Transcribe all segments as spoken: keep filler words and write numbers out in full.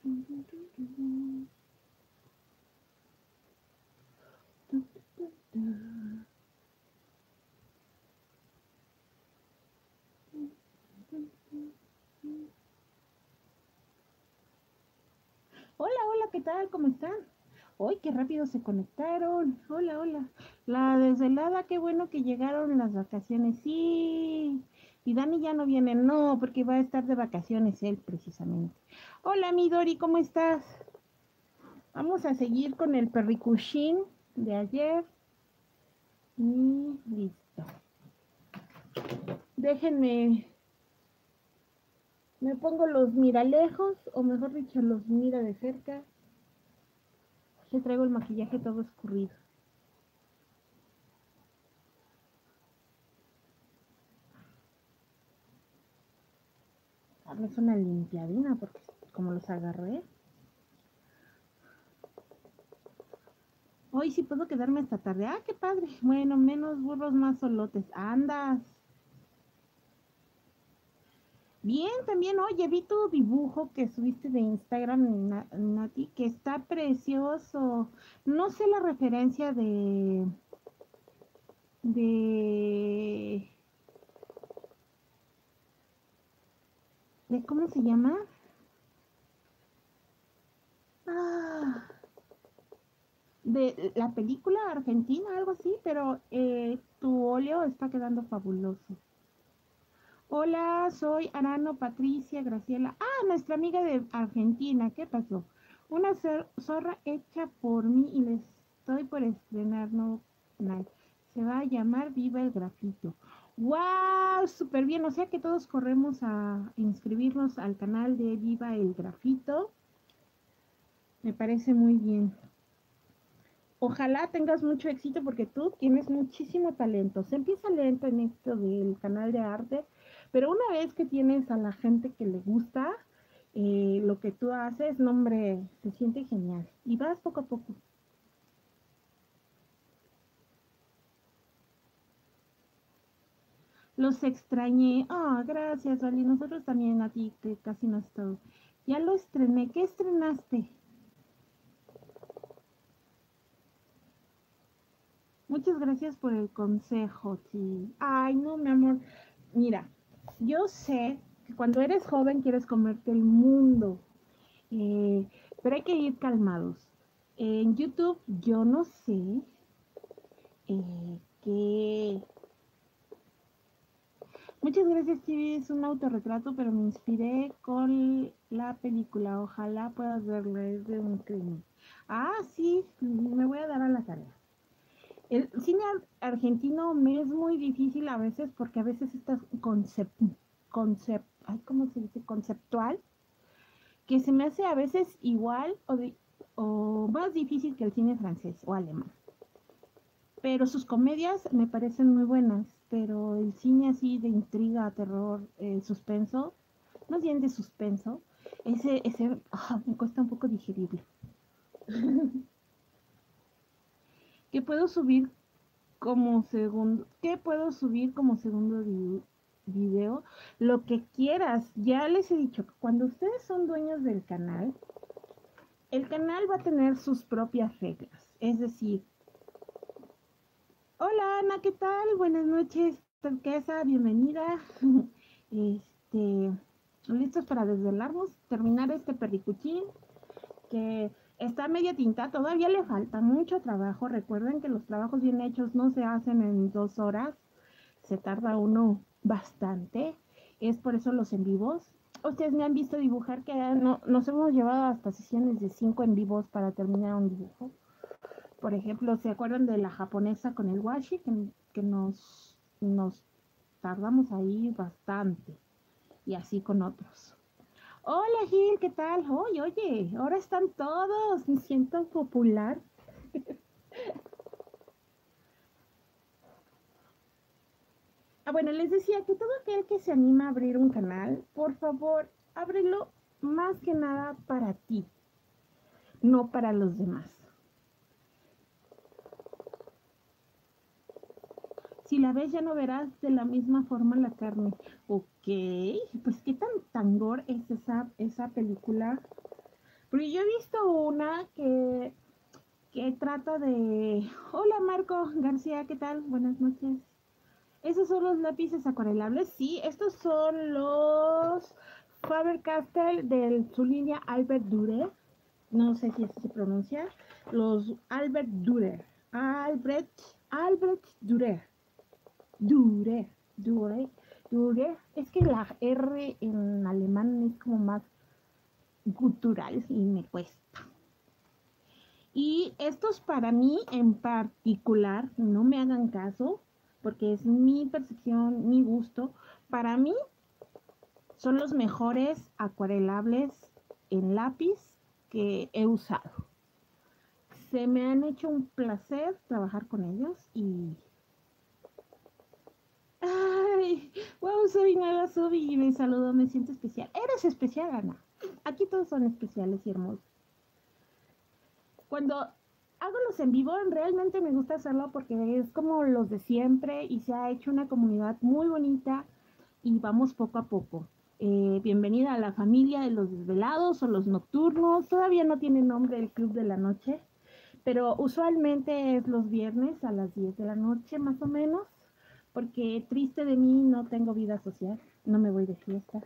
Hola, hola, ¿qué tal? ¿Cómo están? ¡Uy, qué rápido se conectaron! Hola, hola. La desvelada, qué bueno que llegaron las vacaciones. Sí. Y Dani ya no viene, no, porque va a estar de vacaciones él precisamente. Hola, mi Dori, ¿cómo estás? Vamos a seguir con el perricuchín de ayer. Y listo. Déjenme, me pongo los miralejos, o mejor dicho, los mira de cerca. Le traigo el maquillaje todo escurrido. Darles una limpiadina, porque como los agarré. Hoy sí puedo quedarme hasta tarde. Ah, qué padre. Bueno, menos burros, más solotes. Andas. Bien, también, oye, vi tu dibujo que subiste de Instagram, Na- Nati, que está precioso. No sé la referencia de, de, de ¿cómo se llama? Ah, de la película argentina, algo así, pero eh, tu óleo está quedando fabuloso. Hola, soy Arano Patricia Graciela. Ah, nuestra amiga de Argentina. ¿Qué pasó? Una zorra hecha por mí y le estoy por estrenar no night. Se va a llamar Viva el Grafito. ¡Wow! Súper bien. O sea que todos corremos a inscribirnos al canal de Viva el Grafito. Me parece muy bien. Ojalá tengas mucho éxito porque tú tienes muchísimo talento. Se empieza lento en esto del canal de arte, pero una vez que tienes a la gente que le gusta eh, lo que tú haces, no, hombre, se siente genial. Y vas poco a poco. Los extrañé. Ah, oh, gracias, Vali. Nosotros también a ti, que casi no has estado. Ya lo estrené. ¿Qué estrenaste? Muchas gracias por el consejo, sí. Ay, no, mi amor. Mira, yo sé que cuando eres joven quieres comerte el mundo, eh, pero hay que ir calmados. En YouTube yo no sé eh, qué. Muchas gracias, Chibi. Es un autorretrato, pero me inspiré con la película. Ojalá puedas verla, es de un crimen. Ah, sí, me voy a dar a la tarea. El cine argentino me es muy difícil a veces porque a veces está concept, concept, ay, ¿cómo se dice? Conceptual, que se me hace a veces igual o, de, o más difícil que el cine francés o alemán. Pero sus comedias me parecen muy buenas, pero el cine así de intriga, terror, eh, suspenso, más bien de suspenso, ese, ese oh, me cuesta un poco digerirlo. ¿Qué puedo subir como segundo, ¿qué puedo subir como segundo di video? Lo que quieras. Ya les he dicho que cuando ustedes son dueños del canal, el canal va a tener sus propias reglas. Es decir, hola Ana, ¿qué tal? Buenas noches, turquesa, bienvenida. Este, listos para desvelarnos, terminar este perricuchín que está media tinta, todavía le falta mucho trabajo. Recuerden que los trabajos bien hechos no se hacen en dos horas, se tarda uno bastante. Es por eso los en vivos. Ustedes me han visto dibujar que no, nos hemos llevado hasta sesiones de cinco en vivos para terminar un dibujo. Por ejemplo, ¿se acuerdan de la japonesa con el washi? Que, que nos, nos tardamos ahí bastante. Y así con otros. Hola Gil, ¿qué tal? Oye, oye, ahora están todos, me siento popular. Ah, bueno, les decía que todo aquel que se anima a abrir un canal, por favor, ábrelo más que nada para ti, no para los demás. Si la ves ya no verás de la misma forma la carne. Ok, pues qué tan tangor es esa, esa película. Porque yo he visto una que, que trata de... Hola Marco García, ¿qué tal? Buenas noches. ¿Esos son los lápices acuarelables? Sí, estos son los Faber-Castell de su línea Albert Dürer. No sé si así se pronuncia. Los Albert Dürer. Albrecht, Albrecht Dürer. Dürer. Dürer. Dürer. Es que la R en alemán es como más gutural y me cuesta. Y estos para mí en particular, no me hagan caso, porque es mi percepción, mi gusto, para mí son los mejores acuarelables en lápiz que he usado. Se me han hecho un placer trabajar con ellos y... ¡Ay! ¡Wow! Soy nueva, Subi, y me saludo, me siento especial. Eres especial, Ana. Aquí todos son especiales y hermosos. Cuando hago los en vivo, realmente me gusta hacerlo porque es como los de siempre y se ha hecho una comunidad muy bonita y vamos poco a poco. Eh, bienvenida a la familia de los desvelados o los nocturnos. Todavía no tiene nombre el club de la noche, pero usualmente es los viernes a las diez de la noche más o menos, porque triste de mí no tengo vida social, no me voy de fiesta.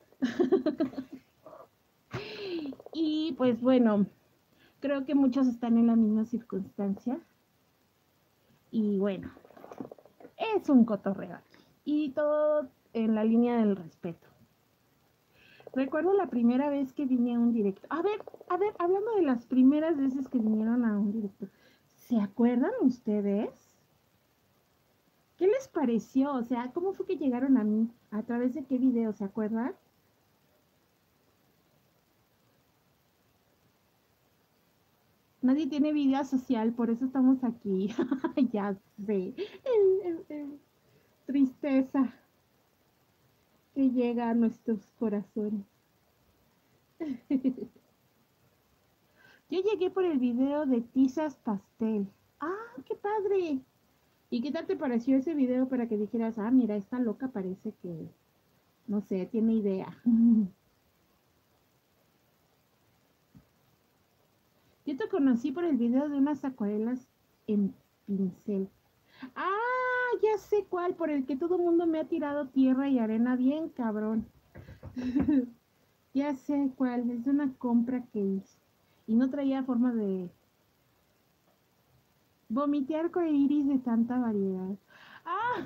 Y pues bueno, creo que muchos están en la misma circunstancia. Y bueno, es un cotorreo aquí. Y todo en la línea del respeto. Recuerdo la primera vez que vine a un directo. A ver, a ver, hablando de las primeras veces que vinieron a un directo. ¿Se acuerdan ustedes? ¿Qué les pareció? O sea, ¿cómo fue que llegaron a mí? ¿A través de qué video? ¿Se acuerdan? Nadie tiene vida social, por eso estamos aquí. Ya sé. El, el, el, tristeza que llega a nuestros corazones. Yo llegué por el video de Tizas Pastel. ¡Ah, qué padre! ¿Y qué tal te pareció ese video para que dijeras, ah, mira, esta loca parece que, no sé, tiene idea? Yo te conocí por el video de unas acuarelas en pincel. Ah, ya sé cuál, por el que todo el mundo me ha tirado tierra y arena bien cabrón. Ya sé cuál, es una compra que hice. Y no traía forma de vomitear arcoiris de tanta variedad. Ah,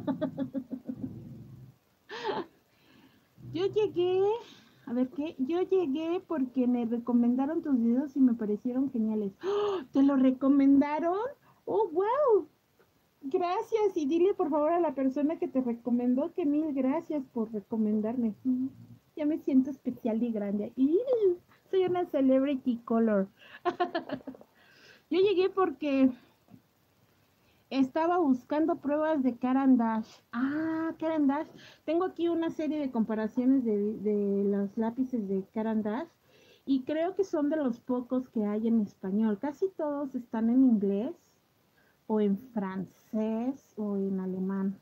yo llegué, a ver qué, yo llegué porque me recomendaron tus videos y me parecieron geniales. ¡Oh! ¿Te lo recomendaron? ¡Oh, wow! Gracias y dile por favor a la persona que te recomendó que mil gracias por recomendarme. Ya me siento especial y grande. Y soy una celebrity color. Yo llegué porque estaba buscando pruebas de Caran d'Ache. Ah, Caran d'Ache. Tengo aquí una serie de comparaciones de, de los lápices de Caran d'Ache y creo que son de los pocos que hay en español. Casi todos están en inglés o en francés o en alemán.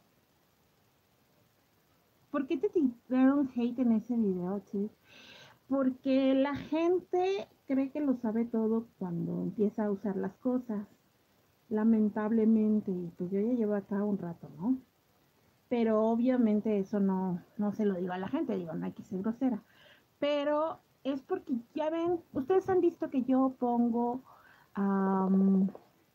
¿Por qué te tiraron hate en ese video, Chis? Porque la gente cree que lo sabe todo cuando empieza a usar las cosas. Lamentablemente, y pues yo ya llevo acá un rato, ¿no? Pero obviamente eso no, no se lo digo a la gente, digo, no hay que ser grosera. Pero es porque ya ven, ustedes han visto que yo pongo, um,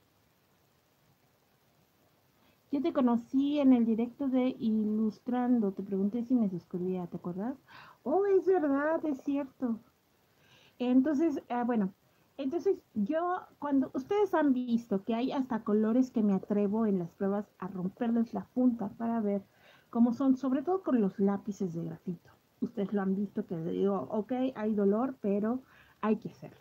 yo te conocí en el directo de Ilustrando, te pregunté si me suscribía, ¿te acuerdas? Oh, es verdad, es cierto. Entonces, ah, bueno, entonces yo, cuando ustedes han visto que hay hasta colores que me atrevo en las pruebas a romperles la punta para ver cómo son, sobre todo con los lápices de grafito. Ustedes lo han visto que digo, ok, hay dolor, pero hay que hacerlo.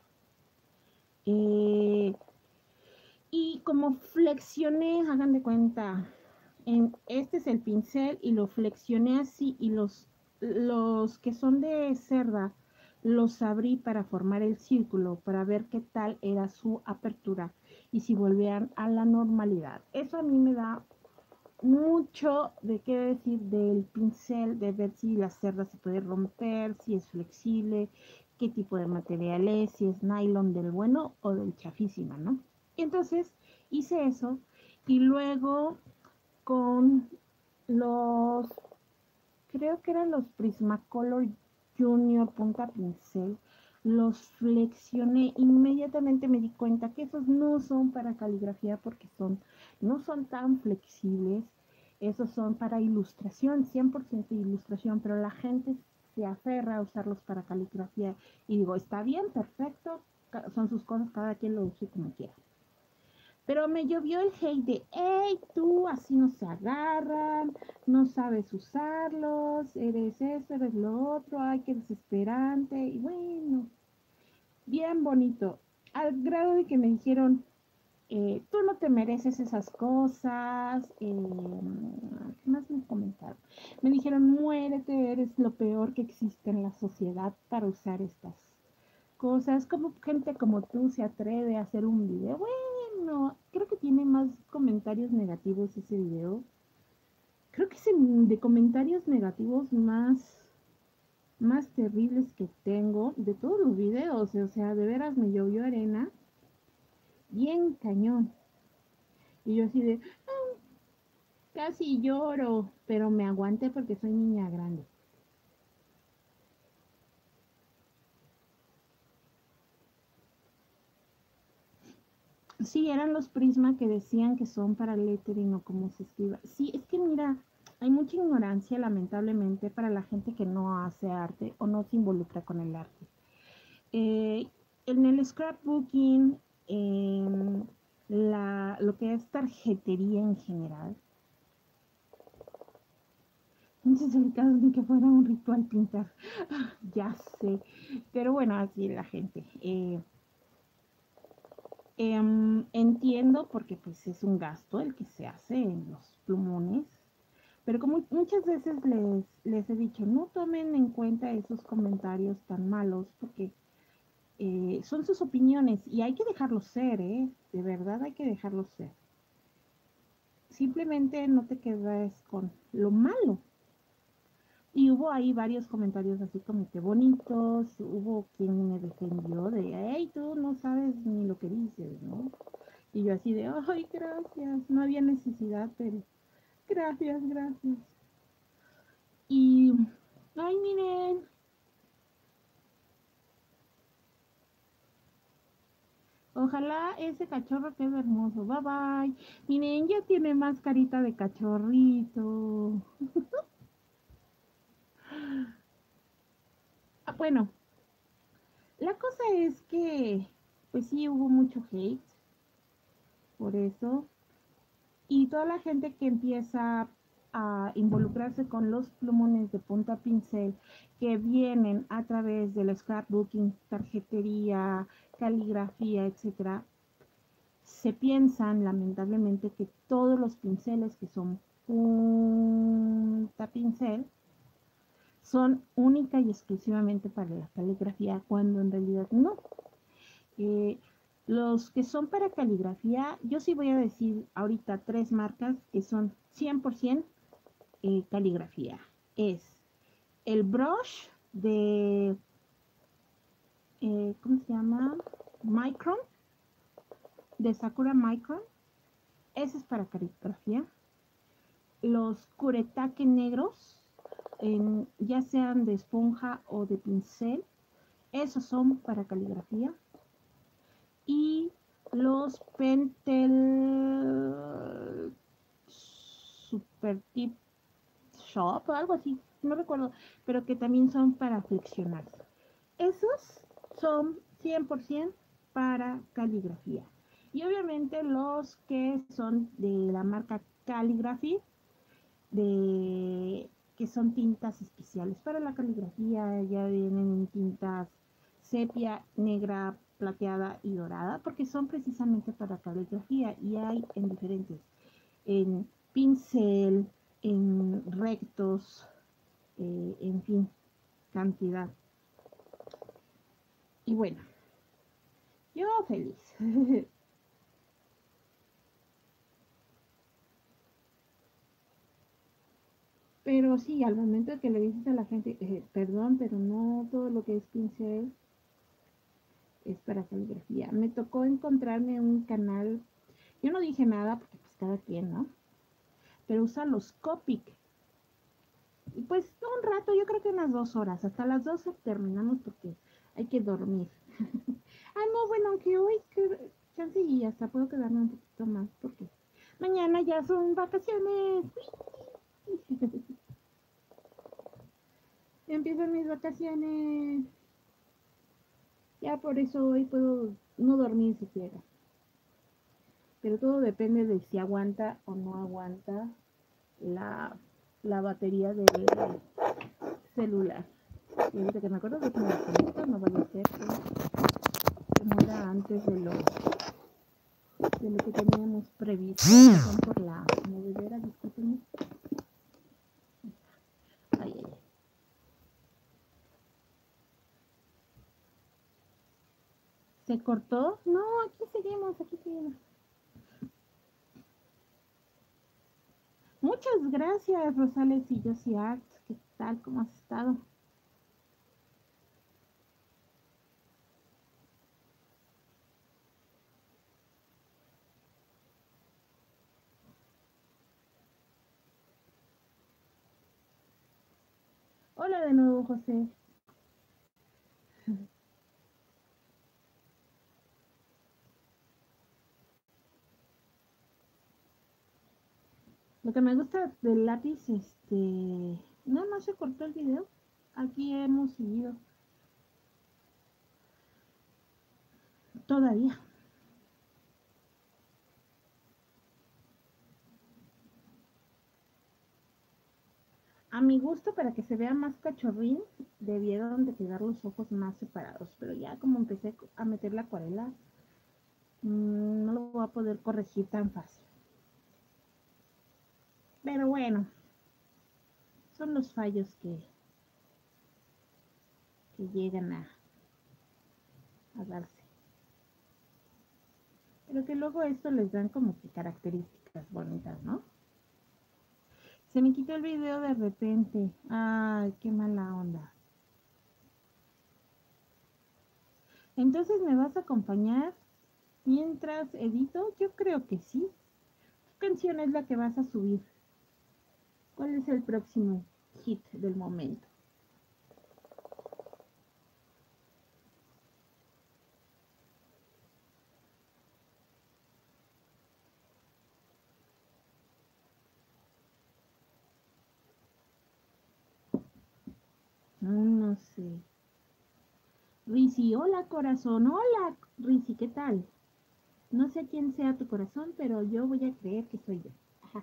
Eh, y como flexioné, hagan de cuenta, en, este es el pincel y lo flexioné así y los, los que son de cerda los abrí para formar el círculo, para ver qué tal era su apertura y si volvían a la normalidad. Eso a mí me da mucho de qué decir del pincel, de ver si la cerda se puede romper, si es flexible, qué tipo de material es, si es nylon del bueno o del chafísima, ¿no? Y entonces hice eso y luego con los, creo que eran los Prismacolor Junior punta pincel, los flexioné, inmediatamente me di cuenta que esos no son para caligrafía porque son, no son tan flexibles, esos son para ilustración, cien por ciento ilustración, pero la gente se aferra a usarlos para caligrafía y digo, está bien, perfecto, son sus cosas, cada quien lo use como quiera. Pero me llovió el hate de, hey, tú, así no se agarran, no sabes usarlos, eres esto, eres lo otro, ay, qué desesperante. Y bueno, bien bonito. Al grado de que me dijeron, eh, tú no te mereces esas cosas. Eh, ¿Qué más me comentaron? Me dijeron, muérete, eres lo peor que existe en la sociedad para usar estas cosas. Como gente como tú se atreve a hacer un video. Bueno, creo que tiene más comentarios negativos ese video. Creo que es el de comentarios negativos más, más terribles que tengo de todos los videos. O sea, de veras me llovió arena. Bien cañón. Y yo así de, casi lloro, pero me aguanté porque soy niña grande. Sí, eran los Prisma que decían que son para lettering o como se escriba. Sí, es que mira, hay mucha ignorancia lamentablemente para la gente que no hace arte o no se involucra con el arte. Eh, en el scrapbooking, en la, lo que es tarjetería en general, muchos delicados ni que fuera un ritual pintar. Ya sé, pero bueno, así la gente. Eh, eh, entiendo porque pues es un gasto el que se hace en los plumones, pero como muchas veces les, les he dicho, no tomen en cuenta esos comentarios tan malos porque eh, son sus opiniones y hay que dejarlos ser, ¿eh? De verdad hay que dejarlos ser. Simplemente no te quedes con lo malo. Y hubo ahí varios comentarios así como que bonitos, hubo quien me defendió de, hey, tú no sabes ni lo que dices, ¿no? Y yo así de, ay, gracias, no había necesidad, pero gracias, gracias. Y, ay, miren, ojalá ese cachorro quede hermoso, bye bye. Miren, ya tiene más carita de cachorrito. Ah, bueno, la cosa es que, pues sí, hubo mucho hate por eso. Y toda la gente que empieza a involucrarse con los plumones de punta pincel que vienen a través del scrapbooking, tarjetería, caligrafía, etcétera, se piensan lamentablemente que todos los pinceles que son punta pincel son única y exclusivamente para la caligrafía, cuando en realidad no. Eh, los que son para caligrafía, yo sí voy a decir ahorita tres marcas que son cien por ciento eh, caligrafía. Es el brush de, eh, ¿cómo se llama? Micron, de Sakura Micron. Ese es para caligrafía. Los Kuretake negros, en, ya sean de esponja o de pincel, esos son para caligrafía. Y los Pentel Super Tip Shop o algo así, no recuerdo, pero que también son para flexionar. Esos son cien por ciento para caligrafía. Y obviamente los que son de la marca Calligraphy, de que son tintas especiales para la caligrafía, ya vienen en tintas sepia, negra, plateada y dorada, porque son precisamente para caligrafía y hay en diferentes, en pincel, en rectos, eh, en fin, cantidad. Y bueno, yo feliz. Pero sí, al momento que le dices a la gente, eh, perdón, pero no todo lo que es pincel es para caligrafía. Me tocó encontrarme un canal, yo no dije nada porque pues cada quien, ¿no? Pero usa los Copic. Y pues un rato, yo creo que unas dos horas, hasta las doce terminamos porque hay que dormir. Ah, no, bueno, aunque hoy chance y hasta puedo quedarme un poquito más porque mañana ya son vacaciones. Ya empiezan mis vacaciones. Ya por eso hoy puedo no dormir siquiera. Pero todo depende de si aguanta o no aguanta la, la batería del celular. Y ahorita que me acuerdo de que me desconecto, no vaya a ser que muera antes de lo, de lo que teníamos previsto. Perdón por la movedera, discúlpenme. Ay, ay, ay. ¿Se cortó? No, aquí seguimos, aquí seguimos. Muchas gracias, Rosales y Josie Arts. ¿Qué tal? ¿Cómo has estado? Hola de nuevo, José. Lo que me gusta del lápiz, este, no, no se cortó el video. Aquí hemos seguido todavía. A mi gusto, para que se vea más cachorrín, debieron de quedar los ojos más separados. Pero ya como empecé a meter la acuarela, mmm, no lo voy a poder corregir tan fácil. Pero bueno, son los fallos que, que llegan a, a darse. Pero que luego esto les dan como que características bonitas, ¿no? Se me quitó el video de repente. Ay, qué mala onda. Entonces, ¿me vas a acompañar mientras edito? Yo creo que sí. ¿Qué canción es la que vas a subir? ¿Cuál es el próximo hit del momento? No, no sé. Rizzy, hola corazón. Hola, Rizzy, ¿qué tal? No sé quién sea tu corazón, pero yo voy a creer que soy yo. Ajá.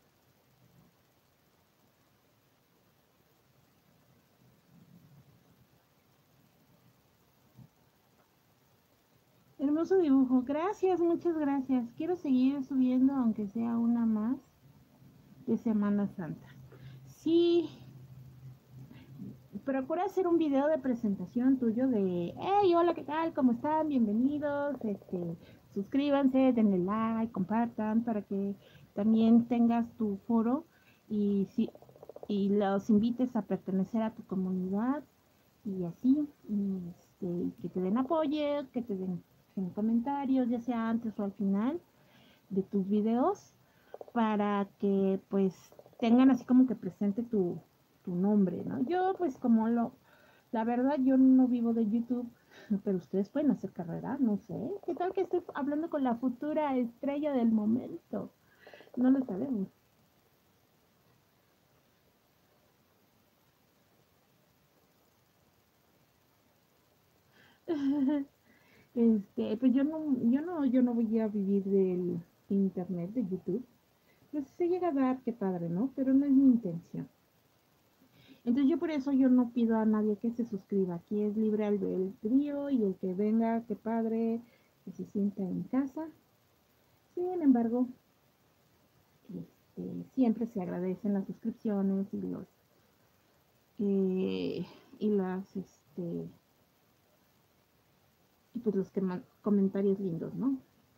Hermoso dibujo. Gracias, muchas gracias. Quiero seguir subiendo, aunque sea una más de Semana Santa. Sí, procura hacer un video de presentación tuyo de, hey, hola, ¿qué tal? ¿Cómo están? Bienvenidos. Este, suscríbanse, denle like, compartan para que también tengas tu foro y, si, y los invites a pertenecer a tu comunidad y así, y este, que te den apoyo, que te den en comentarios, ya sea antes o al final de tus videos, para que pues tengan así como que presente tu, tu nombre, ¿no? Yo pues como lo, la verdad yo no vivo de YouTube, pero ustedes pueden hacer carrera, no sé. ¿Qué tal que estoy hablando con la futura estrella del momento? No lo sabemos. Este, pues yo no, yo no, yo no voy a vivir del internet, de YouTube. Pues si se llega a dar, qué padre, ¿no? Pero no es mi intención. Entonces yo por eso yo no pido a nadie que se suscriba. Aquí es libre albedrío y el que venga, qué padre, que se sienta en casa. Sin embargo, este, siempre se agradecen las suscripciones y los eh, y las este y pues los que comentarios lindos, ¿no?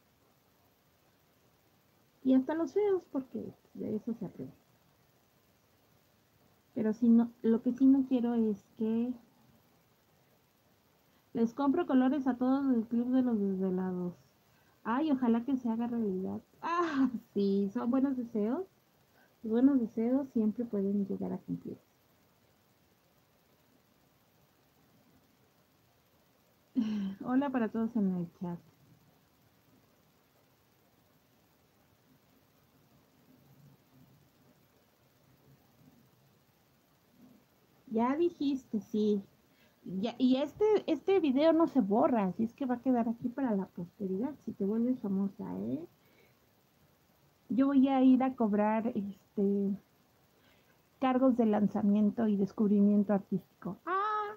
Y hasta los feos porque de eso se aprende. Pero si no, lo que sí no quiero es que Les compro colores a todos del club de los desvelados. Ay, ojalá que se haga realidad. Ah, sí, son buenos deseos. Los buenos deseos siempre pueden llegar a cumplir. Hola para todos en el chat. Ya dijiste, sí. Ya, y este, este video no se borra, así es que va a quedar aquí para la posteridad si te vuelves famosa, ¿eh? Yo voy a ir a cobrar este cargos de lanzamiento y descubrimiento artístico. ¡Ah!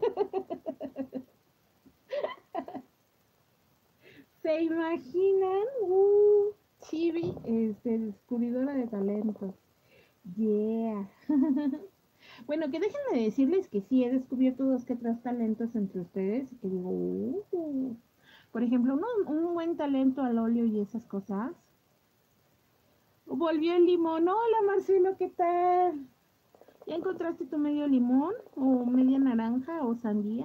¿Se imaginan? Uh, Chibi, este, descubridora de talentos. Yeah. Bueno, que déjenme decirles que sí, he descubierto dos que tres talentos entre ustedes y que digo, uh, por ejemplo, uno, un buen talento al óleo y esas cosas. Volvió el limón. Hola Marcelo, ¿qué tal? ¿Ya encontraste tu medio limón? ¿O media naranja o sandía?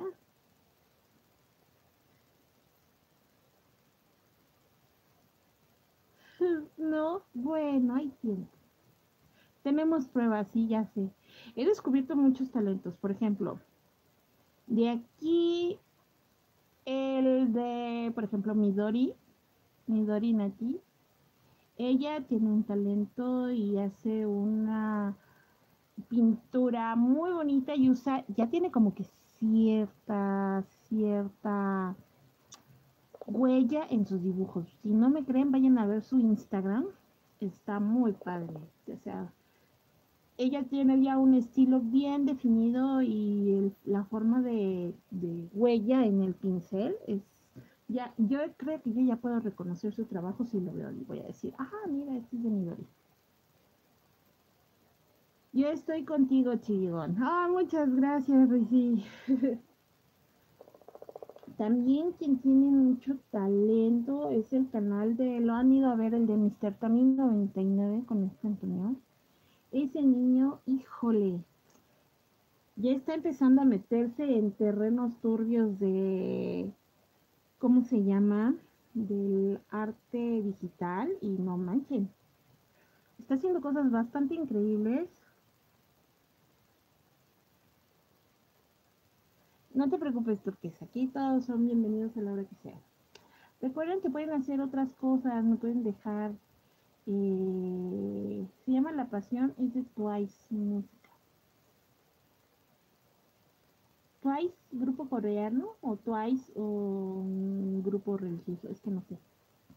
No, bueno, hay tiempo. Tenemos pruebas, sí, ya sé. He descubierto muchos talentos. Por ejemplo, de aquí, el de, por ejemplo, Midori, Midori Nati. Ella tiene un talento y hace una pintura muy bonita y usa, ya tiene como que cierta, cierta huella en sus dibujos. Si no me creen, vayan a ver su Instagram. Está muy padre. O sea, ella tiene ya un estilo bien definido y el, la forma de, de, huella en el pincel es ya, yo creo que yo ya puedo reconocer su trabajo si lo veo y voy a decir, ajá, mira, este es de Midori. Yo estoy contigo, Chigón. Ah, muchas gracias, Rizy. También quien tiene mucho talento es el canal de, lo han ido a ver, el de mister Tony noventa y nueve con este Antonio. Ese niño, híjole, ya está empezando a meterse en terrenos turbios de, ¿cómo se llama? Del arte digital y no manchen. Está haciendo cosas bastante increíbles. No te preocupes, turquesa. Aquí todos son bienvenidos a la hora que sea. Recuerden que pueden hacer otras cosas, no pueden dejar. Eh, se llama La Pasión, es de Twice Música. Twice, grupo coreano, o Twice, o un grupo religioso, es que no sé.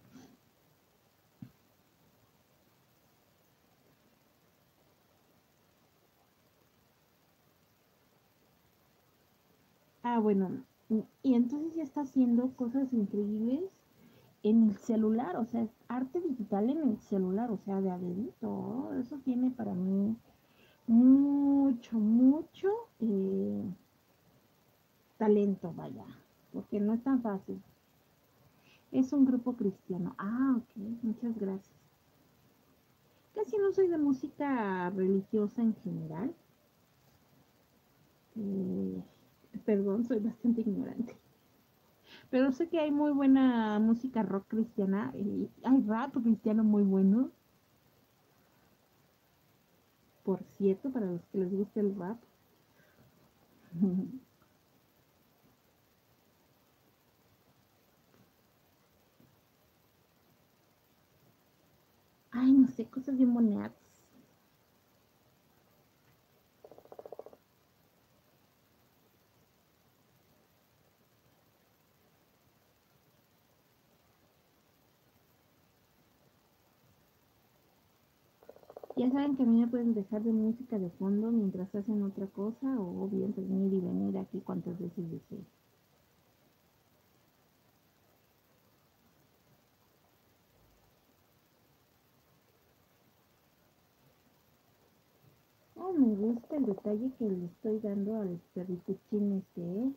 Ah, bueno, y entonces ya está haciendo cosas increíbles en el celular, o sea, arte digital en el celular, o sea, de adentro. Eso tiene para mí mucho, mucho eh, talento, vaya, porque no es tan fácil. Es un grupo cristiano. Ah, ok, muchas gracias. Casi no soy de música religiosa en general. Eh, Perdón, soy bastante ignorante. Pero sé que hay muy buena música rock cristiana. Y hay rap cristiano muy bueno. Por cierto, para los que les gusta el rap. Ay, no sé, cosas bien bonitas. Ya saben que a mí me pueden dejar de música de fondo mientras hacen otra cosa o bien venir y venir aquí cuantas veces deseen. Oh, me gusta el detalle que le estoy dando al perrituchín este, ¿eh?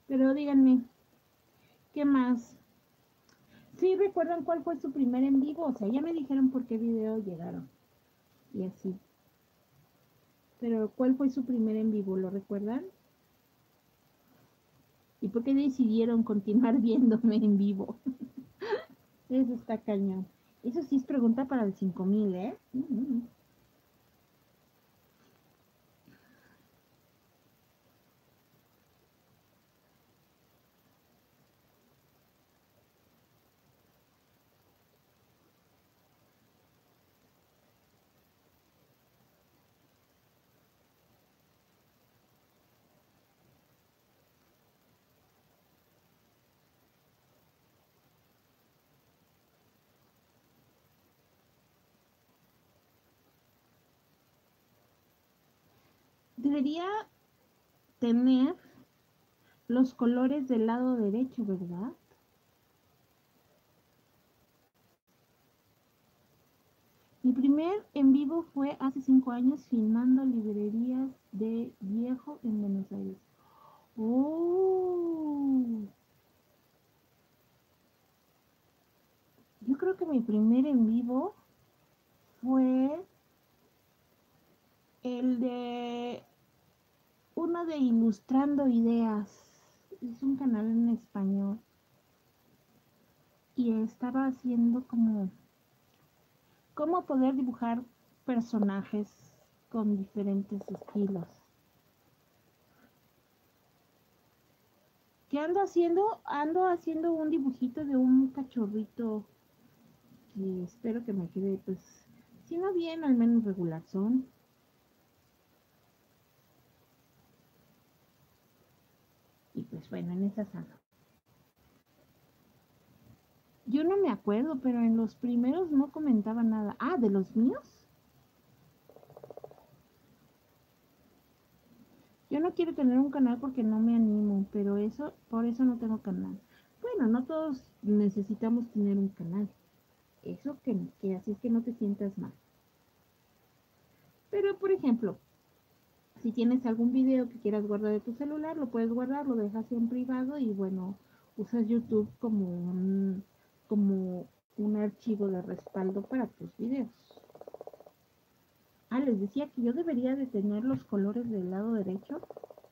Pero díganme, ¿qué más? ¿Sí recuerdan cuál fue su primer en vivo? O sea, ya me dijeron por qué video llegaron y así. Pero ¿cuál fue su primer en vivo? ¿Lo recuerdan? ¿Y por qué decidieron continuar viéndome en vivo? Eso está cañón. Eso sí es pregunta para el cinco mil, ¿eh? Mm -hmm. Debería tener los colores del lado derecho, ¿verdad? Mi primer en vivo fue hace cinco años filmando librerías de viejo en Buenos Aires. Oh, yo creo que mi primer en vivo fue el de uno de Ilustrando Ideas. Es un canal en español. Y estaba haciendo como cómo poder dibujar personajes con diferentes estilos. ¿Qué ando haciendo? Ando haciendo un dibujito de un cachorrito que espero que me quede, pues, si no bien, al menos regular son. Y pues bueno, en esas ando. Yo no me acuerdo, pero en los primeros no comentaba nada. Ah, ¿de los míos? Yo no quiero tener un canal porque no me animo, pero eso, por eso no tengo canal. Bueno, no todos necesitamos tener un canal. Eso que, que así es que no te sientas mal. Pero, por ejemplo, si tienes algún video que quieras guardar de tu celular, lo puedes guardar, lo dejas en privado y bueno, usas YouTube como un, como un archivo de respaldo para tus videos. Ah, les decía que yo debería de tener los colores del lado derecho.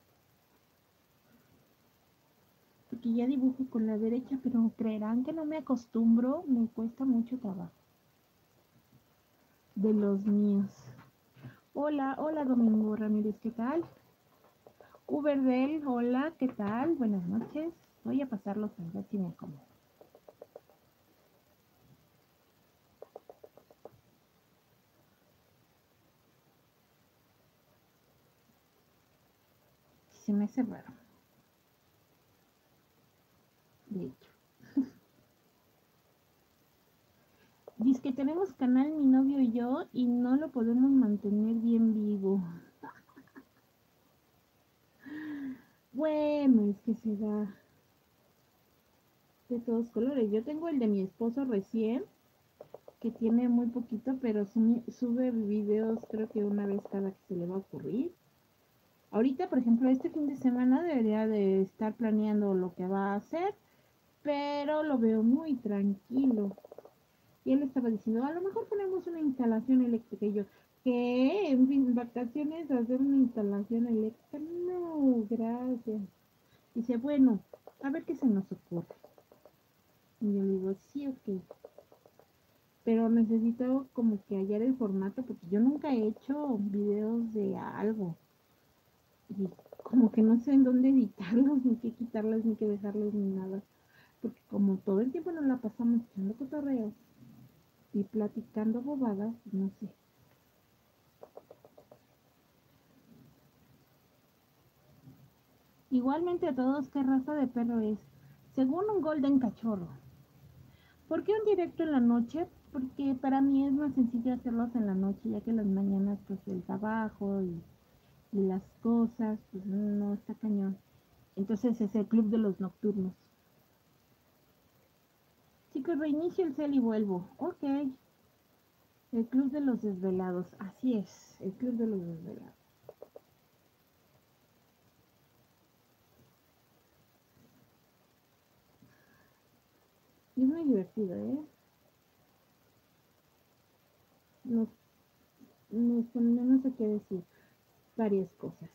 Porque ya dibujo con la derecha, pero creerán que no me acostumbro, me cuesta mucho trabajo. De los míos. Hola, hola Domingo Ramírez, ¿qué tal? Uberdel, hola, ¿qué tal? Buenas noches. Voy a pasarlos a ver si me acomodo. Se me hace raro. De hecho. Dice que tenemos canal mi novio y yo y no lo podemos mantener bien vivo. Bueno, es que se da de todos colores. Yo tengo el de mi esposo recién, que tiene muy poquito, pero sube videos creo que una vez cada que se le va a ocurrir. Ahorita, por ejemplo, este fin de semana debería de estar planeando lo que va a hacer, pero lo veo muy tranquilo. Y él estaba diciendo, a lo mejor ponemos una instalación eléctrica. Y yo, ¿qué? En fin, vacaciones hacer una instalación eléctrica. No, gracias. Dice, bueno, a ver qué se nos ocurre. Y yo le digo, sí, ok. Pero necesito como que hallar el formato porque yo nunca he hecho videos de algo. Y como que no sé en dónde editarlos, ni qué quitarles, ni qué dejarles, ni nada. Porque como todo el tiempo nos la pasamos echando cotorreos y platicando bobadas, no sé. Igualmente a todos, ¿qué raza de perro es? Según un golden cachorro. ¿Por qué un directo en la noche? Porque para mí es más sencillo hacerlos en la noche, ya que las mañanas pues el trabajo y, y las cosas, pues no está cañón. Entonces es el club de los nocturnos. Chicos, reinicio el cel y vuelvo. Ok. El club de los desvelados. Así es, el club de los desvelados. Y es muy divertido, ¿eh? Nos, nos ponemos a qué decir varias cosas.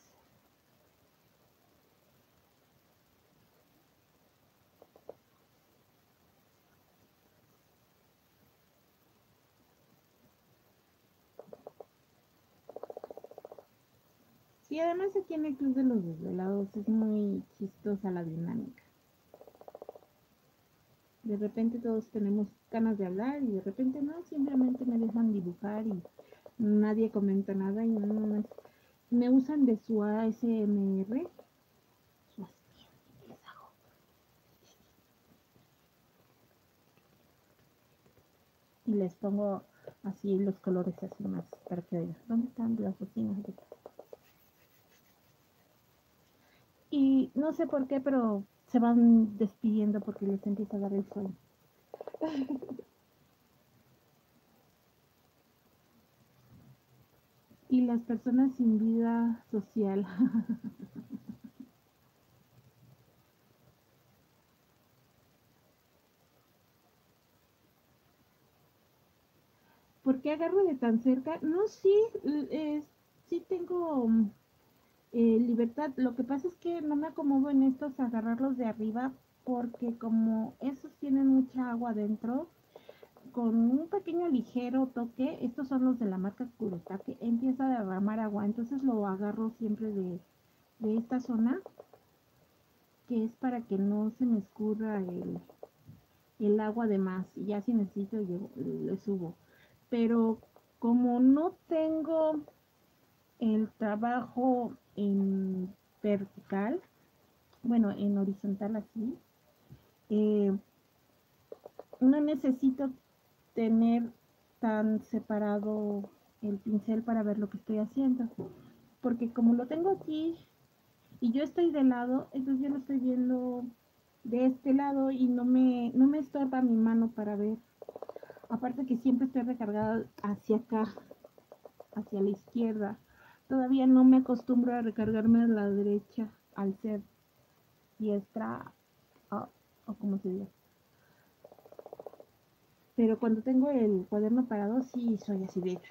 Sí, además aquí en el Club de los Desvelados es muy chistosa la dinámica. De repente todos tenemos ganas de hablar y de repente no, simplemente me dejan dibujar y nadie comenta nada y no, no, no, me usan de su A S M R. Y les pongo así los colores así más para que vean dónde están las bocinas. Y no sé por qué, pero se van despidiendo porque les empieza a dar el sueño. Y las personas sin vida social. ¿Por qué agarro de tan cerca? No, sí, eh, sí tengo eh, libertad. Lo que pasa es que no me acomodo en estos agarrarlos de arriba porque como esos tienen mucha agua dentro, con un pequeño ligero toque, estos son los de la marca Kurotake, empieza a derramar agua, entonces lo agarro siempre de, de esta zona, que es para que no se me escurra el, el agua de más, y ya si necesito yo le subo. Pero como no tengo el trabajo en vertical, bueno, en horizontal así, eh, no necesito tener tan separado el pincel para ver lo que estoy haciendo. Porque como lo tengo aquí y yo estoy de lado, entonces yo lo estoy viendo de este lado y no me, no me estorba mi mano para ver. Aparte que siempre estoy recargada hacia acá, hacia la izquierda. Todavía no me acostumbro a recargarme a la derecha al ser diestra o, o como se diga. Pero cuando tengo el cuaderno parado, sí soy así de...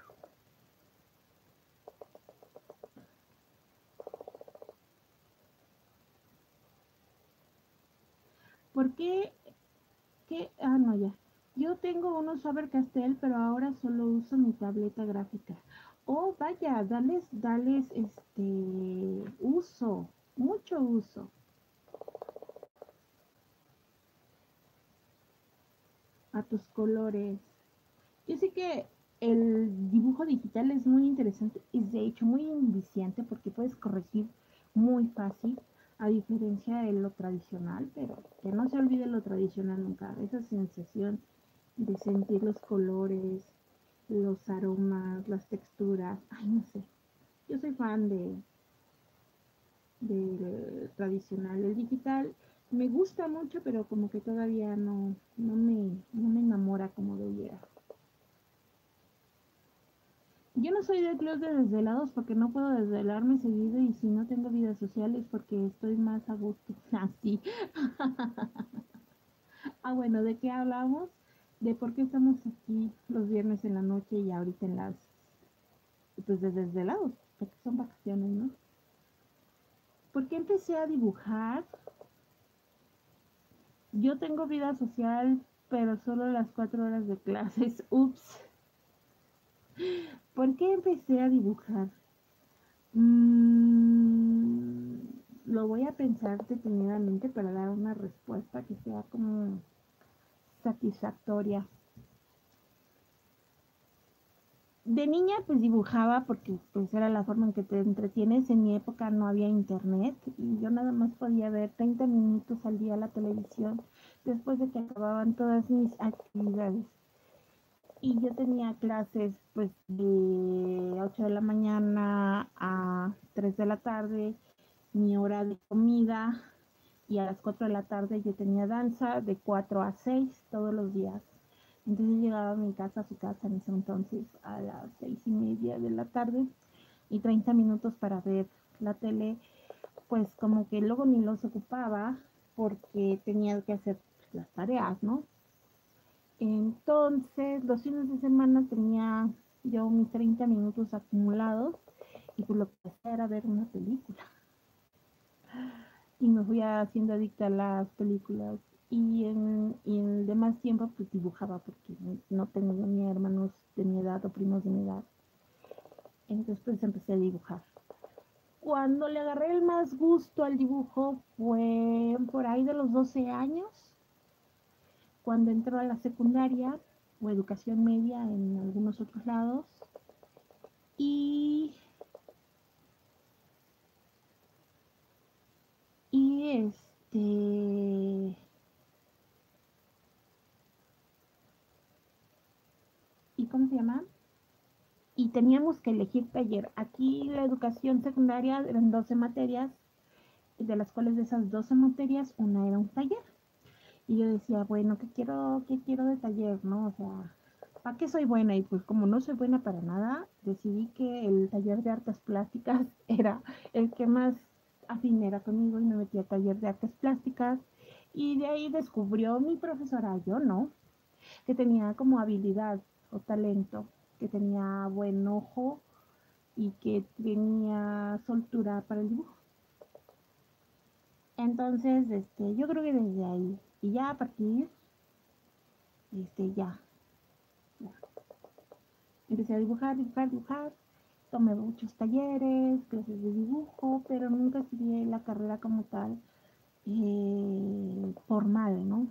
¿Por qué? ¿Qué? Ah, no, ya. Yo tengo unos Faber-Castell, pero ahora solo uso mi tableta gráfica. Oh, vaya, dales, dales, este, uso, mucho uso a tus colores. Yo sé que el dibujo digital es muy interesante, es de hecho muy inviciante porque puedes corregir muy fácil, a diferencia de lo tradicional, pero que no se olvide lo tradicional nunca, esa sensación de sentir los colores, los aromas, las texturas, ay, no sé. Yo soy fan de del tradicional. El digital me gusta mucho, pero como que todavía no, no me, no me enamora como debiera. Yo no soy del club de desvelados porque no puedo desvelarme seguido y si no tengo vida social es porque estoy más a gusto. Así. Ah, bueno, ¿de qué hablamos? De por qué estamos aquí los viernes en la noche y ahorita en las, pues de desvelados, porque son vacaciones, ¿no? ¿Por qué empecé a dibujar? Yo tengo vida social, pero solo las cuatro horas de clases. Ups. ¿Por qué empecé a dibujar? Mm, lo voy a pensar detenidamente para dar una respuesta que sea como satisfactoria. De niña pues dibujaba porque pues era la forma en que te entretienes. En mi época no había internet y yo nada más podía ver treinta minutos al día la televisión después de que acababan todas mis actividades. Y yo tenía clases pues de ocho de la mañana a tres de la tarde, mi hora de comida, y a las cuatro de la tarde yo tenía danza de cuatro a seis todos los días. Entonces yo llegaba a mi casa, a su casa en ese entonces, a las seis y media de la tarde y treinta minutos para ver la tele, pues como que luego ni los ocupaba porque tenía que hacer las tareas, ¿no? Entonces, los fines de semana tenía yo mis treinta minutos acumulados y pues lo que hacía era ver una película. Y me fui haciendo adicta a las películas. Y en, y en el demás tiempo pues dibujaba porque no tengo ni hermanos de mi edad o primos de mi edad. Entonces pues empecé a dibujar. Cuando le agarré el más gusto al dibujo fue por ahí de los doce años, cuando entró a la secundaria o educación media en algunos otros lados. Y, y este... ¿Y cómo se llama? Y teníamos que elegir taller. Aquí la educación secundaria eran doce materias, de las cuales de esas doce materias, una era un taller. Y yo decía, bueno, ¿qué quiero, qué quiero de taller, no? O sea, ¿para qué soy buena? Y pues como no soy buena para nada, decidí que el taller de artes plásticas era el que más afín era conmigo y me metí a taller de artes plásticas. Y de ahí descubrió mi profesora, yo no, que tenía como habilidad o talento, que tenía buen ojo y que tenía soltura para el dibujo. Entonces, este, yo creo que desde ahí, y ya a partir, este, ya, ya. Empecé a dibujar, dibujar, dibujar, tomé muchos talleres, clases de dibujo, pero nunca estudié la carrera como tal, eh, formal, ¿no?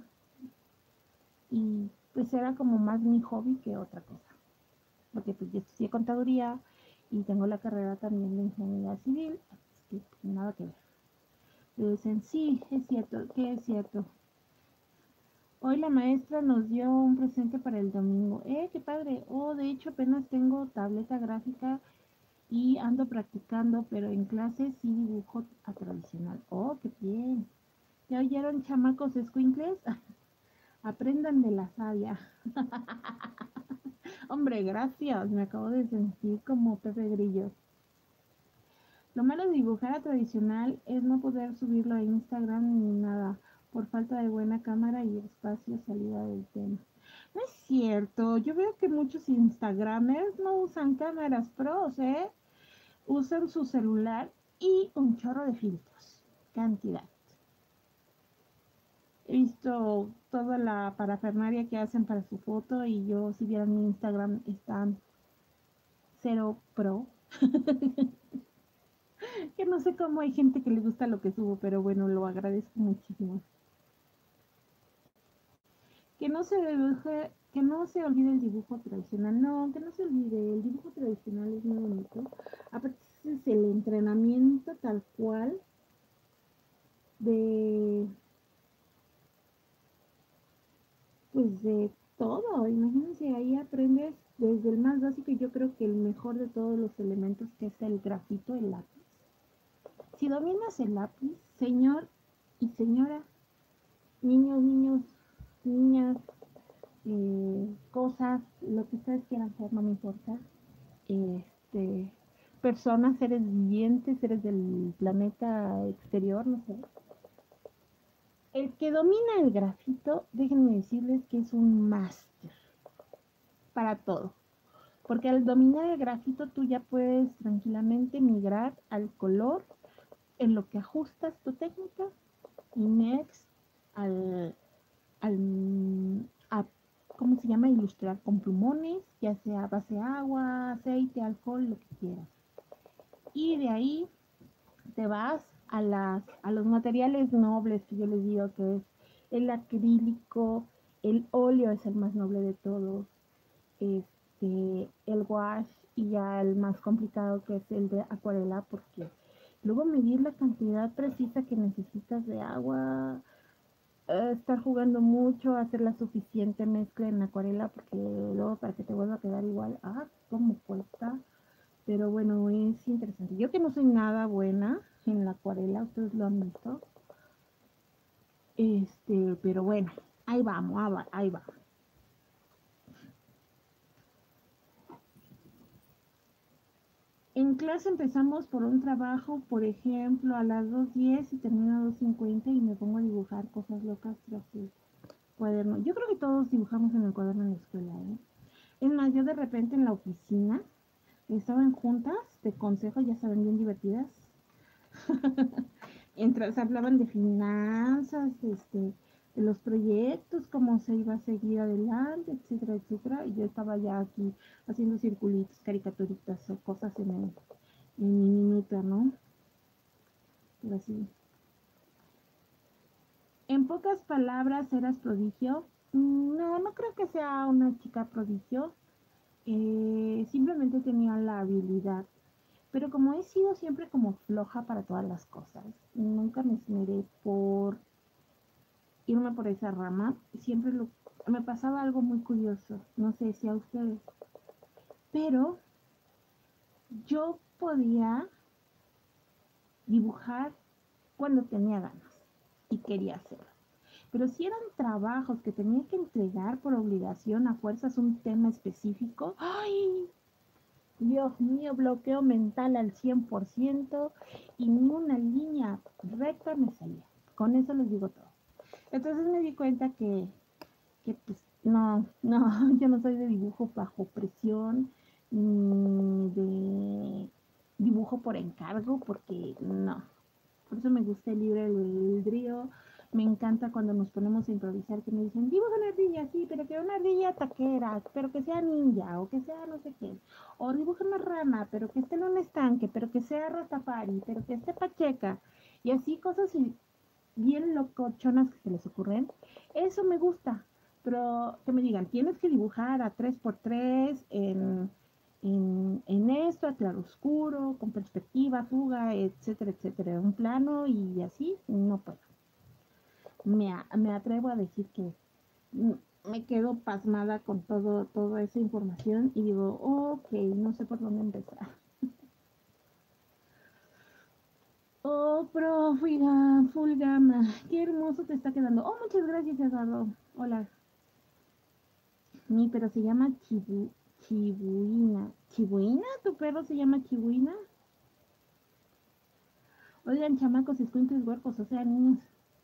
Y pues era como más mi hobby que otra cosa, porque pues yo estudié contaduría y tengo la carrera también de ingeniería civil, así que pues, nada que ver. Le dicen, sí, es cierto, que es cierto. Hoy la maestra nos dio un presente para el domingo. ¡Eh, qué padre! Oh, de hecho apenas tengo tableta gráfica y ando practicando, pero en clase sí dibujo a tradicional. ¡Oh, qué bien! ¿Ya oyeron, chamacos escuincles? Aprendan de la sabia. Hombre, gracias. Me acabo de sentir como Pepe Grillo. Lo malo de dibujar a tradicional es no poder subirlo a Instagram ni nada, por falta de buena cámara y espacio salida del tema. No es cierto, yo veo que muchos Instagramers no usan cámaras pros, ¿eh? Usan su celular y un chorro de filtros. Cantidad. He visto toda la parafernaria que hacen para su foto y yo, si vieran mi Instagram, están cero pro. Que no sé cómo hay gente que le gusta lo que subo, pero bueno, lo agradezco muchísimo. Que no se dibuje, que no se olvide el dibujo tradicional, no, que no se olvide, el dibujo tradicional es muy bonito. Aparte es el entrenamiento tal cual de, pues de todo, imagínense, ahí aprendes desde el más básico y yo creo que el mejor de todos los elementos que es el grafito, el lápiz. Si dominas el lápiz, señor y señora, niños, niños, niñas, eh, cosas, lo que ustedes quieran hacer, no me importa. Este, personas, seres vivientes, seres del planeta exterior, no sé. El que domina el grafito, déjenme decirles que es un máster para todo. Porque al dominar el grafito tú ya puedes tranquilamente migrar al color en lo que ajustas tu técnica y next al, al a, ¿cómo se llama? Ilustrar con plumones, ya sea base agua, aceite, alcohol, lo que quieras. Y de ahí te vas a, las, a los materiales nobles que yo les digo que es el acrílico, el óleo es el más noble de todos, este, el wash y ya el más complicado que es el de acuarela porque luego medir la cantidad precisa que necesitas de agua, eh, estar jugando mucho, hacer la suficiente mezcla en acuarela porque luego para que te vuelva a quedar igual, ah, cómo cuesta. Pero bueno, es interesante. Yo que no soy nada buena en la acuarela, ustedes lo han visto. Este, pero bueno, ahí vamos, ahí va, ahí va. En clase empezamos por un trabajo, por ejemplo, a las dos diez y termino a dos cincuenta y me pongo a dibujar cosas locas tras cuaderno. Yo creo que todos dibujamos en el cuaderno en la escuela, ¿eh? Es más, yo de repente en la oficina estaban juntas de consejo, ya saben, bien divertidas. Mientras hablaban de finanzas, este, de los proyectos, cómo se iba a seguir adelante, etcétera, etcétera. Y yo estaba ya aquí haciendo circulitos, caricaturitas o cosas en, el, en mi minuta, ¿no? Pero así. En pocas palabras, ¿eras prodigio? Mm, No, no creo que sea una chica prodigio. Eh, simplemente tenía la habilidad. Pero como he sido siempre como floja para todas las cosas, nunca me esmeré por irme por esa rama. Siempre lo, me pasaba algo muy curioso, no sé si a ustedes, pero yo podía dibujar cuando tenía ganas y quería hacerlo. Pero si eran trabajos que tenía que entregar por obligación a fuerzas un tema específico, ¡ay! Dios mío, bloqueo mental al cien por ciento y ni una línea recta me salía. Con eso les digo todo. Entonces me di cuenta que, que pues no, no, yo no soy de dibujo bajo presión, ni de dibujo por encargo, porque no. Por eso me gusta el libre albedrío. Me encanta cuando nos ponemos a improvisar, que me dicen, dibuja una ardilla, sí, pero que una ardilla taquera, pero que sea ninja, o que sea no sé qué. O dibuja una rana, pero que esté en un estanque, pero que sea rastafari, pero que esté pacheca. Y así cosas bien locochonas que se les ocurren. Eso me gusta. Pero que me digan, tienes que dibujar a tres por tres en, en, en esto, a claroscuro, con perspectiva, fuga, etcétera, etcétera. Un plano y así, no puedo. Me, me atrevo a decir que me quedo pasmada con todo, toda esa información y digo, ok, no sé por dónde empezar. Oh, profiga, full gama, qué hermoso te está quedando. Oh, muchas gracias, Eduardo. Hola. Mi, pero se llama Chibu, Chibuina. ¿Chibuina? ¿Tu perro se llama Chibuina? Oigan, chamacos, escuincles huercos, o sea, niños.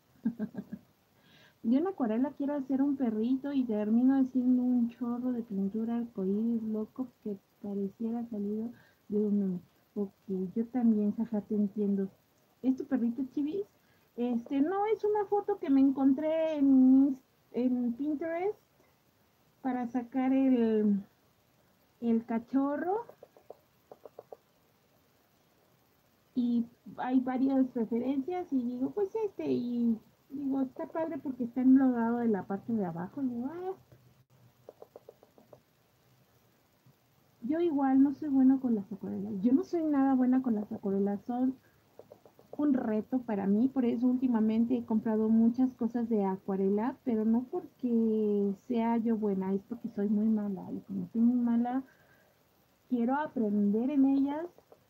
Yo en acuarela quiero hacer un perrito y termino haciendo un chorro de pintura arcoíris loco que pareciera salido de un meme. Ok, yo también, jaja, te entiendo. ¿Es tu perrito, Chivis? Este, no, es una foto que me encontré en, en Pinterest para sacar el, el cachorro y hay varias referencias y digo, pues este, y digo, está padre porque está enlodado de la parte de abajo. Y digo, ah, yo igual no soy bueno con las acuarelas. Yo no soy nada buena con las acuarelas. Son un reto para mí. Por eso últimamente he comprado muchas cosas de acuarela, pero no porque sea yo buena, es porque soy muy mala. Y como soy muy mala, quiero aprender en ellas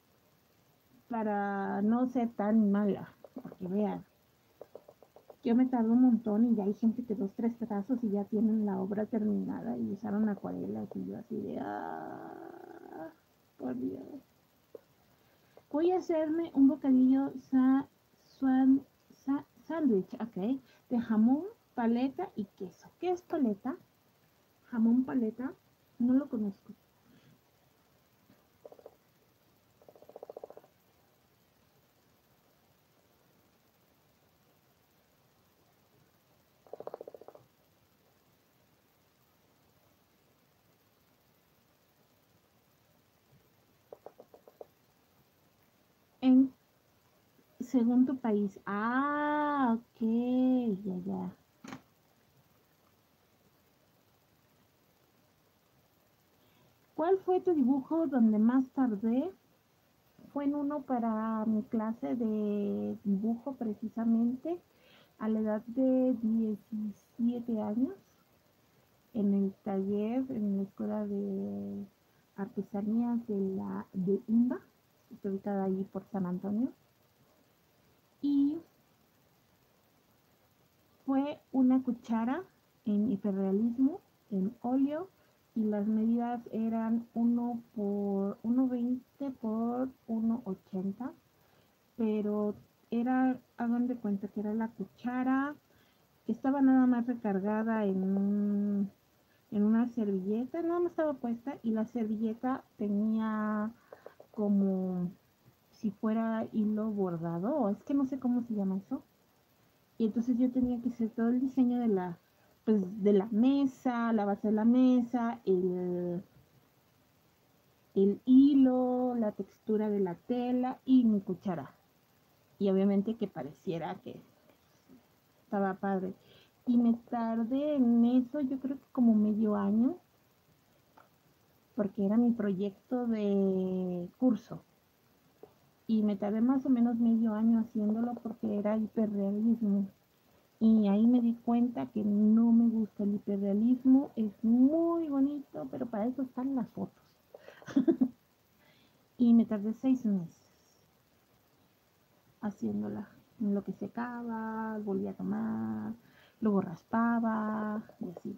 para no ser tan mala. Porque vean, yo me tardo un montón y ya hay gente que dos, tres trazos y ya tienen la obra terminada y usaron acuarelas y yo así de, ah, por Dios. Voy a hacerme un bocadillo sa, swan, sa, sándwich, ok, de jamón, paleta y queso. ¿Qué es paleta? Jamón paleta, no lo conozco. En, según tu país. Ah, ok, ya, ya. ¿Cuál fue tu dibujo donde más tardé? Fue en uno para mi clase de dibujo precisamente a la edad de diecisiete años en el taller, en la escuela de artesanías de la de INBA, estoy ubicada ahí por San Antonio, y fue una cuchara en hiperrealismo, en óleo, y las medidas eran uno por uno veinte por uno ochenta, pero era, hagan de cuenta que era la cuchara, que estaba nada más recargada en un, en una servilleta, nada más estaba puesta y la servilleta tenía como si fuera hilo bordado, o es que no sé cómo se llama eso. Y entonces yo tenía que hacer todo el diseño de la, pues, de la mesa, la base de la mesa, el, el hilo, la textura de la tela y mi cuchara. Y obviamente que pareciera que estaba padre. Y me tardé en eso, yo creo que como medio año, porque era mi proyecto de curso. Y me tardé más o menos medio año haciéndolo porque era hiperrealismo. Y ahí me di cuenta que no me gusta el hiperrealismo, es muy bonito, pero para eso están las fotos. Y me tardé seis meses haciéndola. En lo que secaba, volvía a tomar, luego raspaba y así.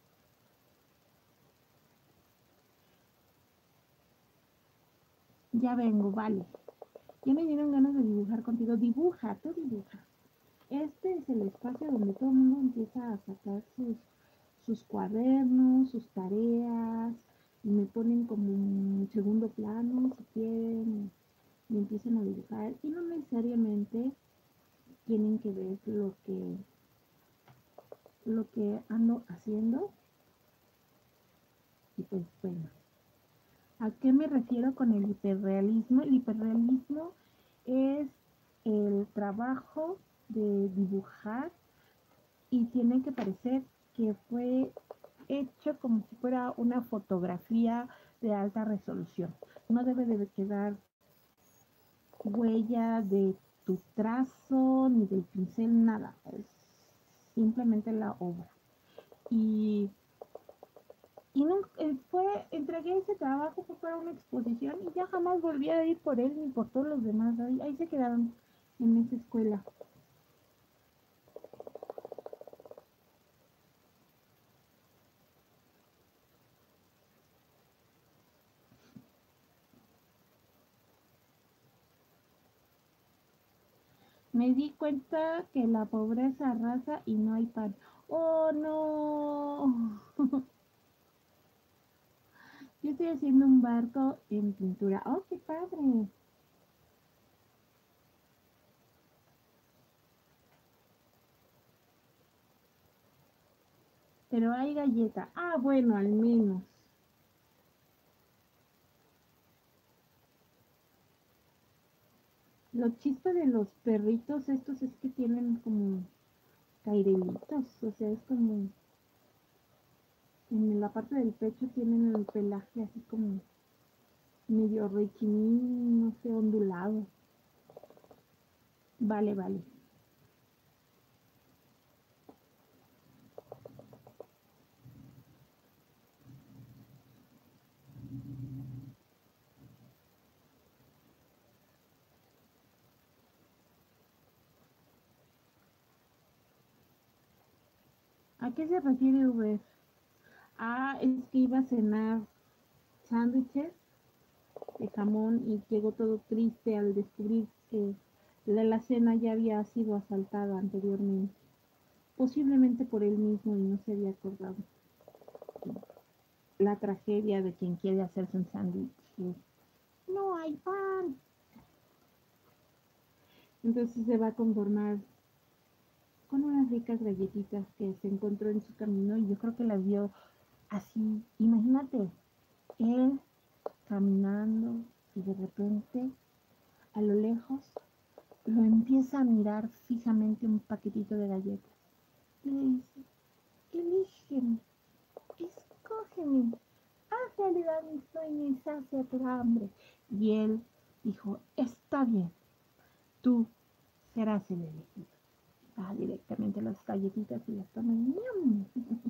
Ya vengo, vale. Ya me dieron ganas de dibujar contigo. Dibuja, tú dibuja. Este es el espacio donde todo el mundo empieza a sacar sus, sus cuadernos, sus tareas, y me ponen como un segundo plano si quieren, y empiezan a dibujar. Y no necesariamente tienen que ver lo que, lo que ando haciendo. Y pues bueno, ¿a qué me refiero con el hiperrealismo? El hiperrealismo es el trabajo de dibujar y tiene que parecer que fue hecho como si fuera una fotografía de alta resolución. No debe de quedar huella de tu trazo ni del pincel, nada. Es simplemente la obra. Y, y no, eh, fue, entregué ese trabajo, fue para una exposición y ya jamás volví a ir por él ni por todos los demás. Ahí, ahí se quedaron en esa escuela. Me di cuenta que la pobreza arrasa y no hay pan. ¡Oh, no! Yo estoy haciendo un barco en pintura. ¡Oh, qué padre! Pero hay galleta. Ah, bueno, al menos. Lo chispa de los perritos estos es que tienen como cairelitos. O sea, es como en la parte del pecho tienen el pelaje así como medio rechinín, no sé, ondulado. Vale, vale. ¿A qué se refiere Uber? Ah, es que iba a cenar sándwiches de jamón y llegó todo triste al descubrir que la alacena ya había sido asaltada anteriormente, posiblemente por él mismo y no se había acordado. La tragedia de quien quiere hacerse un sándwich. No hay pan. Entonces se va a conformar con unas ricas galletitas que se encontró en su camino y yo creo que las vio así. Imagínate, él caminando y de repente a lo lejos lo empieza a mirar fijamente un paquetito de galletas y le dice, elígeme, escógeme, haz realidad mi sueño y sacia tu hambre. Y él dijo, está bien, tú serás el elegido. Va directamente a las galletitas y las toma y ¡ñam!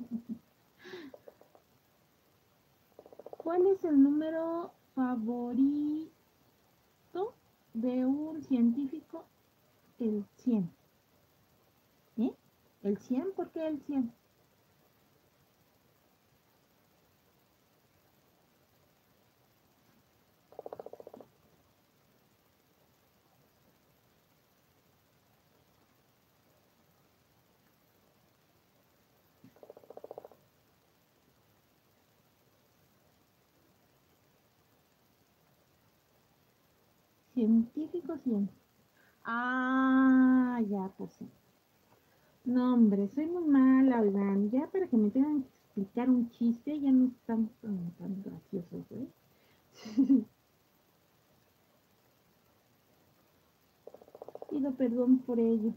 ¿Cuál es el número favorito de un científico? El cien. ¿Eh? ¿El cien? ¿Por qué el cien? Científico cien. Ah, ya, pues sí. No, hombre, soy muy mala, oigan. Ya para que me tengan que explicar un chiste, ya no están tan, tan graciosos, ¿eh? Pido perdón por ello.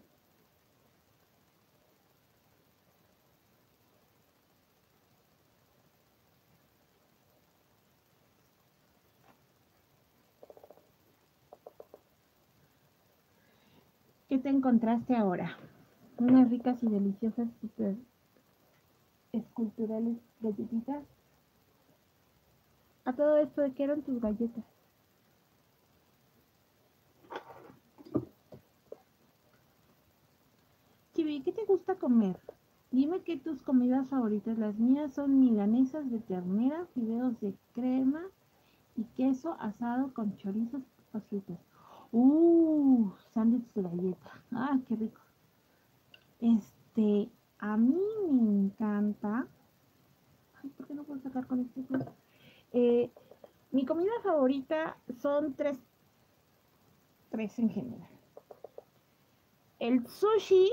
¿Qué te encontraste ahora? Unas ricas y deliciosas super esculturales galletitas. A todo esto, ¿de qué eran tus galletas? Chibi, ¿qué te gusta comer? Dime qué tus comidas favoritas. Las mías son milanesas de ternera, fideos de crema y queso asado con chorizos y papas fritas. Uh, sándwich de galleta. Ah, qué rico. Este, a mí me encanta. Ay, ¿por qué no puedo sacar con este juego? Eh, mi comida favorita son tres, tres en general. El sushi,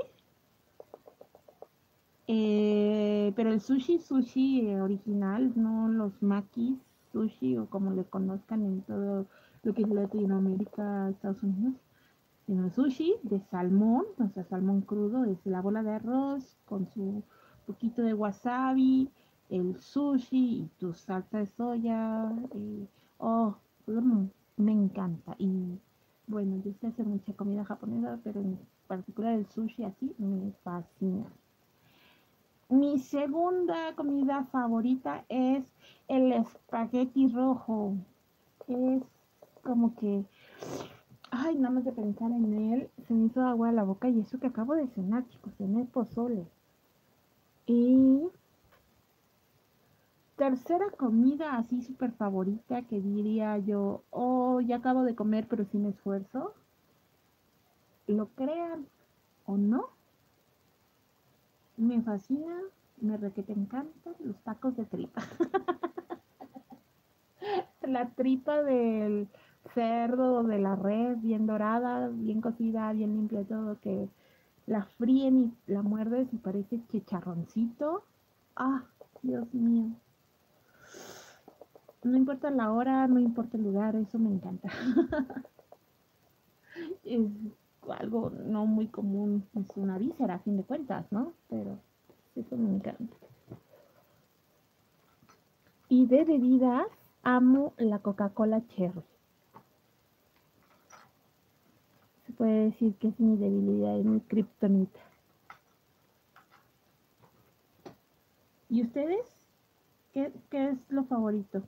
eh, pero el sushi, sushi eh, original, no los makis sushi o como le conozcan en todo lo que es Latinoamérica, Estados Unidos, sino el sushi de salmón, o sea, salmón crudo, es la bola de arroz con su poquito de wasabi, el sushi y tu salsa de soya. Eh, oh, mm, me encanta. Y bueno, yo sé hacer mucha comida japonesa, pero en particular el sushi así me fascina. Mi segunda comida favorita es el espagueti rojo. Es como que, ay, nada más de pensar en él, se me hizo agua a la boca y eso que acabo de cenar, chicos, cené pozole. Y tercera comida así súper favorita que diría yo, oh, ya acabo de comer pero sin esfuerzo, lo crean o no, me fascina, me requete encanta los tacos de tripa. La tripa del cerdo, de la res, bien dorada, bien cocida, bien limpia, todo, que la fríen y la muerdes y parece chicharroncito. Ah, Dios mío. No importa la hora, no importa el lugar, eso me encanta. Es algo no muy común, es una víscera a fin de cuentas, ¿no? Pero eso me encanta. Y de bebidas, amo la Coca-Cola Cherry. Se puede decir que es mi debilidad, es mi kriptonita. ¿Y ustedes? ¿Qué, qué es lo favorito?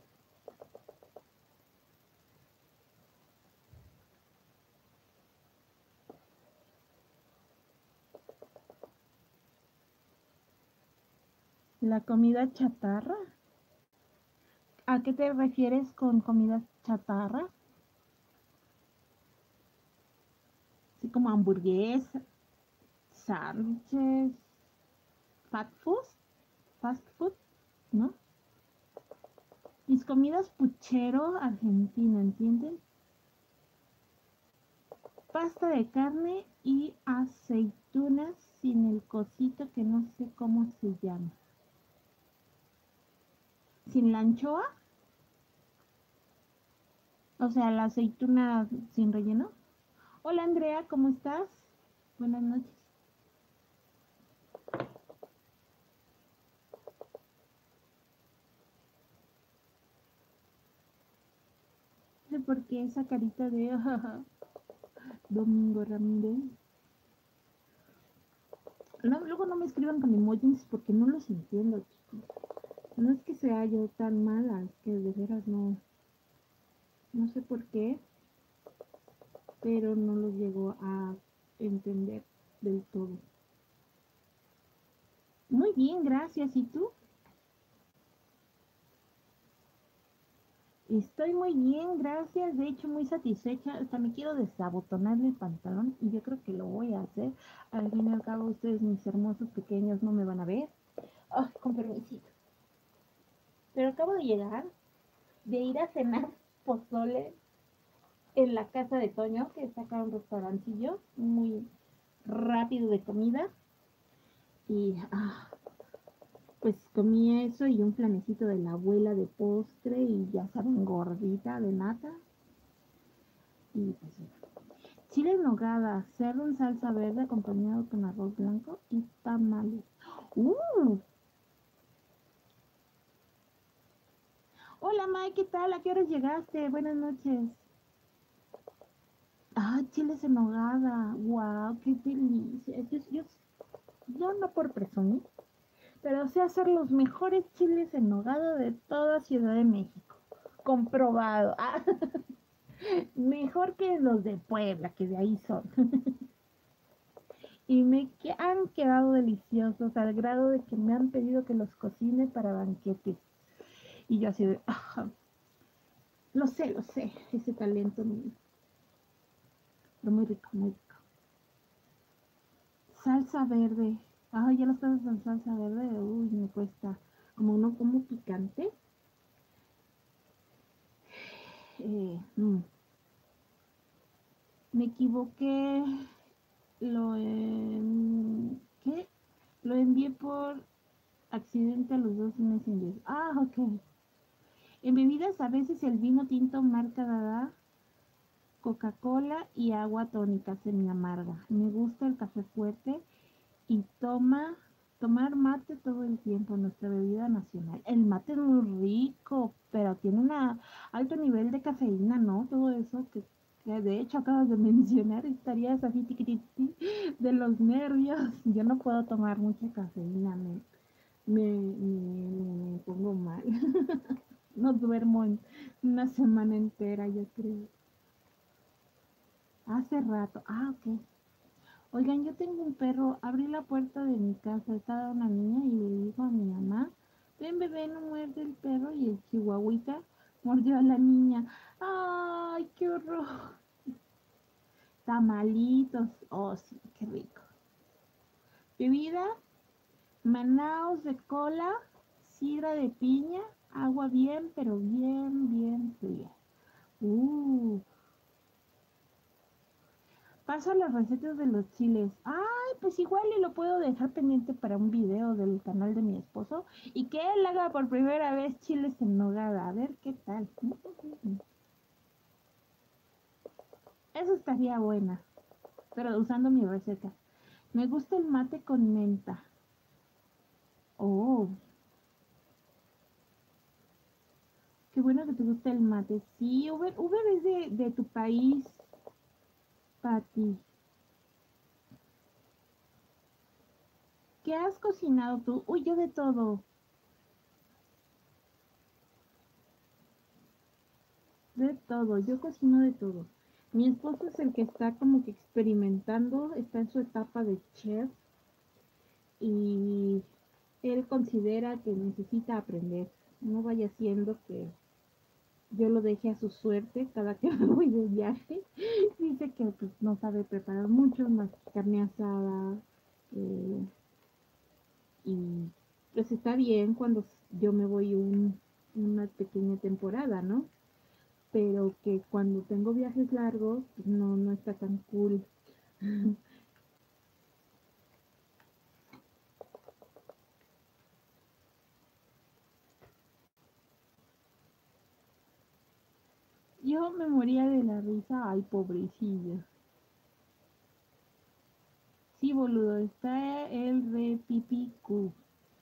¿La comida chatarra? ¿A qué te refieres con comida chatarra? Así como hamburguesa, sándwiches, fast food, fast food, ¿no? Mis comidas puchero argentino, ¿entienden? Pasta de carne y aceitunas sin el cosito que no sé cómo se llama. ¿Sin la anchoa? O sea, la aceituna sin relleno. Hola Andrea, ¿cómo estás? Buenas noches. No sé por qué esa carita de Domingo Ramírez. No, luego no me escriban con emojis porque no los entiendo, chicos. No es que sea yo tan mala, es que de veras no, no sé por qué, pero no los llego a entender del todo. Muy bien, gracias. ¿Y tú? Estoy muy bien, gracias. De hecho, muy satisfecha. Hasta me quiero desabotonarle el pantalón y yo creo que lo voy a hacer. Al fin y al cabo, ustedes, mis hermosos pequeños, no me van a ver. Ay, con permisito. Pero acabo de llegar, de ir a cenar pozole. en la casa de Toño, que está acá un restaurancillo muy rápido de comida. Y ah, pues comí eso y un flanecito de la abuela de postre y ya saben, gordita de nata. Y pues chile en nogada, cerdo en salsa verde acompañado con arroz blanco y tamales. ¡Uh! Hola Mike, ¿qué tal? ¿A qué horas llegaste? Buenas noches. Ah, chiles en nogada. ¡Wow! ¡Qué delicia! Yo, yo, yo no por presumir, pero sé hacer los mejores chiles en nogada de toda Ciudad de México. Comprobado. Ah, mejor que los de Puebla, que de ahí son. Y me que han quedado deliciosos al grado de que me han pedido que los cocine para banquetes. Y yo así de, ah, lo sé, lo sé, ese talento mío, pero muy rico, muy rico. Salsa verde. Ay, ya las cosas con salsa verde, uy, me cuesta. Como uno como picante. Eh, mm, me equivoqué. Lo, en, ¿qué? Lo envié por accidente a los dos messengers. Ah, ok. En bebidas a veces el vino tinto marca Dada, Coca-Cola y agua tónica semi amarga. Me gusta el café fuerte y toma, tomar mate todo el tiempo, nuestra bebida nacional. El mate es muy rico, pero tiene un alto nivel de cafeína, ¿no? Todo eso que, que de hecho acabas de mencionar, estarías así tiquititi de los nervios. Yo no puedo tomar mucha cafeína, me, me, me, me pongo mal. No duermo en una semana entera, yo creo. Hace rato. Ah, ok. Oigan, yo tengo un perro, abrí la puerta de mi casa, estaba una niña y le dijo a mi mamá, ven bebé, no muerde el perro y el chihuahuita mordió a la niña. ¡Ay, qué horror! Tamalitos, oh sí, qué rico. Bebida, manaos de cola, sidra de piña, agua bien, pero bien, bien fría. Uh, paso a las recetas de los chiles. Ay, pues igual y lo puedo dejar pendiente para un video del canal de mi esposo y que él haga por primera vez chiles en nogada. A ver qué tal. Eso estaría buena, pero usando mi receta. Me gusta el mate con menta. Oh, qué bueno que te gusta el mate. Sí, Uber, Uber es de, de tu país, Pati. ¿Qué has cocinado tú? Uy, yo de todo, de todo. Yo cocino de todo. Mi esposo es el que está como que experimentando, está en su etapa de chef y él considera que necesita aprender. No vaya siendo que yo lo deje a su suerte cada que me voy de viaje. Dice que pues, no sabe preparar mucho, más que carne asada. eh, y pues está bien cuando yo me voy un, una pequeña temporada, ¿no? Pero que cuando tengo viajes largos, pues no, no está tan cool. Yo me moría de la risa, ay, pobrecilla. Sí, boludo, está el re pipicú.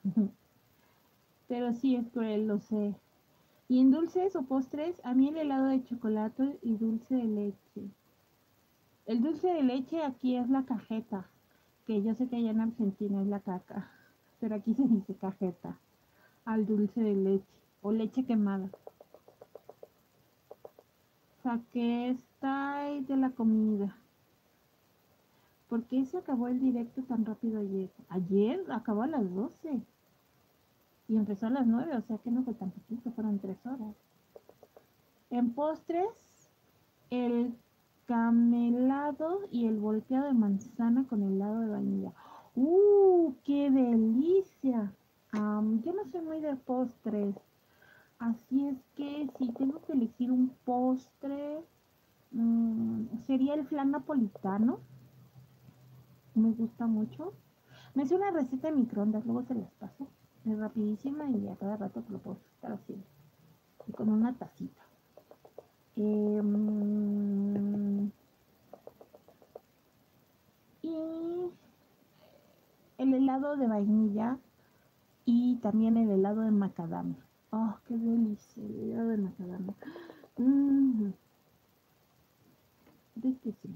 Pero sí es cruel, lo sé. Y en dulces o postres, a mí el helado de chocolate y dulce de leche. El dulce de leche aquí es la cajeta, que yo sé que allá en Argentina es la caca, pero aquí se dice cajeta al dulce de leche o leche quemada. Saqué esta de la comida. ¿Por qué se acabó el directo tan rápido ayer? Ayer acabó a las doce y empezó a las nueve, o sea que no fue tan poquito, fueron tres horas. En postres, el camelado y el volteado de manzana con helado de vainilla. ¡Uh, qué delicia! Um, yo no soy muy de postres, así es que si tengo que elegir un postre, Mm, sería el flan napolitano. Me gusta mucho. Me hice una receta de microondas, luego se las paso. Es rapidísima y a cada rato te lo puedo estar haciendo. Y con una tacita. Eh, mm, y el helado de vainilla y también el helado de macadamia. Oh, qué delicia, el helado de macadamia. Mm, riquísimo.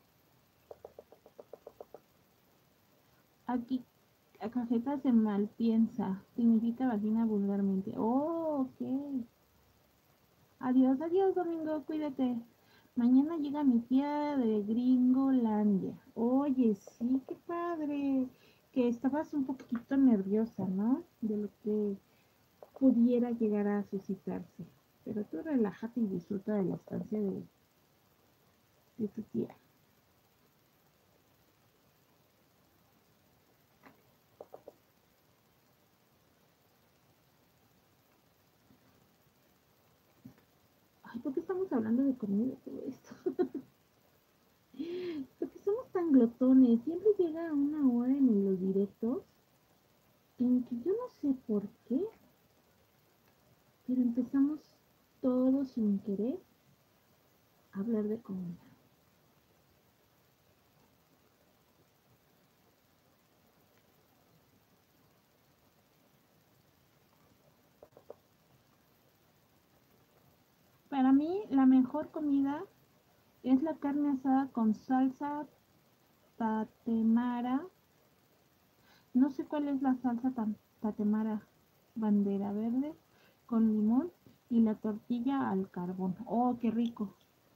Aquí, a cajeta se mal piensa, significa vagina vulgarmente. Oh, ok. Adiós, adiós, Domingo, cuídate. Mañana llega mi tía de Gringolandia. Oye, sí, qué padre. Que estabas un poquito nerviosa, ¿no? De lo que pudiera llegar a suscitarse. Pero tú relájate y disfruta de la estancia de, de tu tía. Ay, ¿por qué estamos hablando de comida todo esto? ¿Por qué somos tan glotones? Siempre llega una hora en los directos en que yo no sé por qué, pero empezamos todos sin querer a hablar de comida. Para mí, la mejor comida es la carne asada con salsa tatemara. No sé cuál es la salsa tatemara, bandera verde con limón y la tortilla al carbón. Oh, qué rico.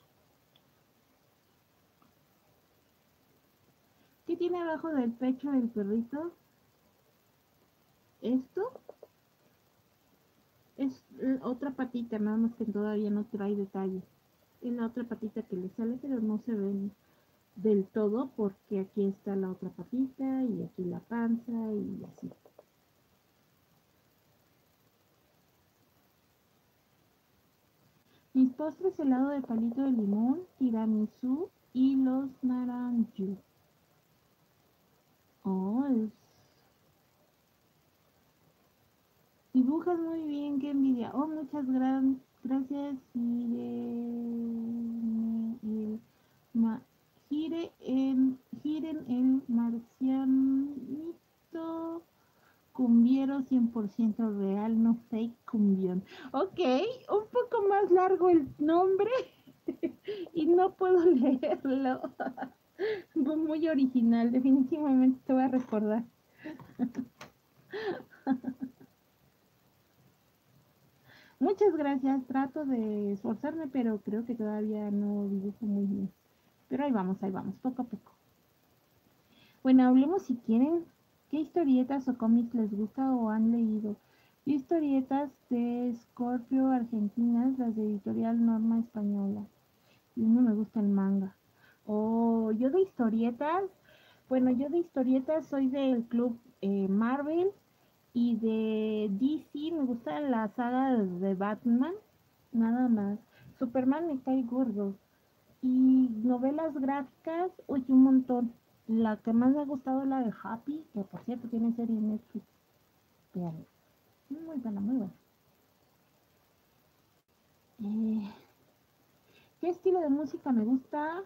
¿Qué tiene abajo del pecho el perrito? Esto es otra patita, nada más que todavía no trae detalle. Es la otra patita que le sale, pero no se ve del todo porque aquí está la otra patita y aquí la panza y así. Mis postres: helado de palito de limón, tiramisú y los naranjú. Oh, es... dibujas muy bien, qué envidia. Oh, muchas gran... gracias. Giren el, ma... Gire en... Giren el marcianito cumbiero cien por ciento real, no fake cumbión. Ok, un poco más largo el nombre y no puedo leerlo. Muy original, definitivamente te voy a recordar. Muchas gracias, trato de esforzarme, pero creo que todavía no dibujo muy bien. Pero ahí vamos, ahí vamos, poco a poco. Bueno, hablemos si quieren, ¿qué historietas o cómics les gusta o han leído? Yo historietas de Scorpio argentinas, las de editorial Norma española. Y no me gusta el manga. O oh, yo de historietas, bueno, yo de historietas soy del club eh, Marvel y de D C me gusta la saga de Batman, nada más. Superman me cae gordo. Y novelas gráficas, uy, un montón. La que más me ha gustado es la de Happy, que por cierto tiene serie en Netflix. Vean, muy buena, muy buena. Eh, ¿Qué estilo de música me gusta?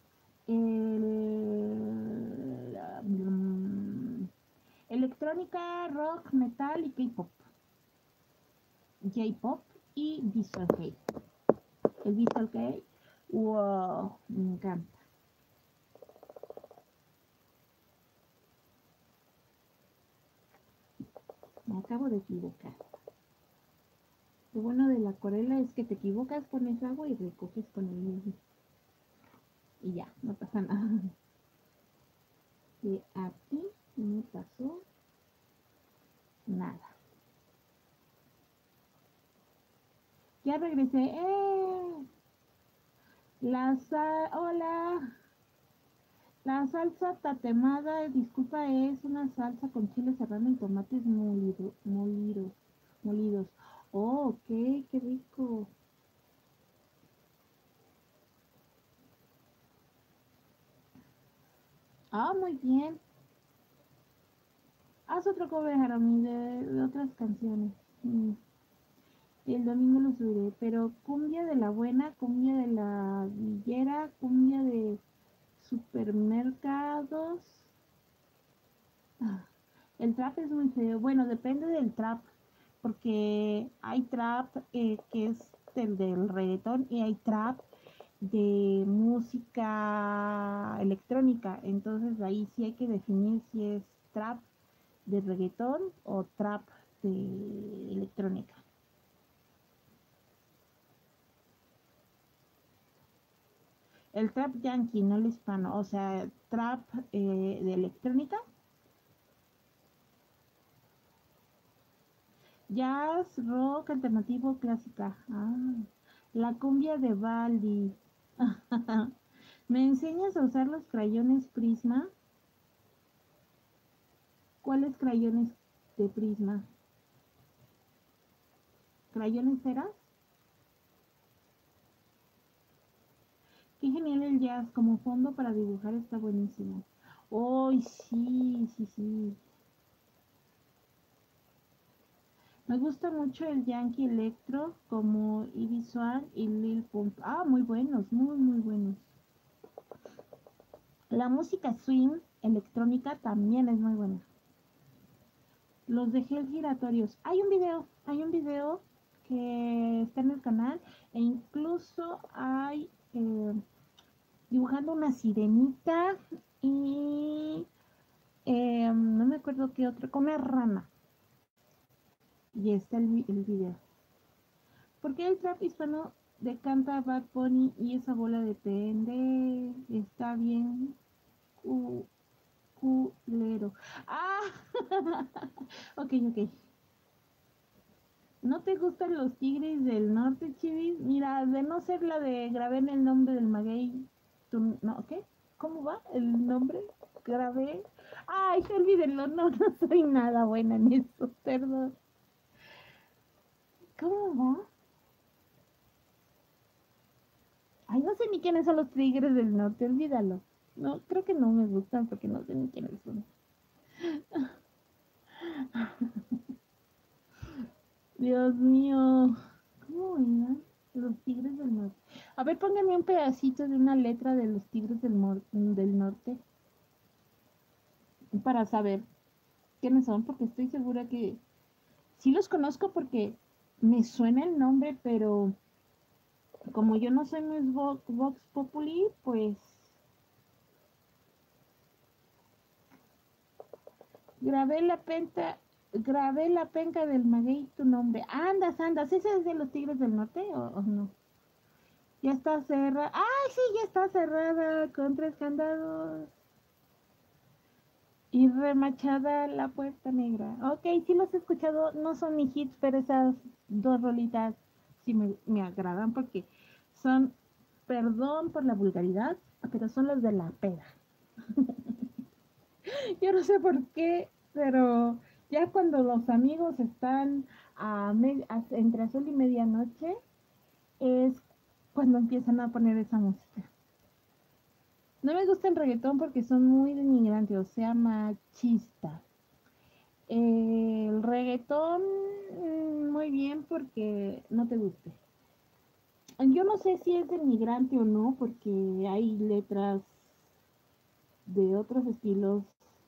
El, um, electrónica, rock, metal y K-pop. J-pop y Visual Kei. El Visual Kei, wow, me encanta. Me acabo de equivocar. Lo bueno de la acuarela es que te equivocas, pones agua y recoges con el mismo. Y ya, no pasa nada. Y aquí no pasó nada. Ya regresé. ¡Eh! La sal... Hola. La salsa tatemada, disculpa, es una salsa con chile serrano y tomates molido, molidos. Molidos. Oh, ok, qué rico. Ah, muy bien. Haz otro cover, Harami, de, de otras canciones. Mm, el domingo lo subiré, pero cumbia de la buena, cumbia de la villera, cumbia de supermercados. Ah, el trap es muy feo. Bueno, depende del trap, porque hay trap eh, que es el del reggaetón y hay trap de música electrónica. Entonces ahí sí hay que definir si es trap de reggaetón o trap de electrónica. El trap yankee, no el hispano, o sea, trap eh, de electrónica, jazz, rock, alternativo, clásica. Ah, la cumbia de Baldi. ¿Me enseñas a usar los crayones Prisma? ¿Cuáles crayones de Prisma? ¿Crayones ceras? Qué genial el jazz, como fondo para dibujar está buenísimo. ¡Oh, sí, sí, sí! Me gusta mucho el Yankee Electro como Ibisual y Lil Pump. Ah, muy buenos, muy, muy buenos. La música swing electrónica también es muy buena. Los de gel giratorios. Hay un video, hay un video que está en el canal e incluso hay eh, dibujando una sirenita y eh, no me acuerdo qué otro, con una rana. Y está el, el video. ¿Por qué el trap hispano decanta Bad Bunny y esa bola de pende? Está bien cu culero. Ah, ok, ok. ¿No te gustan los tigres del norte, Chivis? Mira, de no ser la de grabé en el nombre del maguey, tú, no, ¿qué? ¿Cómo va el nombre? Grabé. Ay, olvídenlo, no, no soy nada buena en eso, perdón. ¿Cómo va? Ay, no sé ni quiénes son los tigres del norte, olvídalo. No, creo que no me gustan porque no sé ni quiénes son. Dios mío. ¿Cómo eran los tigres del norte? A ver, pónganme un pedacito de una letra de los tigres del, mor- del norte para saber quiénes son, porque estoy segura que sí los conozco porque me suena el nombre, pero como yo no soy Miss Vox, Vox Populi, pues grabé la penta, grabé la penca del maguey tu nombre. Andas, andas, ¿ese es de los tigres del norte o, o no? Ya está cerrada. ¡Ay, sí! Ya está cerrada con tres candados. Y remachada la puerta negra. Ok, sí los he escuchado. No son mis hits, pero esas dos rolitas sí me, me agradan porque son, perdón por la vulgaridad, pero son las de la peda. Yo no sé por qué, pero ya cuando los amigos están a me- a- entre azul y medianoche, es cuando empiezan a poner esa música. No me gusta el reggaetón porque son muy denigrantes, o sea, machista. Eh, el reggaetón, mm, muy bien porque no te guste. Yo no sé si es denigrante o no, porque hay letras de otros estilos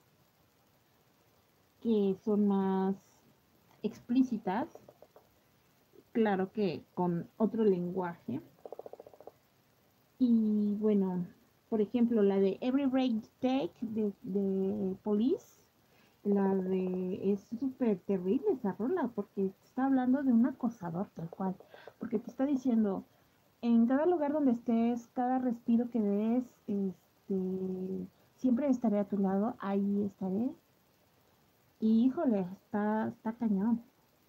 que son más explícitas, claro que con otro lenguaje. Y bueno, por ejemplo, la de Every Break You Take de, de Police, la de es súper terrible esa rola porque te está hablando de un acosador tal cual, porque te está diciendo en cada lugar donde estés, cada respiro que des, este, siempre estaré a tu lado, ahí estaré. Y híjole, está, está cañón.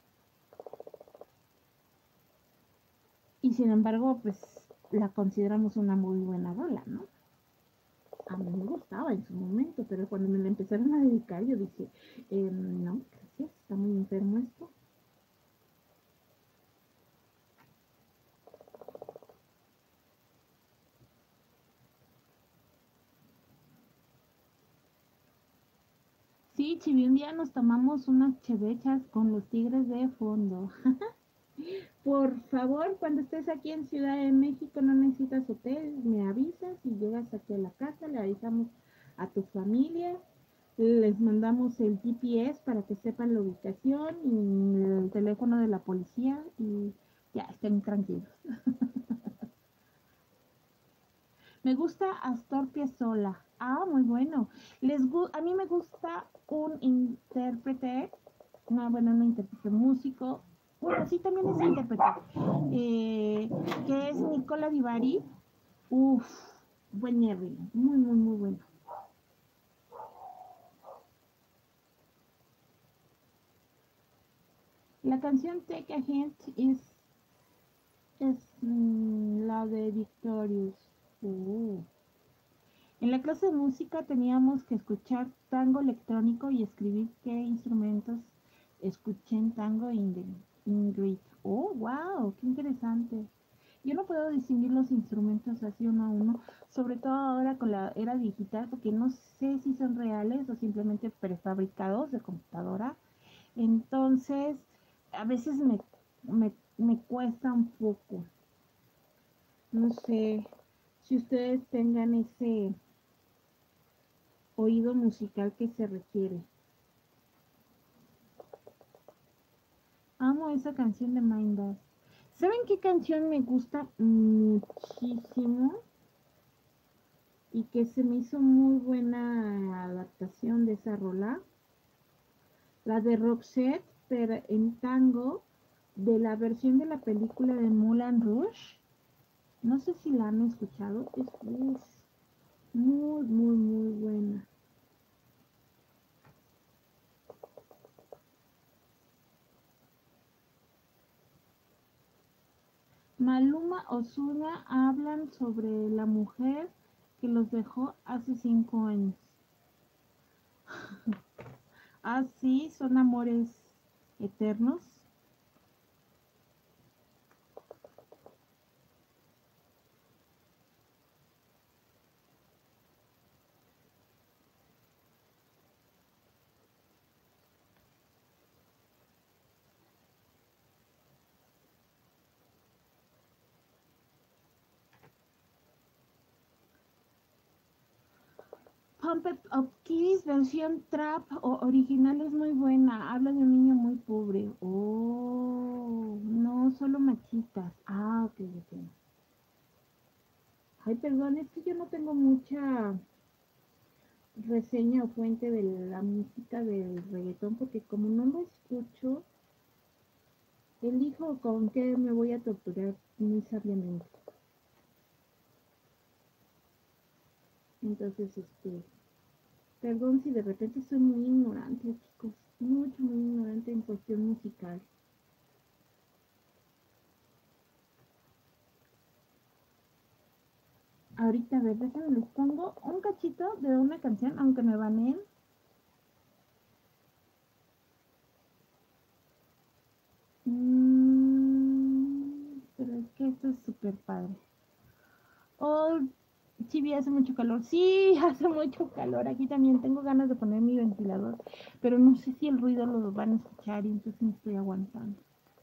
Y sin embargo, pues la consideramos una muy buena rola, ¿no? A mí me gustaba en su momento, pero cuando me la empezaron a dedicar, yo dije, eh, no, gracias, está muy enfermo esto. Sí, Chivi, un día nos tomamos unas chevechas con los tigres de fondo. Por favor, cuando estés aquí en Ciudad de México, no necesitas hotel, me avisas y llegas aquí a la casa, le avisamos a tu familia, les mandamos el G P S para que sepan la ubicación y el teléfono de la policía y ya estén tranquilos. Me gusta Astor Piazzolla. Ah, muy bueno. Les gu- a mí me gusta un intérprete, una, bueno, un intérprete músico. Bueno, sí, también es intérprete. eh, que es Nicola Di Bari. Uf, buen Jerry. Muy, muy, muy bueno. La canción Take a Hint es, es mm, la de Victorious. Uh. En la clase de música teníamos que escuchar tango electrónico y escribir qué instrumentos escuché en tango Ingrid. Ingrid. Oh, wow, qué interesante. Yo no puedo distinguir los instrumentos así uno a uno, sobre todo ahora con la era digital, porque no sé si son reales o simplemente prefabricados de computadora. Entonces, a veces me, me, me cuesta un poco. No sé si ustedes tengan ese oído musical que se requiere. Amo esa canción de Mind. ¿Saben qué canción me gusta muchísimo? Y que se me hizo muy buena adaptación de esa rola. La de Roxette, pero en tango, de la versión de la película de Moulin Rouge. No sé si la han escuchado. Es uf, muy, muy, muy buena. Maluma Ozuna hablan sobre la mujer que los dejó hace cinco años. Ah, sí, son amores eternos. Pump It Up Kiss, versión trap o original es muy buena. Habla de un niño muy pobre. Oh, no, solo machistas. Ah, ok, ok. Ay, perdón, es que yo no tengo mucha reseña o fuente de la música del reggaetón porque como no lo escucho, elijo con qué me voy a torturar muy sabiamente. Entonces, este, perdón si de repente soy muy ignorante, chicos, mucho, muy ignorante en cuestión musical. Ahorita, a ver, déjenme les pongo un cachito de una canción, aunque me baneen. Mm, pero es que esto es súper padre. Oh, sí, hace mucho calor. Sí, hace mucho calor. Aquí también tengo ganas de poner mi ventilador, pero no sé si el ruido lo van a escuchar y entonces me estoy aguantando.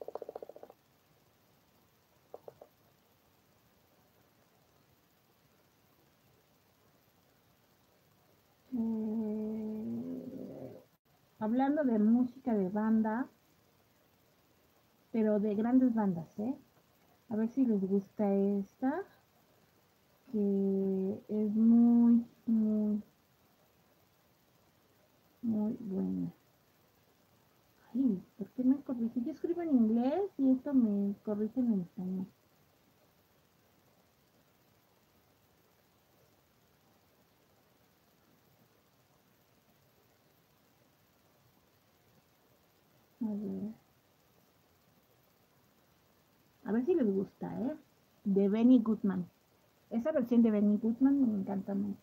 Eh, hablando de música de banda, pero de grandes bandas, ¿eh? A ver si les gusta esta, que es muy, muy, muy buena. Ay, ¿por qué me corrige? Yo escribo en inglés y esto me corrige en español. A ver, a ver si les gusta, ¿eh? De Benny Goodman. Esa versión de Benny Goodman me encanta mucho.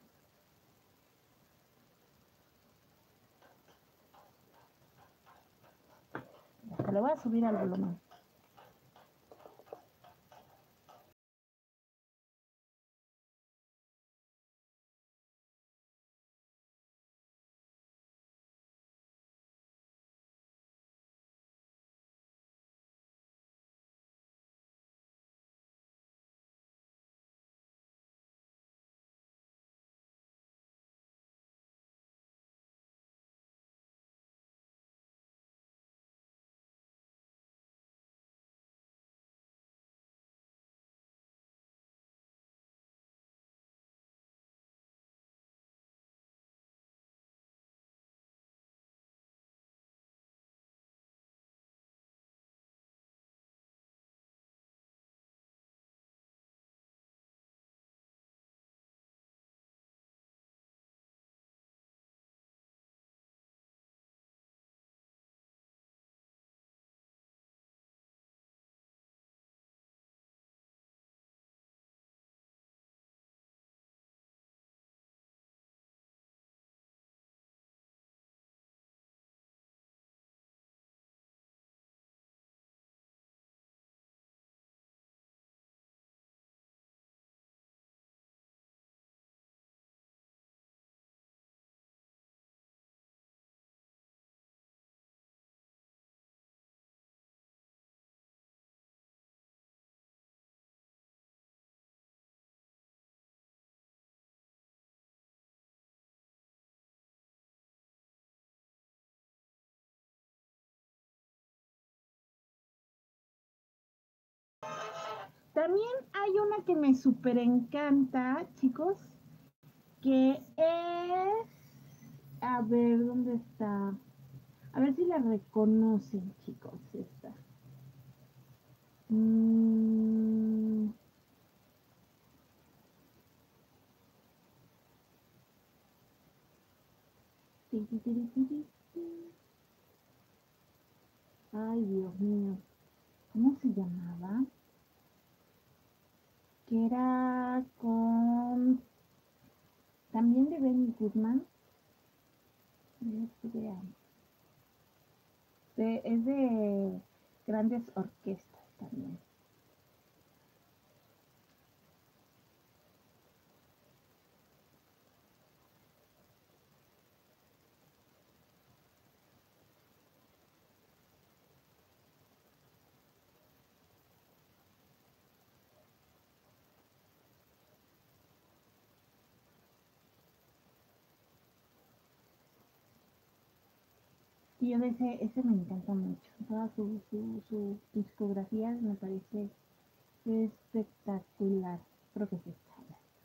Hasta le voy a subir al volumen. También hay una que me súper encanta, chicos, que es... A ver, ¿dónde está? A ver si la reconocen, chicos, esta. Mm. Ay, Dios mío. ¿Cómo se llamaba? Que era con... También de Benny Goodman. De, es de grandes orquestas también. Y yo de ese, ese me encanta mucho. Toda su, su, su discografía me parece espectacular. Creo que sí está.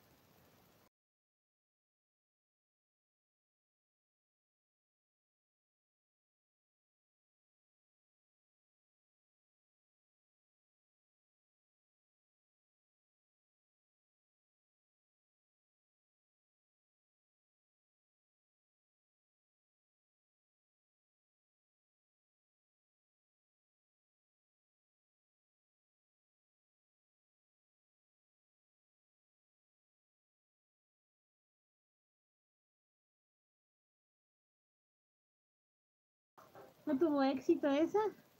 ¿No tuvo éxito esa?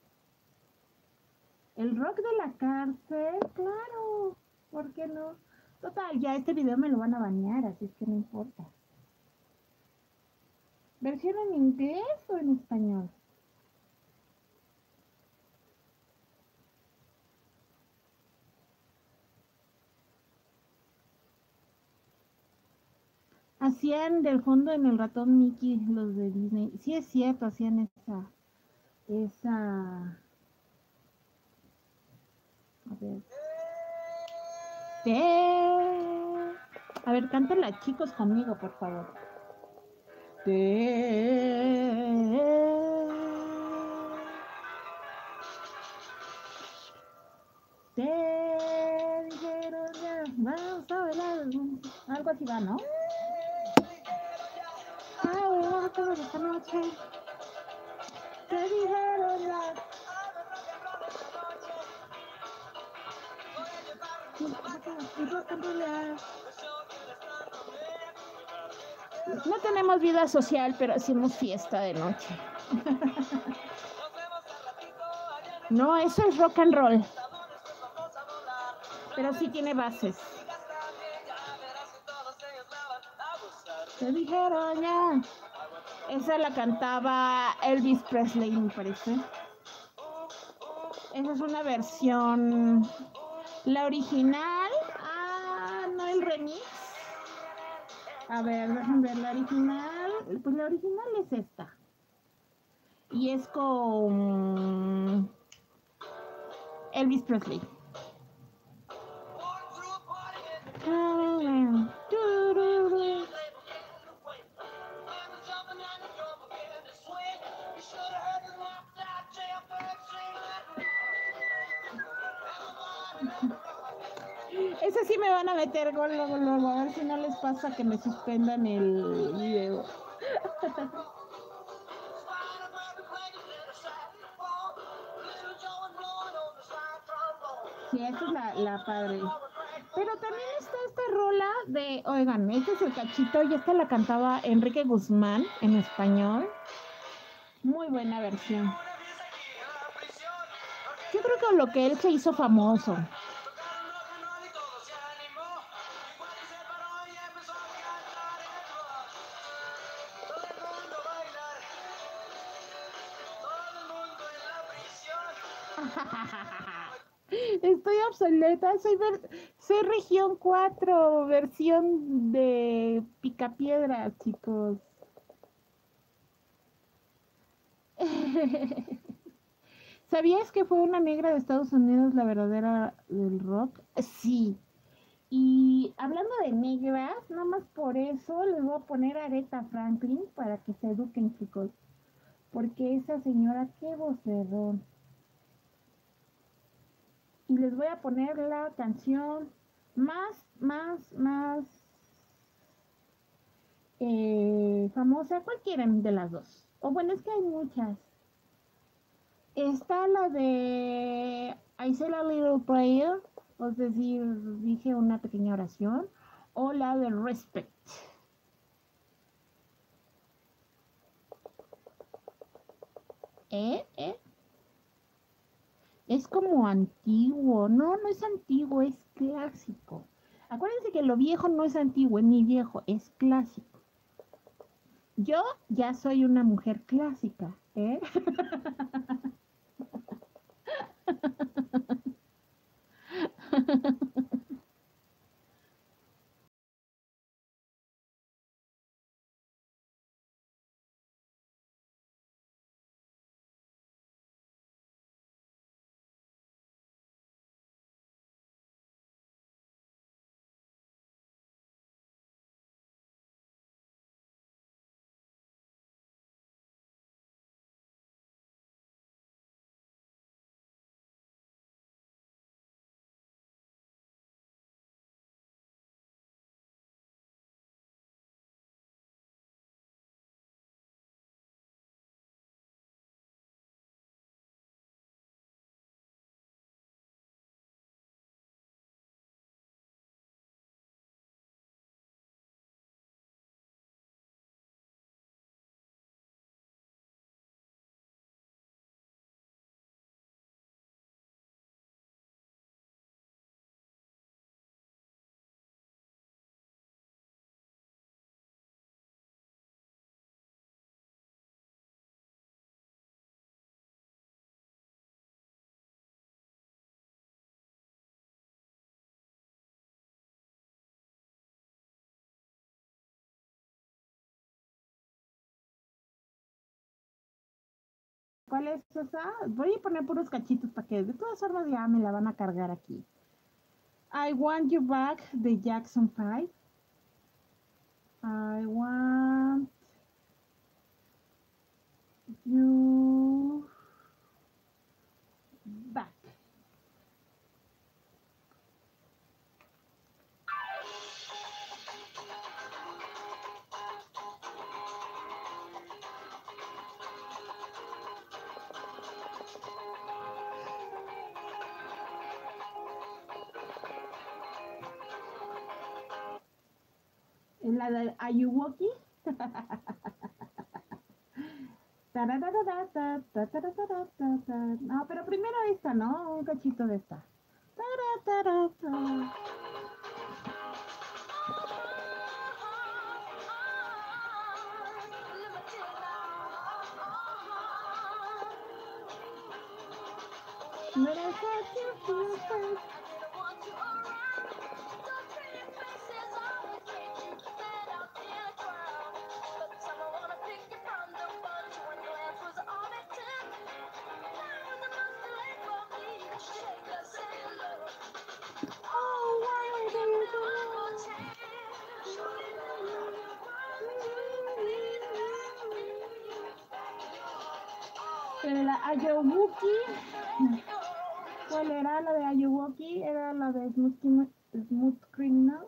El rock de la cárcel, claro. ¿Por qué no? Total, ya este video me lo van a banear, así es que no importa. ¿Versión en inglés o en español? Hacían del fondo en el ratón Mickey los de Disney. Sí es cierto, hacían esa, esa, a ver, te... A ver, cántenla chicos conmigo, por favor. Te... Te dijeron ya, vamos a bailar. Algo así va, ¿no? Ah, bueno, todos esta noche. Te dijeron ya. No tenemos vida social, pero hacemos fiesta de noche. No, eso es rock and roll. Pero sí tiene bases. Te dijeron ya. Esa la cantaba Elvis Presley, me parece. Esa es una versión. La original. Ah, no el remix. A ver, déjenme ver la original. Pues la original es esta. Y es con Elvis Presley. Ese sí me van a meter gol luego, luego, a ver si no les pasa que me suspendan el video. Sí, esa es la, la padre. Pero también está esta rola de, oigan, este es el cachito y esta la cantaba Enrique Guzmán en español. Muy buena versión. Yo creo que lo que él se hizo famoso. Estoy obsoleta, soy, ver, soy región cuatro, versión de Picapiedra, chicos. ¿Sabías que fue una negra de Estados Unidos la verdadera del rock? Sí. Y hablando de negras, nada más por eso les voy a poner a Aretha Franklin para que se eduquen, chicos. Porque esa señora, qué vocerrón. Y les voy a poner la canción más, más, más eh, famosa, cualquiera de las dos. O bueno, es que hay muchas. Está la de I said a little prayer, es decir, dije una pequeña oración, o la de respect. ¿Eh? ¿Eh? Es como antiguo. No, no es antiguo, es clásico. Acuérdense que lo viejo no es antiguo, ni viejo, es clásico. Yo ya soy una mujer clásica, ¿eh? ¿Cuál es esa? Voy a poner puros cachitos para que de todas formas ya me la van a cargar aquí. I Want You Back de Jackson five. I want you back. En la de Ayuwoki. No, pero primero esta, ¿no? Un cachito de esta. But I said you feel first. Pero la Ayuwoki, ¿cuál era la de Ayuwoki? Era la de Smooth, Smooth Criminal.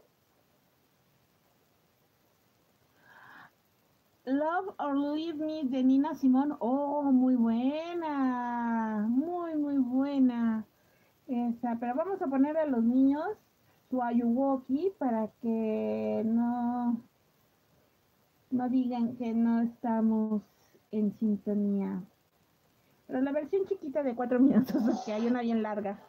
Love or Leave Me de Nina Simone. Oh, muy buena, muy, muy buena. Esa, pero vamos a poner a los niños su Ayuwoki para que no, no digan que no estamos en sintonía. Pero la versión chiquita de cuatro minutos, porque hay una bien larga.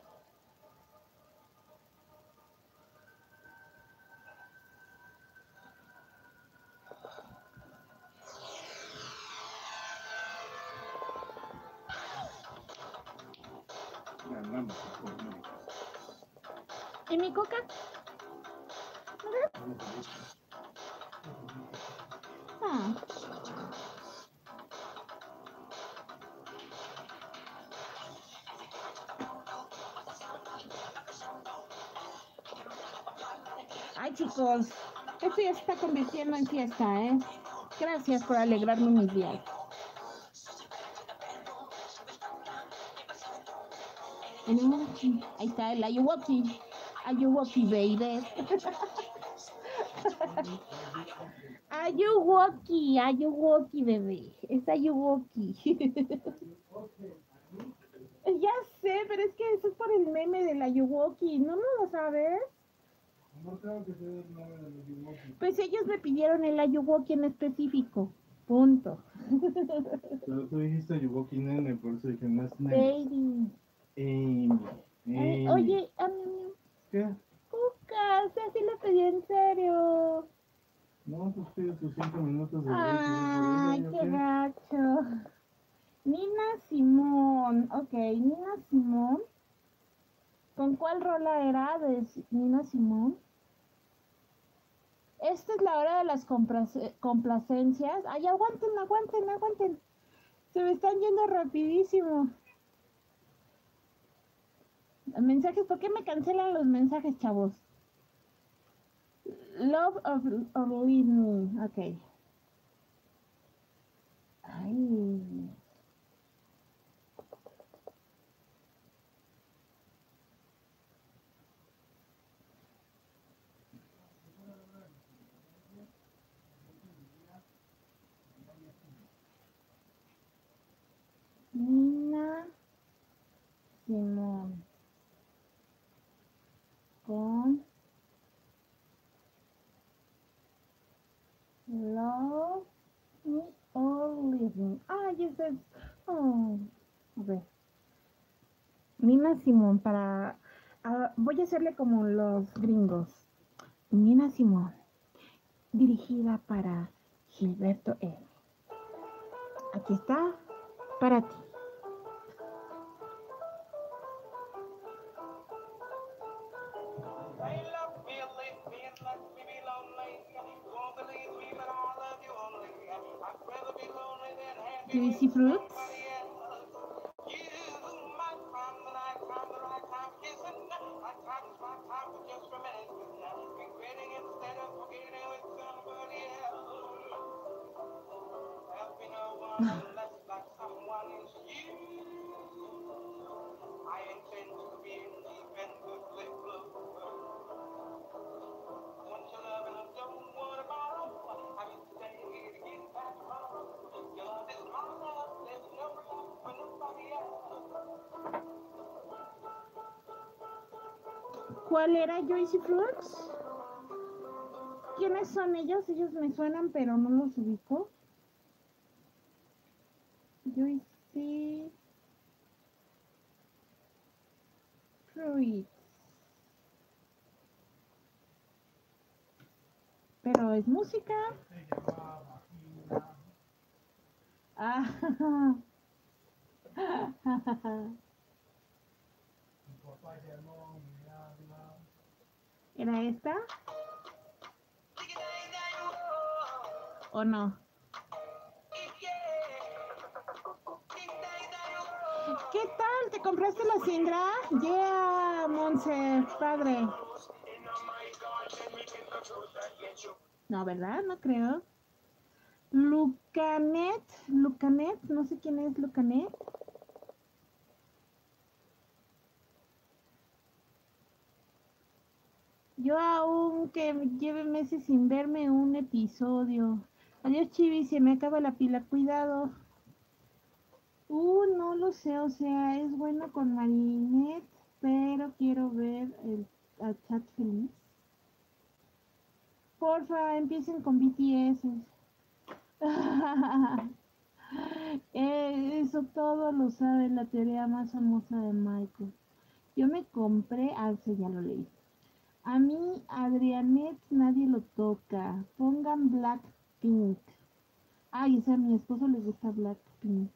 ¿Y mi coca? Ah. Ay, chicos, esto ya se está convirtiendo en fiesta, ¿eh? Gracias por alegrarme mis días. Ahí está el Ayuwoki. Ayuwoki, baby. Ayuwoki, Ayuwoki, bebé. Es Ayuwoki. Ya sé, pero es que eso es por el meme del Ayuwoki. ¿No, no lo sabes? No creo que sea el meme del Ayuwoki. Pues ellos me pidieron el Ayuwoki en específico. Punto. Pero tú dijiste Ayuwoki nene, por eso dije, no es nene. Baby. Amy, Ay, Amy. oye, a mí, ¿Qué? Cuca, o sea, sí lo pedí en serio. No, pues pide tus cinco minutos de break y ve por Ay, ella, ¿o qué qué? gacho. Nina Simón, ok, Nina Simón. ¿Con cuál rola era de Nina Simón? Esta es la hora de las complacencias. Ay, aguanten, aguanten, aguanten. Se me están yendo rapidísimo. Mensajes, ¿por qué me cancelan los mensajes, chavos? Love of, of Leave Me, ok. Ay. Nina Simón con Love Me or Leave Me. Ay, ese es. Oh. A ver. Nina Simón para. Uh, voy a hacerle como los gringos. Nina Simón, dirigida para Gilberto E. Aquí está, para ti. Juicy Fruits. ¿Cuál era Juicy Fruits? ¿Quiénes son ellos? Ellos me suenan, pero no los ubico. Juicy Fruits. Pero es música. Ah. ¿Era esta? ¿O no? ¿Qué tal? ¿Te compraste la Sindra? Yeah, Monse, padre. No, ¿verdad? No creo. Lucanet, Lucanet, no sé quién es Lucanet. Yo aún que lleve meses sin verme un episodio. Adiós, Chibi, se me acaba la pila, cuidado. Uh, no lo sé, o sea, es bueno con Marinette, pero quiero ver el, el chat feliz. Porfa, empiecen con B T S. Eh, eso todo lo sabe la teoría más famosa de Michael. Yo me compré, ah, sí, ya lo leí. A mí, Adrianet, nadie lo toca. Pongan Blackpink. Ay, ese a mi esposo le gusta Blackpink.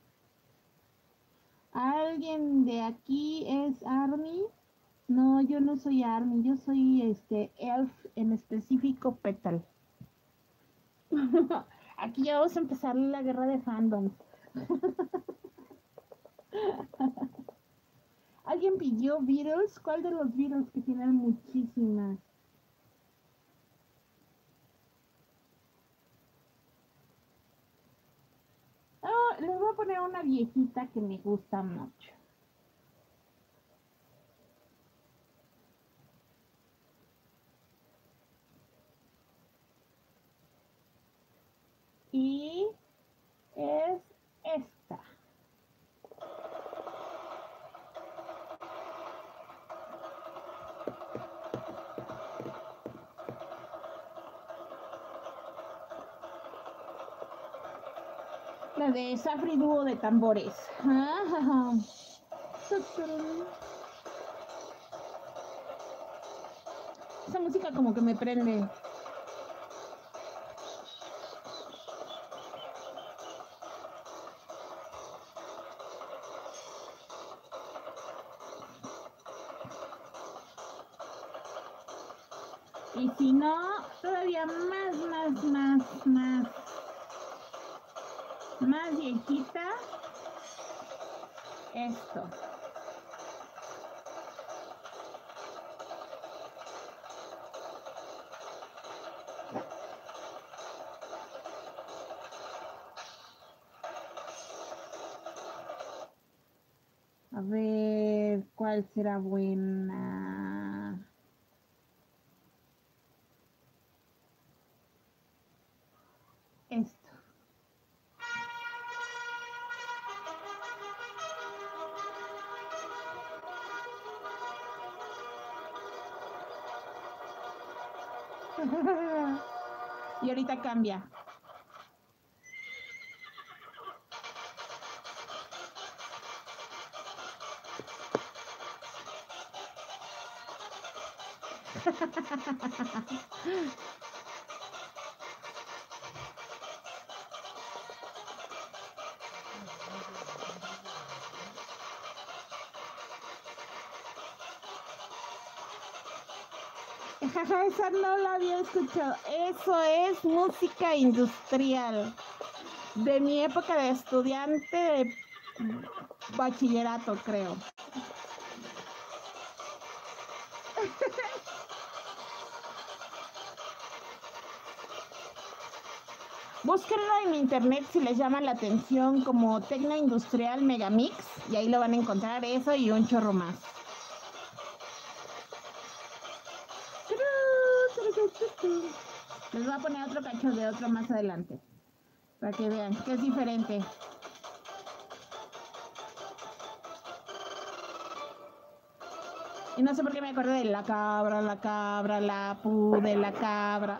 ¿Alguien de aquí es ARMY? No, yo no soy ARMY, yo soy este ELF, en específico Petal. Aquí ya vamos a empezar la guerra de fandoms. ¿Alguien pidió Beatles? ¿Cuál de los Beatles que tienen muchísimas? voy a poner una viejita que me gusta mucho. Y es esta. La de Safri Dúo de tambores. Esa música como que me prende. Y si no, todavía más, más, más, más, más viejita, esto. A ver, ¿cuál será buena? Esto. Y ahorita cambia. Esa no la había escuchado. Eso es música industrial. De mi época de estudiante de bachillerato, creo. Búsquenlo en internet si les llama la atención como Tecno Industrial Megamix y ahí lo van a encontrar, eso y un chorro más. Les voy a poner otro cacho de otro más adelante para que vean que es diferente. Y no sé por qué me acordé de la cabra, la cabra, la pu de la cabra.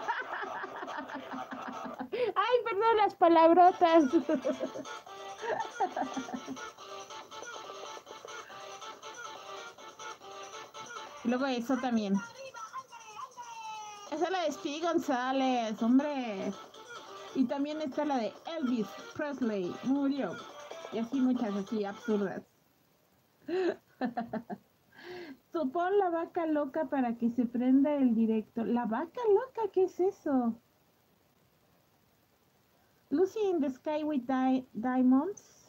Ay, perdón las palabrotas. Y luego eso también. Esa es la de Speedy González, hombre. Y también está la de Elvis Presley, murió. Y así muchas así absurdas. Supón la vaca loca para que se prenda el directo. ¿La vaca loca? ¿Qué es eso? Lucy in the Sky with di Diamonds.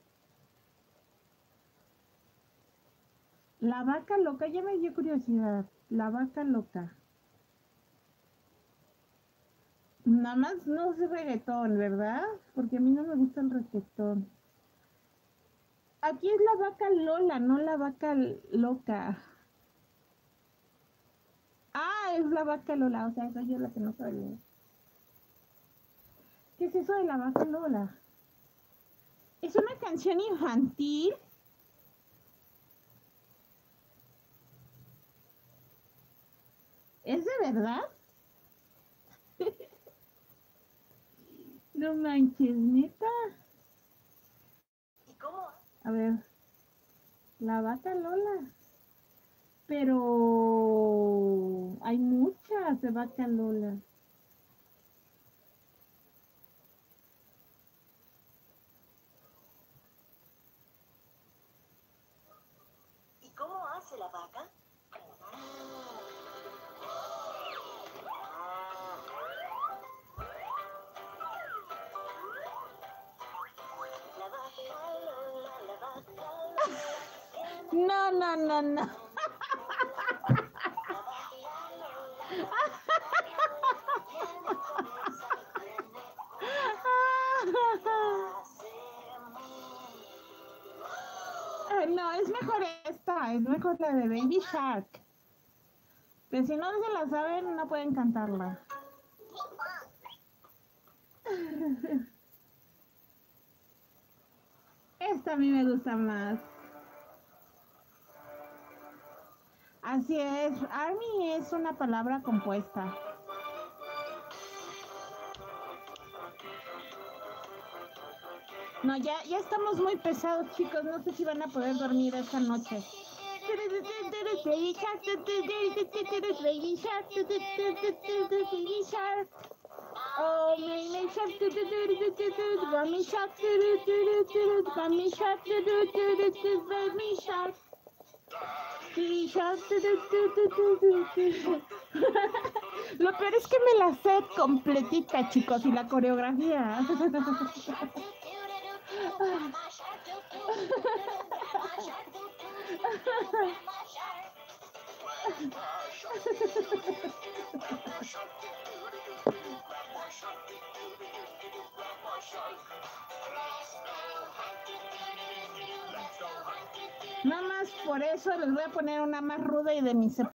La vaca loca, ya me dio curiosidad. La vaca loca. Nada más no es reggaetón, ¿verdad? Porque a mí no me gusta el reggaetón. Aquí es la vaca Lola, no la vaca loca. Ah, es la vaca Lola, o sea, esa yo la que no sabía. ¿Qué es eso de la vaca Lola? ¿Es una canción infantil? ¿Es de verdad? No manches, neta. ¿Y cómo? A ver, la vaca Lola. Pero hay muchas de vaca Lola. ¿Y cómo hace la vaca? No, no, no, no. No, es mejor esta, es mejor la de Baby Shark. Pero si no se la saben, no pueden cantarla. Esta a mí me gusta más. Así es, Army es una palabra compuesta. No, ya, ya estamos muy pesados, chicos. No sé si van a poder dormir esta noche. Baby Shark, Baby Shark, Baby Shark. Oh, Baby Shark, Baby Shark, Baby Shark, Baby Shark. Baby Shark. Lo peor es que me la sé completita, chicos, y la coreografía. Nada más por eso les voy a poner una más ruda y de mi cepillo.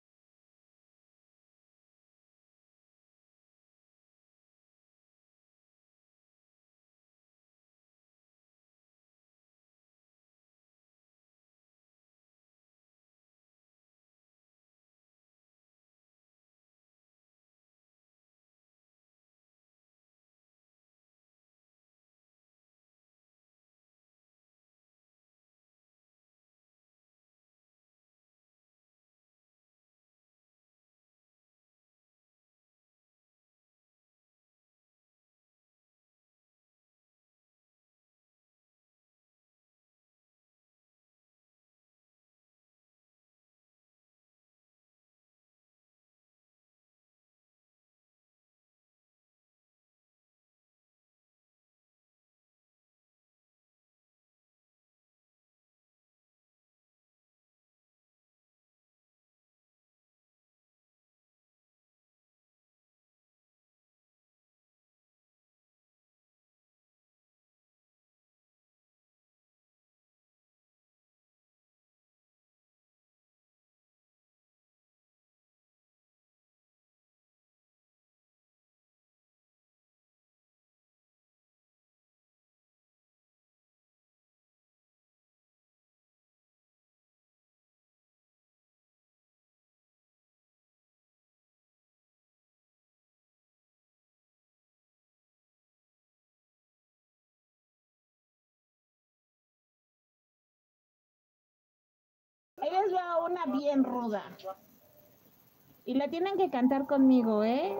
Ahí les va una bien ruda. Y la tienen que cantar conmigo, ¿eh?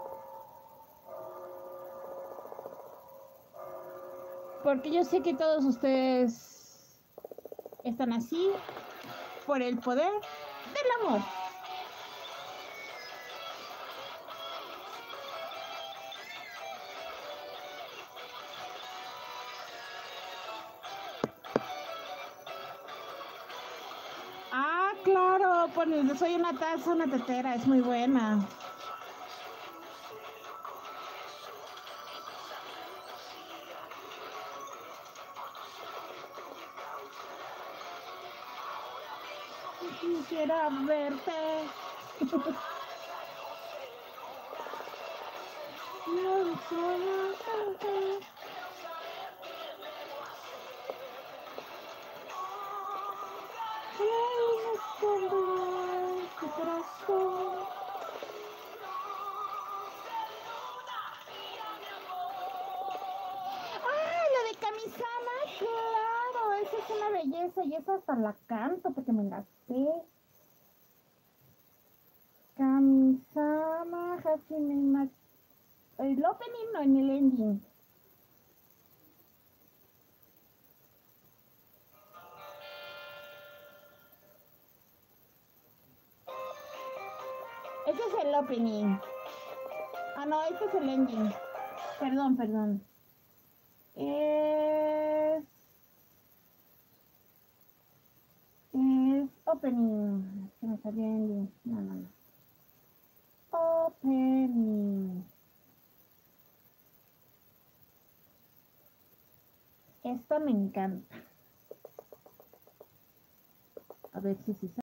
Porque yo sé que todos ustedes están así por el poder del amor. Ah, claro, pues soy una taza, una tetera, es muy buena. Quisiera verte. No soy ¡Ah, lo de Kamisama! ¡Claro! Esa es una belleza y esa hasta la canto porque me la sé. Kamisama, Hajime Ma... El opening o en el ending. Ese es el opening. Ah, no, este es el ending. Perdón, perdón. Es... Es opening. Que me salió ending. No, no, no. Opening. Esta me encanta. A ver si se sabe.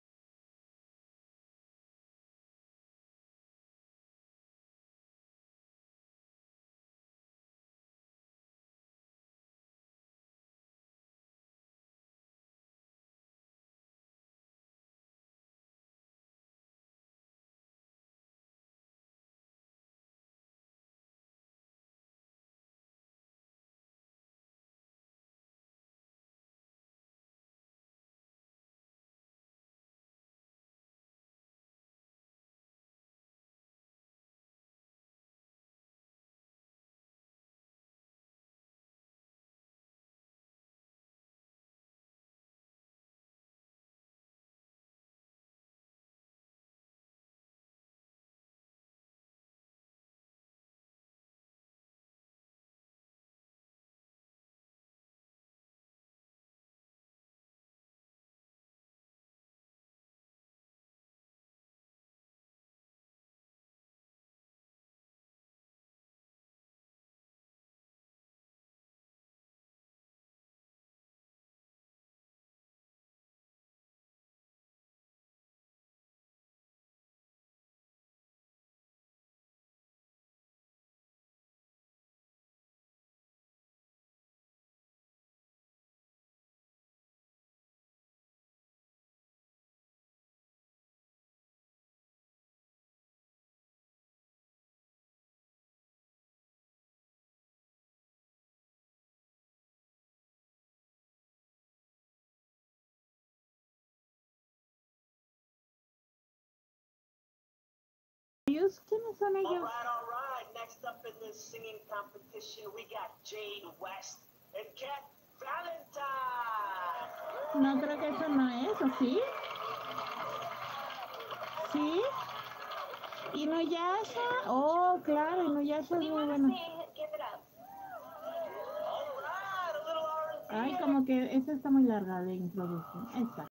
¿Ellos? ¿Quiénes son All ellos? right, all right. Next up in this singing competition, we got Jade West and Kat Valentine. No creo que eso no es, ¿o sí? ¿Sí? Inuyasha. Oh, claro, Inuyasha es muy bueno. Give it up. All right, a little R and B. Ay, como que esta está muy larga de introducción. Esta.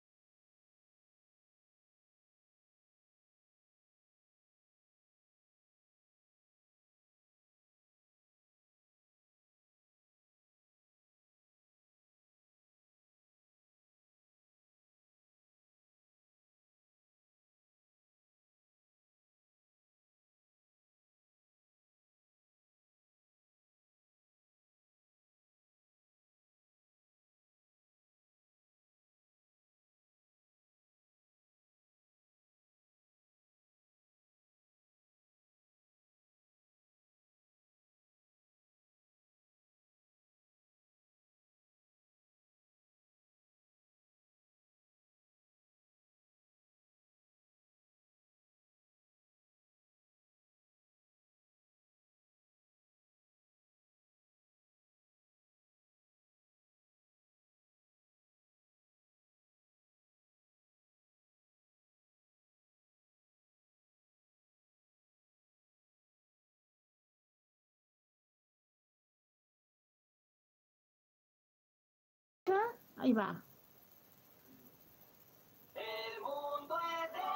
Ahí va. El mundo es de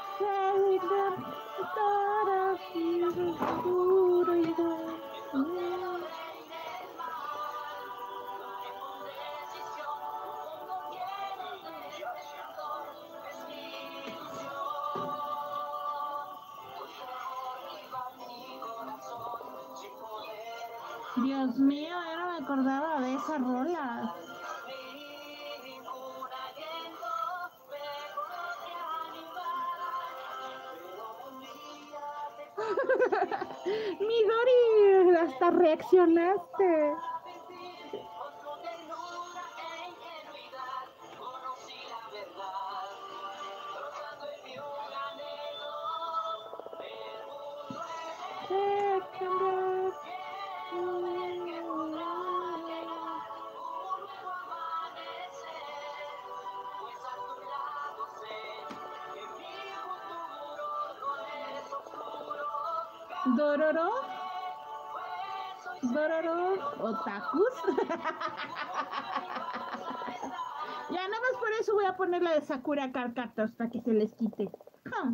Dios mío, yo no me acordaba de esa rola. Midori, hasta reaccionaste. Dororo, Dororo, otakus. Ya nada más por eso voy a poner la de Sakura Card Captors para que se les quite. Huh.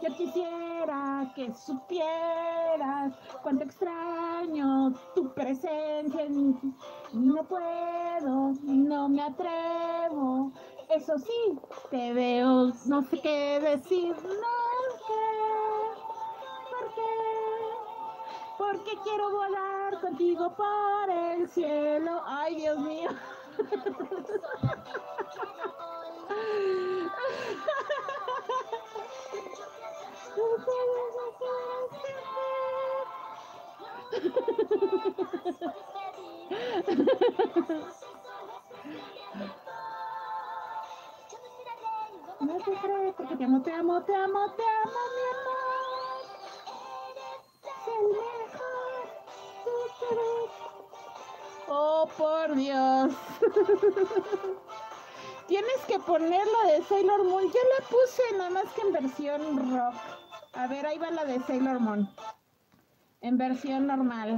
Yo quisiera que supieras cuánto extraño tu presencia en mí. No puedo, no me atrevo. Eso sí, te veo, no sé qué decir, no sé por qué. Porque quiero volar contigo por el cielo. Ay, Dios mío. No te crees porque te amo, te amo, te amo, te amo, mi amor. Es el mejor. Oh, por Dios. Tienes que poner la de Sailor Moon. Ya la puse, nada más que en versión rock. A ver, ahí va la de Sailor Moon. En versión normal.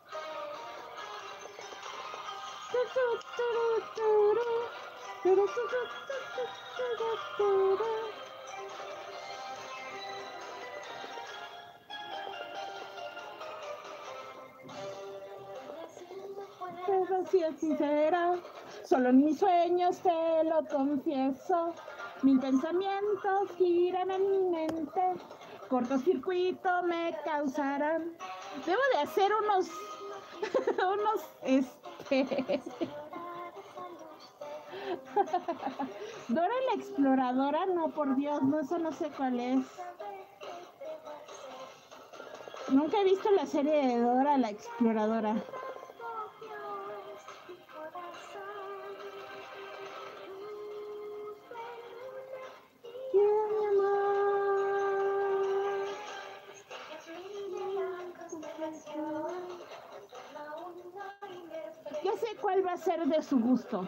Pero si es sincera, solo en mis sueños te lo confieso. Mis pensamientos giran en mi mente, cortocircuito me causarán. Debo de hacer unos, unos, este... Dora la exploradora, no, por Dios, no, eso no sé cuál es. Nunca he visto la serie de Dora la exploradora. Ya sé cuál va a ser de su gusto.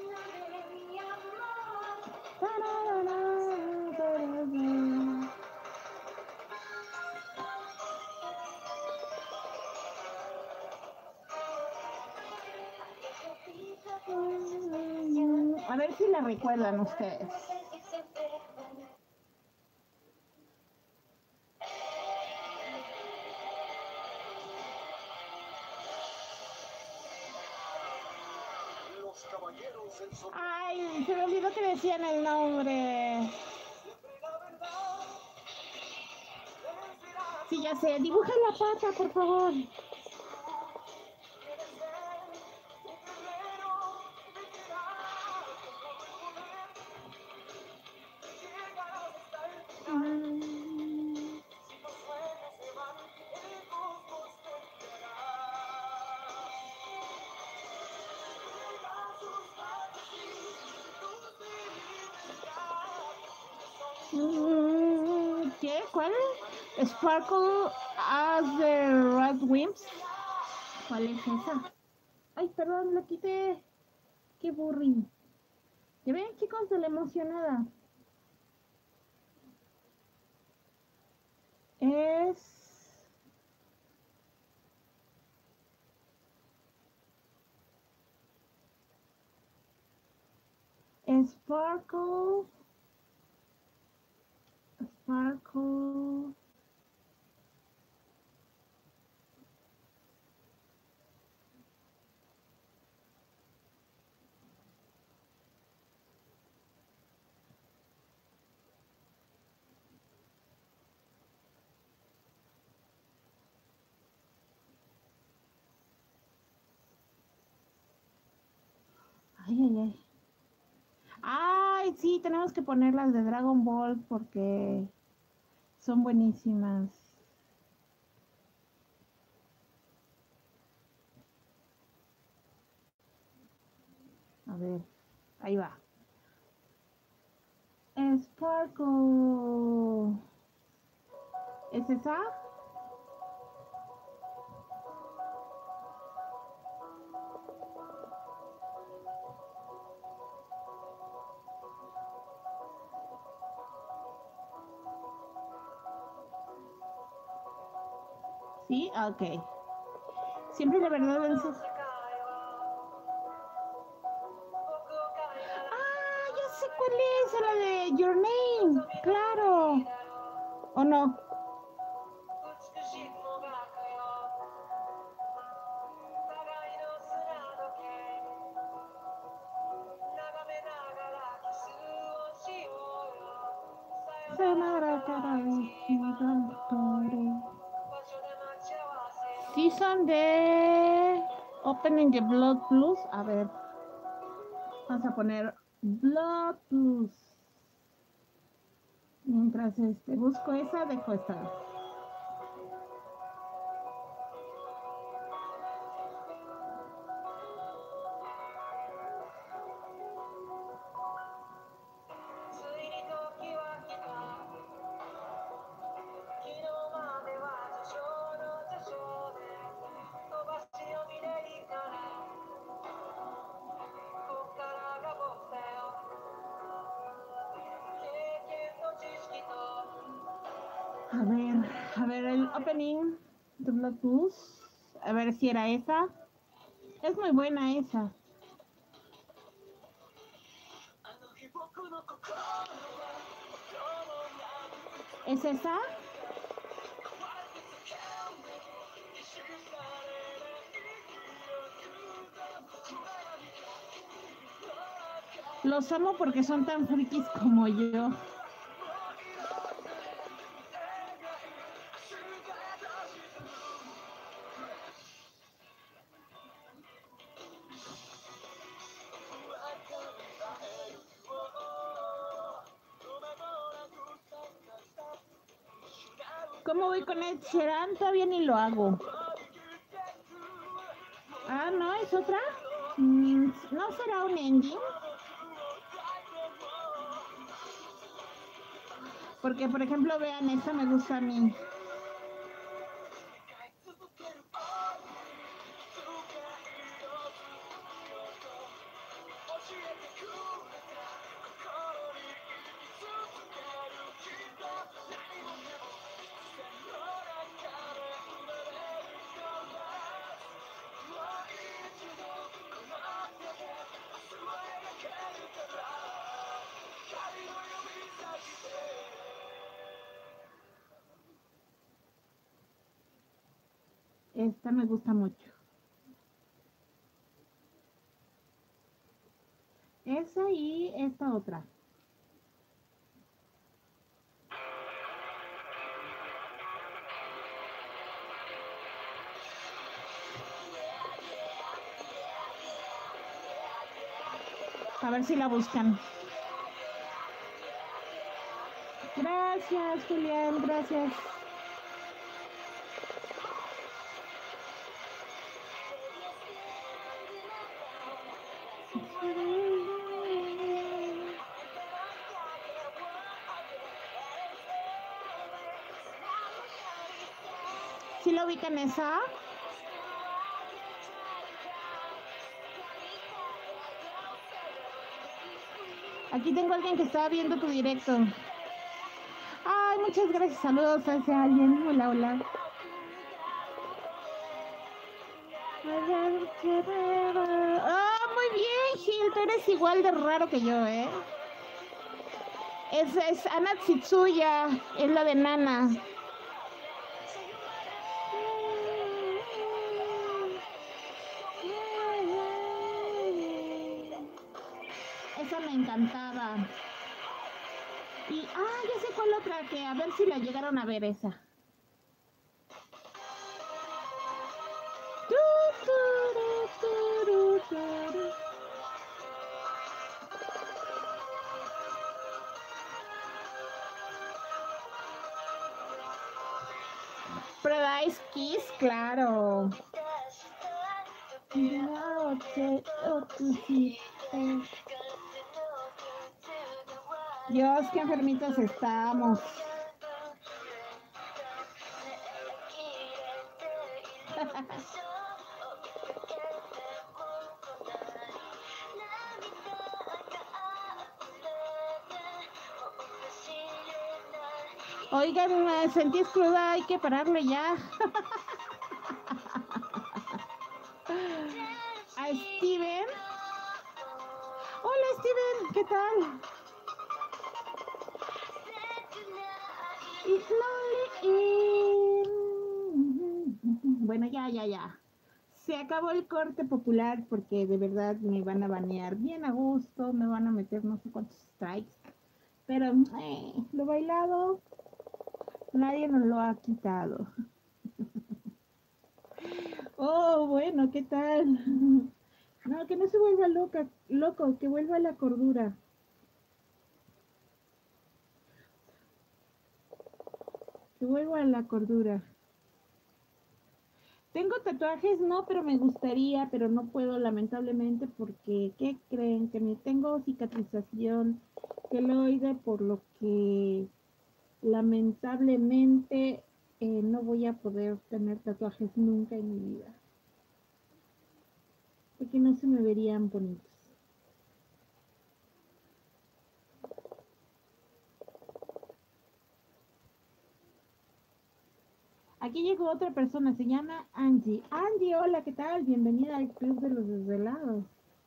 A ver si la recuerdan ustedes. Ay, se me olvidó que decían el nombre. Sí, ya sé. Dibuja la pata, por favor. ¿Qué? ¿Cuál? Sparkle as the Red Wimps. ¿Cuál es esa? Ay, perdón, lo quité. Qué burri. ¿Ya ven, chicos, de la emocionada? Es... Sparkle... Sparkle... Ay, ay, ay. Ay, sí, tenemos que poner las de Dragon Ball porque son buenísimas. A ver, ahí va. Sparkle. ¿Es esa? Sí, ok. Siempre la verdad es... Ah, ya sé cuál es, la de Your Name, claro. ¿O no? Season de Opening the Blood Plus. A ver. Vamos a poner Blood Plus. Mientras este, busco esa, dejo esta. A ver, a ver el opening de Blood Plus. A ver si era esa. Es muy buena esa. ¿Es esa? Los amo porque son tan frikis como yo. ¿Cómo voy con Ed Sheeran? Todavía ni lo hago. Ah, ¿no? ¿Es otra? Mm, ¿no será un ending? Porque, por ejemplo, vean, esta me gusta a mí. Esta me gusta mucho. Esa y esta otra. A ver si la buscan. Gracias, Julián, gracias. ¿Sí la ubican esa? Aquí tengo a alguien que estaba viendo tu directo. Ay, muchas gracias. Saludos a ese alguien. Hola, hola. Ah, muy bien, Gil. Tú eres igual de raro que yo, ¿eh? Es, es Ana Tsitsuya. Es la de Nana. Esa me encantaba. Y, ah, ya sé cuál otra, que a ver si la llegaron a ver esa. Tu, turu, turu, turu. Paradise Kiss, claro. Dios, qué enfermitos estamos. Oigan, me sentí cruda, hay que pararle ya. A Steven. Hola, Steven, ¿qué tal? It's lonely in... Bueno, ya, ya, ya. Se acabó el corte popular porque de verdad me van a banear bien a gusto, me van a meter no sé cuántos strikes. Pero eh, lo bailado, nadie nos lo ha quitado. Oh, bueno, ¿qué tal? No, que no se vuelva loca, loco, que vuelva a la cordura. Que vuelva a la cordura. Tengo tatuajes, no, pero me gustaría, pero no puedo lamentablemente porque, ¿qué creen? Que me tengo cicatrización queloide, por lo que lamentablemente eh, no voy a poder tener tatuajes nunca en mi vida. Porque no se me verían bonitos. Aquí llegó otra persona, se llama Angie. Angie, hola, ¿qué tal? Bienvenida al Club de los Desvelados.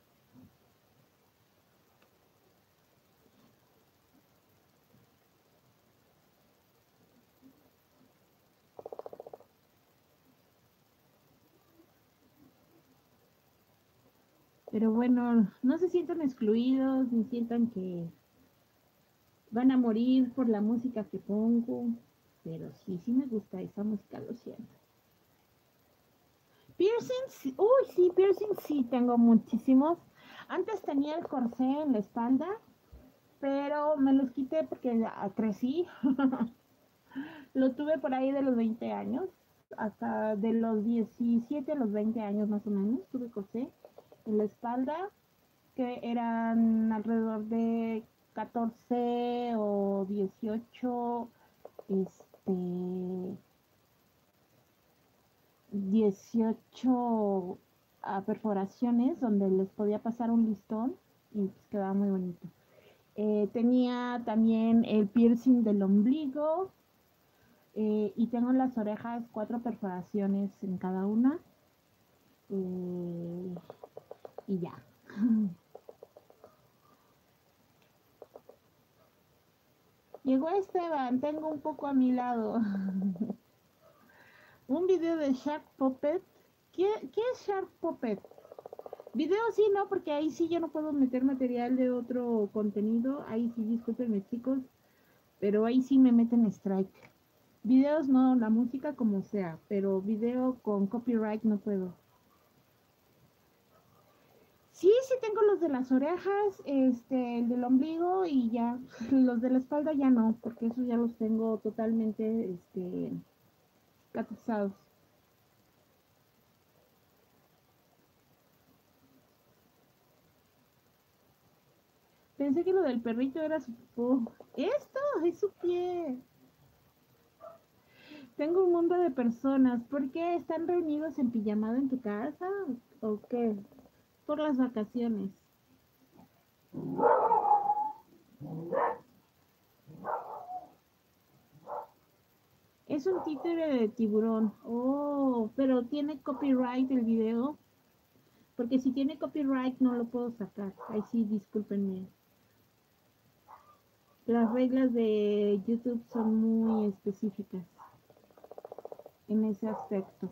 Pero bueno, no se sientan excluidos, ni sientan que van a morir por la música que pongo. Pero sí, sí me gusta esa música, lo siento. Piercings, uy, sí, piercings sí, tengo muchísimos. Antes tenía el corsé en la espalda, pero me los quité porque ya crecí. Lo tuve por ahí de los veinte años, hasta de los diecisiete a los veinte años más o menos, tuve corsé en la espalda, que eran alrededor de catorce o dieciocho, este, dieciocho uh, perforaciones donde les podía pasar un listón y pues quedaba muy bonito. Eh, tenía también el piercing del ombligo, eh, y tengo en las orejas cuatro perforaciones en cada una, eh, y ya. Llegó Esteban, tengo un poco a mi lado. Un video de Shark Puppet. ¿Qué, ¿Qué es Shark Puppet? Video sí, no, porque ahí sí yo no puedo meter material de otro contenido. Ahí sí, discúlpenme chicos, pero ahí sí me meten strike. Videos no, la música como sea, pero video con copyright no puedo. Sí, sí tengo los de las orejas, este, el del ombligo y ya. Los de la espalda ya no, porque esos ya los tengo totalmente, este, catizados. Pensé que lo del perrito era su popó. Esto es su pie. Tengo un mundo de personas. ¿Por qué están reunidos en pijamada en tu casa? ¿O qué? Por las vacaciones. Es un títere de tiburón. Oh, pero tiene copyright el video. Porque si tiene copyright no lo puedo sacar. Ay, sí, discúlpenme. Las reglas de YouTube son muy específicas en ese aspecto.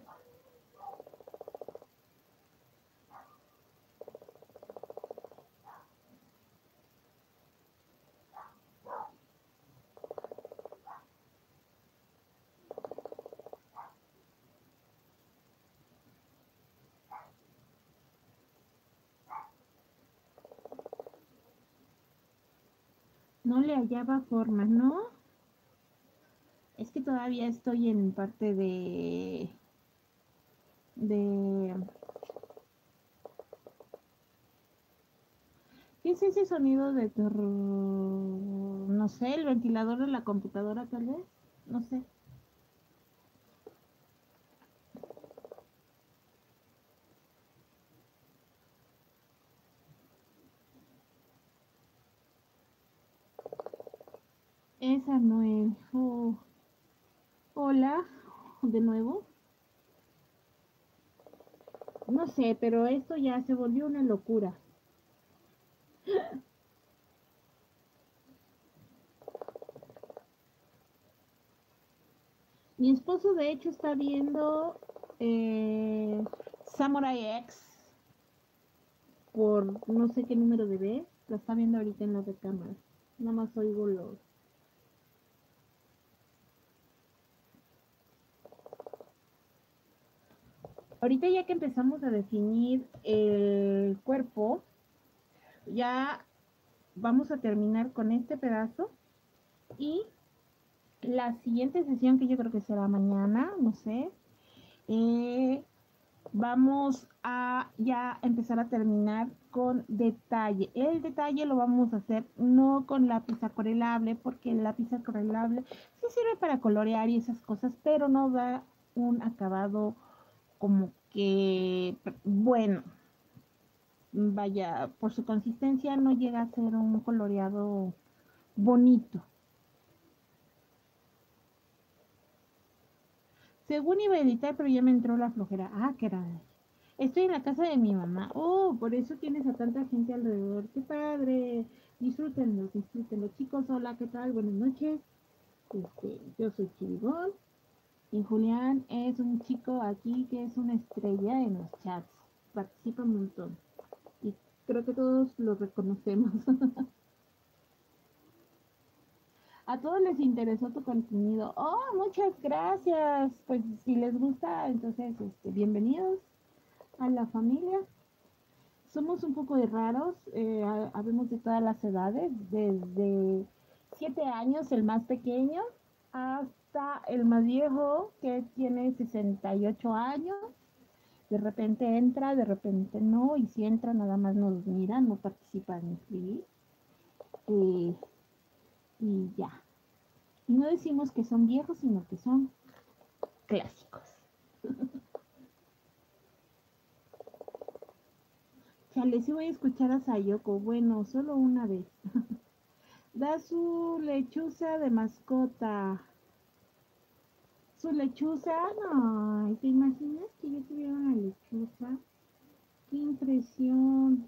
No le hallaba forma, ¿no? Es que todavía estoy en parte de... de... ¿Qué es ese sonido de terror? No sé, el ventilador de la computadora tal vez. No sé. Esa no es. Oh. Hola, de nuevo. No sé, pero esto ya se volvió una locura. Mi esposo de hecho está viendo eh, Samurai X por no sé qué número de vez. Lo está viendo ahorita en la recámara. Nada más oigo los... Ahorita ya que empezamos a definir el cuerpo, ya vamos a terminar con este pedazo y la siguiente sesión, que yo creo que será mañana, no sé, eh, vamos a ya empezar a terminar con detalle. El detalle lo vamos a hacer no con lápiz acuarelable, porque el lápiz acuarelable sí sirve para colorear y esas cosas, pero no da un acabado como que bueno. Vaya, por su consistencia no llega a ser un coloreado bonito. Según iba a editar, pero ya me entró la flojera. Ah, caray. Estoy en la casa de mi mamá. Oh, por eso tienes a tanta gente alrededor. ¡Qué padre! Disfrútenlo, disfrútenlo. Chicos, hola, ¿qué tal? Buenas noches. Este, yo soy Chirigón. Y Julián es un chico aquí que es una estrella en los chats. Participa un montón. Y creo que todos lo reconocemos. A todos les interesó tu contenido. Oh, muchas gracias. Pues si les gusta, entonces, este, bienvenidos a la familia. Somos un poco de raros, eh, habemos de todas las edades, desde siete años, el más pequeño, hasta el más viejo, que tiene sesenta y ocho años. De repente entra, de repente no, y si entra nada más nos mira, no participa en escribir. Eh, y ya. Y no decimos que son viejos, sino que son clásicos. Chale, sí voy a escuchar a Sayoko. Bueno, solo una vez. Da su lechuza de mascota. Su lechuza, no. ¿Te imaginas que yo tuviera una lechuza? ¡Qué impresión!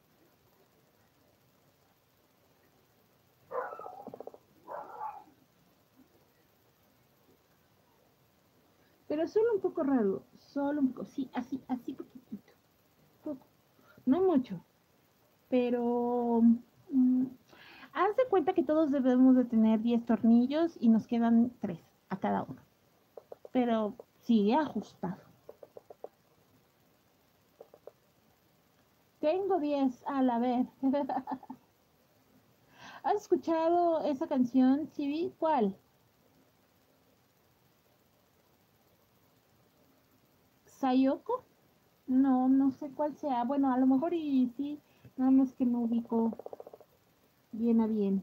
Pero solo un poco raro. Solo un poco. Sí, así, así poquitito. Poco. No mucho. Pero... Mm, haz de cuenta que todos debemos de tener diez tornillos y nos quedan tres a cada uno. Pero sigue ajustado. Tengo diez a la vez. ¿Has escuchado esa canción, Chibi? ¿Cuál? ¿Sayoko? No, no sé cuál sea. Bueno, a lo mejor y sí, nada más que no ubico bien a bien.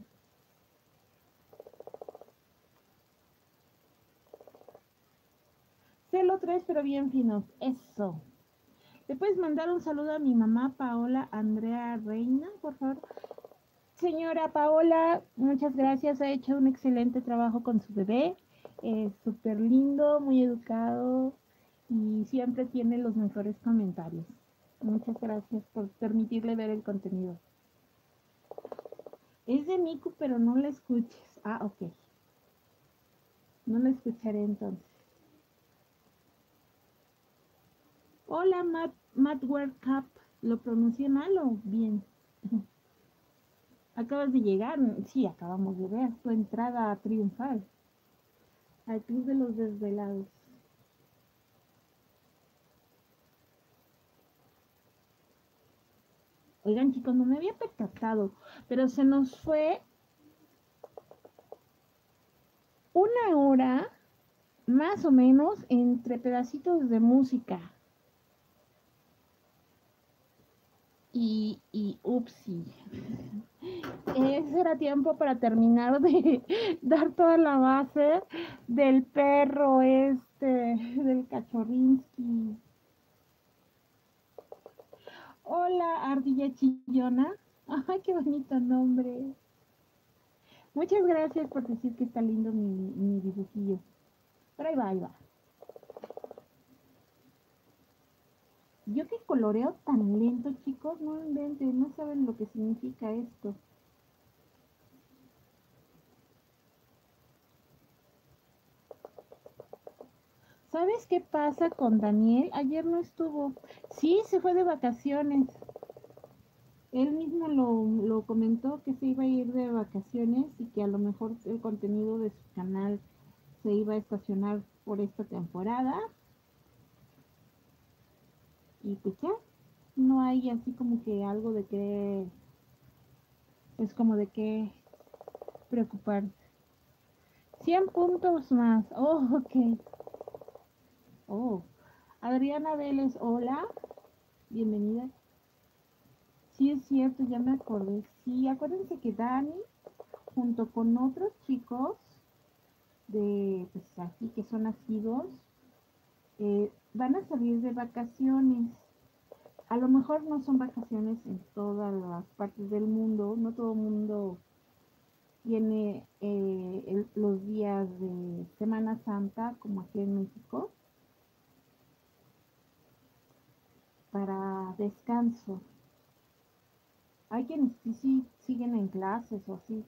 Celo tres, pero bien finos. Eso. ¿Le puedes mandar un saludo a mi mamá, Paola Andrea Reina, por favor? Señora Paola, muchas gracias. Ha hecho un excelente trabajo con su bebé. Es súper lindo, muy educado y siempre tiene los mejores comentarios. Muchas gracias por permitirle ver el contenido. Es de Miku, pero no la escuches. Ah, ok. No la escucharé entonces. Hola, Matt, Matt World Cup. ¿Lo pronuncié mal o bien? Acabas de llegar. Sí, acabamos de ver tu entrada triunfal al Club de los Desvelados. Oigan, chicos, no me había percatado, pero se nos fue una hora más o menos entre pedacitos de música. Y, y upsi. Ese era tiempo para terminar de dar toda la base del perro este, del cachorrinsky. Hola, ardilla chillona. Ay, qué bonito nombre. Muchas gracias por decir que está lindo mi, mi dibujillo. Pero ahí va, ahí va. Yo que coloreo tan lento, chicos, no inventen, no saben lo que significa esto. ¿Sabes qué pasa con Daniel? Ayer no estuvo. Sí, se fue de vacaciones. Él mismo lo, lo comentó que se iba a ir de vacaciones y que a lo mejor el contenido de su canal se iba a estacionar por esta temporada. Y pues ya, no hay así como que algo de que, es como de qué preocuparse. cien puntos más. Oh, ok. Oh, Adriana Vélez, hola, bienvenida. Sí, es cierto, ya me acordé. Sí, acuérdense que Dani, junto con otros chicos de, pues aquí que son nacidos, eh, van a salir de vacaciones. A lo mejor no son vacaciones en todas las partes del mundo, no todo el mundo tiene eh, el, los días de Semana Santa como aquí en México para descanso. Hay quienes sí, sí siguen en clases o así.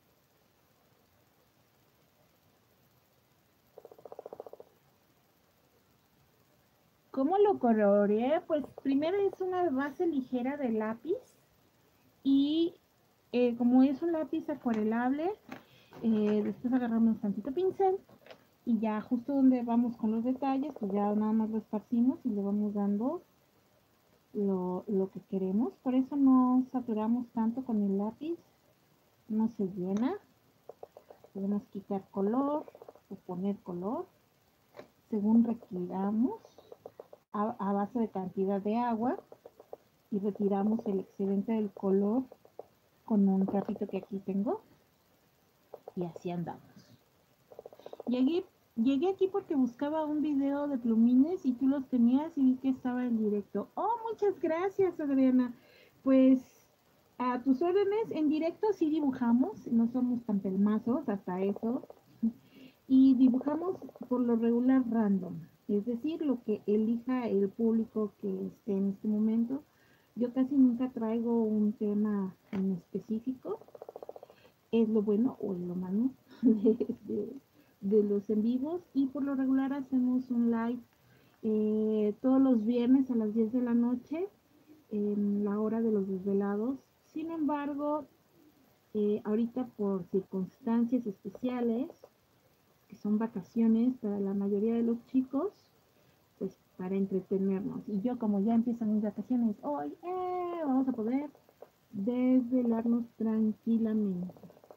¿Cómo lo coloreé? Pues primero es una base ligera de lápiz y eh, como es un lápiz acuarelable, eh, después agarramos tantito pincel y ya justo donde vamos con los detalles, pues ya nada más lo esparcimos y le vamos dando lo, lo que queremos. Por eso no saturamos tanto con el lápiz, no se llena. Podemos quitar color o poner color según requiramos a, a base de cantidad de agua y retiramos el excedente del color con un trapito que aquí tengo y así andamos. Llegué, llegué aquí porque buscaba un video de plumines y tú los tenías y vi que estaba en directo. Oh, muchas gracias, Adriana. Pues a tus órdenes, en directo sí dibujamos, no somos tan pelmazos hasta eso. Y dibujamos por lo regular random, es decir, lo que elija el público que esté en este momento. Yo casi nunca traigo un tema en específico, es lo bueno o lo malo de, de, de los en vivos, y por lo regular hacemos un live eh, todos los viernes a las diez de la noche en la hora de los desvelados. Sin embargo, eh, ahorita por circunstancias especiales, que son vacaciones para la mayoría de los chicos, pues para entretenernos. Y yo como ya empiezan mis vacaciones hoy, eh, vamos a poder desvelarnos tranquilamente.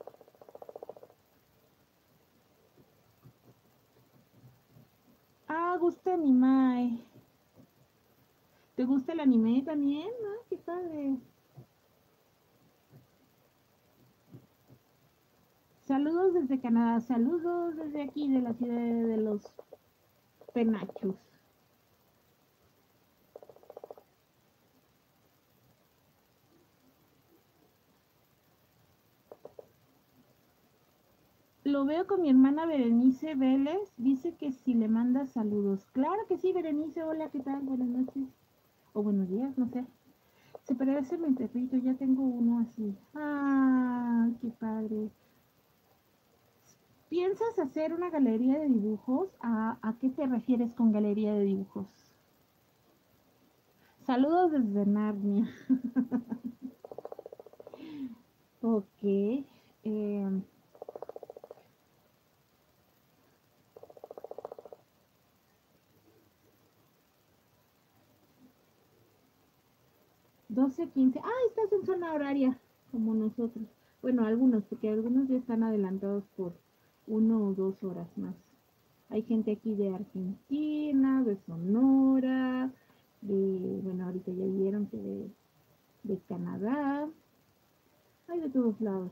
Ah, gusta anime. ¿Te gusta el anime también? Ah, qué padre. Saludos desde Canadá, saludos desde aquí de la ciudad de los penachos. Lo veo con mi hermana Berenice Vélez, dice que si le manda saludos. Claro que sí, Berenice, hola, ¿qué tal? Buenas noches. O buenos días, no sé. Se parece a mi perrito, ya tengo uno así. ¡Ah, qué padre! ¿Piensas hacer una galería de dibujos? ¿A, a qué te refieres con galería de dibujos? Saludos desde Narnia. Ok. Eh, doce, quince. Ah, estás en zona horaria, como nosotros. Bueno, algunos, porque algunos ya están adelantados por uno o dos horas más. Hay gente aquí de Argentina, de Sonora, de, bueno, ahorita ya vieron que de, de Canadá. Hay de todos lados.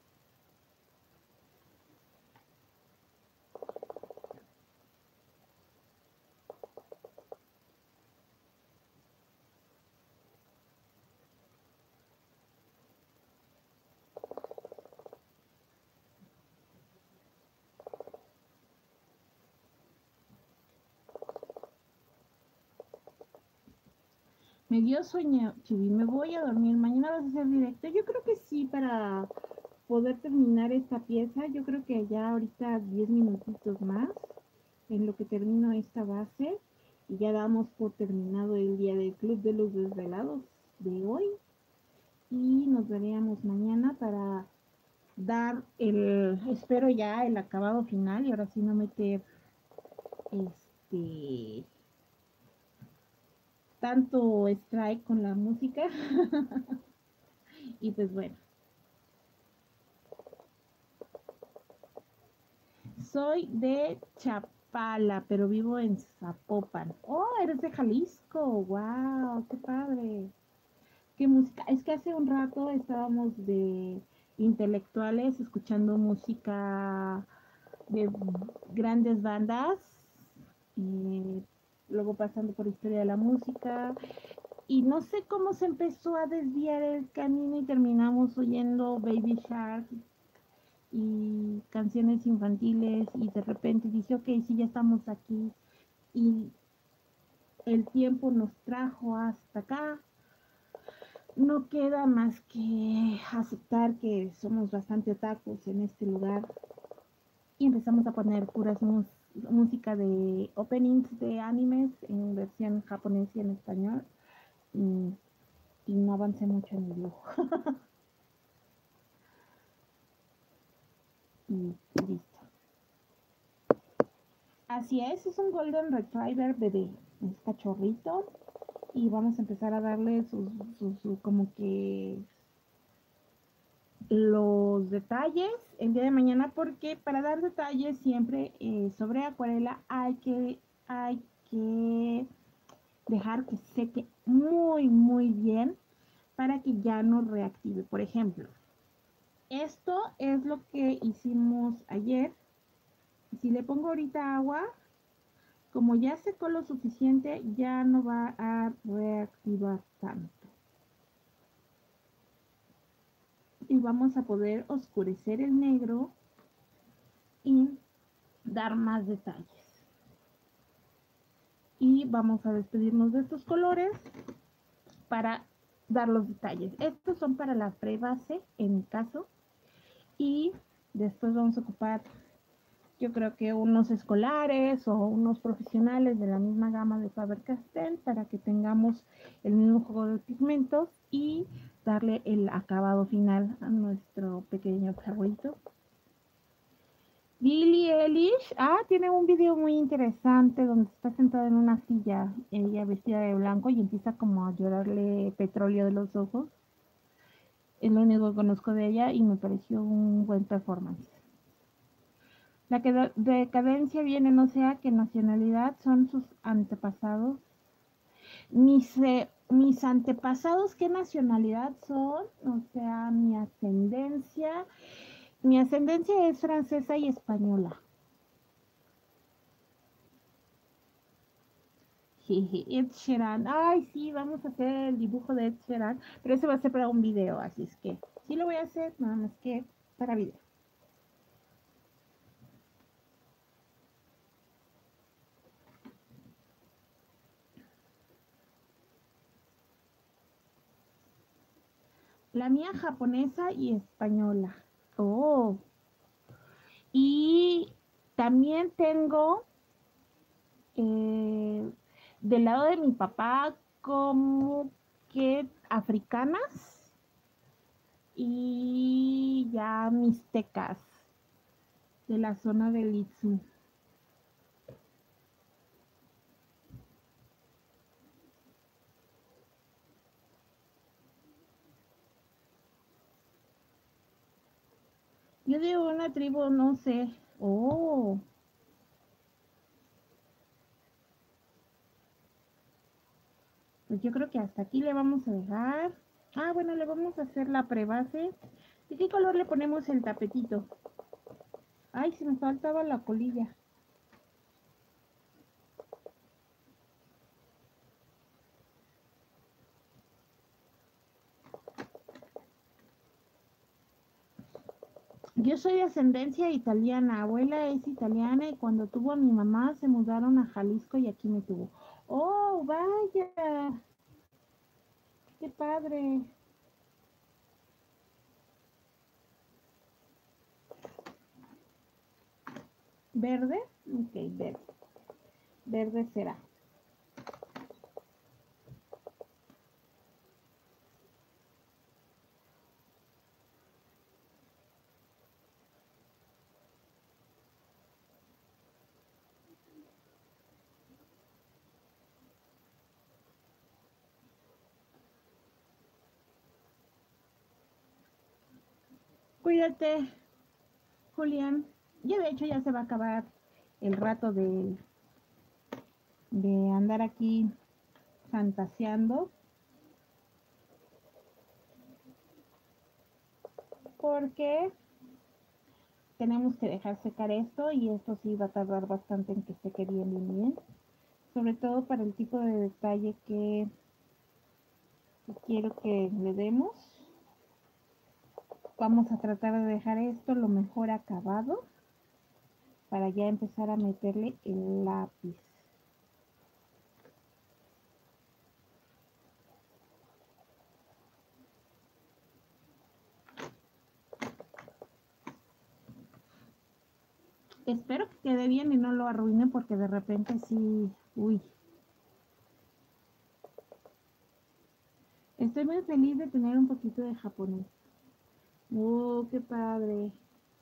Me dio sueño, Chibi, me voy a dormir. Mañana vas a hacer directo. Yo creo que sí, para poder terminar esta pieza. Yo creo que ya ahorita diez minutitos más en lo que termino esta base y ya damos por terminado el día del Club de los Desvelados de hoy y nos veríamos mañana para dar el, espero ya el acabado final y ahora sí no meter este tanto strike con la música. Y pues bueno, soy de Chapala, pero vivo en Zapopan. Oh, eres de Jalisco. Wow, qué padre. Qué música. Es que hace un rato estábamos de intelectuales escuchando música de grandes bandas, eh, luego pasando por historia de la música, y no sé cómo se empezó a desviar el camino y terminamos oyendo Baby Shark y canciones infantiles y de repente dije, ok, sí, ya estamos aquí y el tiempo nos trajo hasta acá. No queda más que aceptar que somos bastante otakus en este lugar y empezamos a poner puras mus música de openings de animes en versión japonés y en español y, y no avancé mucho en el dibujo. Y listo. Así es, es un Golden Retriever bebé, es cachorrito y vamos a empezar a darle sus, sus, sus como que los detalles el día de mañana porque para dar detalles siempre eh, sobre acuarela hay que, hay que dejar que seque muy muy bien para que ya no reactive. Por ejemplo, esto es lo que hicimos ayer. Si le pongo ahorita agua, como ya secó lo suficiente, ya no va a reactivar tanto. Y vamos a poder oscurecer el negro y dar más detalles. Y vamos a despedirnos de estos colores para dar los detalles. Estos son para la prebase, en mi caso. Y después vamos a ocupar, yo creo que unos escolares o unos profesionales de la misma gama de Faber-Castell para que tengamos el mismo juego de pigmentos y darle el acabado final a nuestro pequeño perrito. Billie Eilish, ah, tiene un video muy interesante donde está sentada en una silla, ella vestida de blanco y empieza como a llorarle petróleo de los ojos. Es lo único que conozco de ella y me pareció un buen performance. La decadencia viene no sé a qué nacionalidad son sus antepasados. Mis, eh, mis antepasados, ¿qué nacionalidad son? O sea, mi ascendencia. Mi ascendencia es francesa y española. Ed Sheeran. Ay, sí, vamos a hacer el dibujo de Ed Sheeran, pero ese va a ser para un video, así es que sí lo voy a hacer, nada más que para video. La mía japonesa y española. Oh. Y también tengo eh, del lado de mi papá como que africanas y ya mixtecas de la zona del Istmo. Yo digo una tribu, no sé. Oh. Pues yo creo que hasta aquí le vamos a dejar. Ah, bueno, le vamos a hacer la prebase. ¿De qué color le ponemos el tapetito? Ay, se me faltaba la colilla. Yo soy de ascendencia italiana, abuela es italiana y cuando tuvo a mi mamá se mudaron a Jalisco y aquí me tuvo. Oh, vaya, qué padre. ¿Verde? Ok, verde. verde será. Cuídate, Julián. Ya de hecho ya se va a acabar el rato de, de andar aquí fantaseando. Porque tenemos que dejar secar esto y esto sí va a tardar bastante en que seque bien, bien, bien. Sobre todo para el tipo de detalle que, que quiero que le demos. Vamos a tratar de dejar esto lo mejor acabado para ya empezar a meterle el lápiz. Espero que quede bien y no lo arruine porque de repente sí, uy. Estoy muy feliz de tener un poquito de japonés. Oh, qué padre.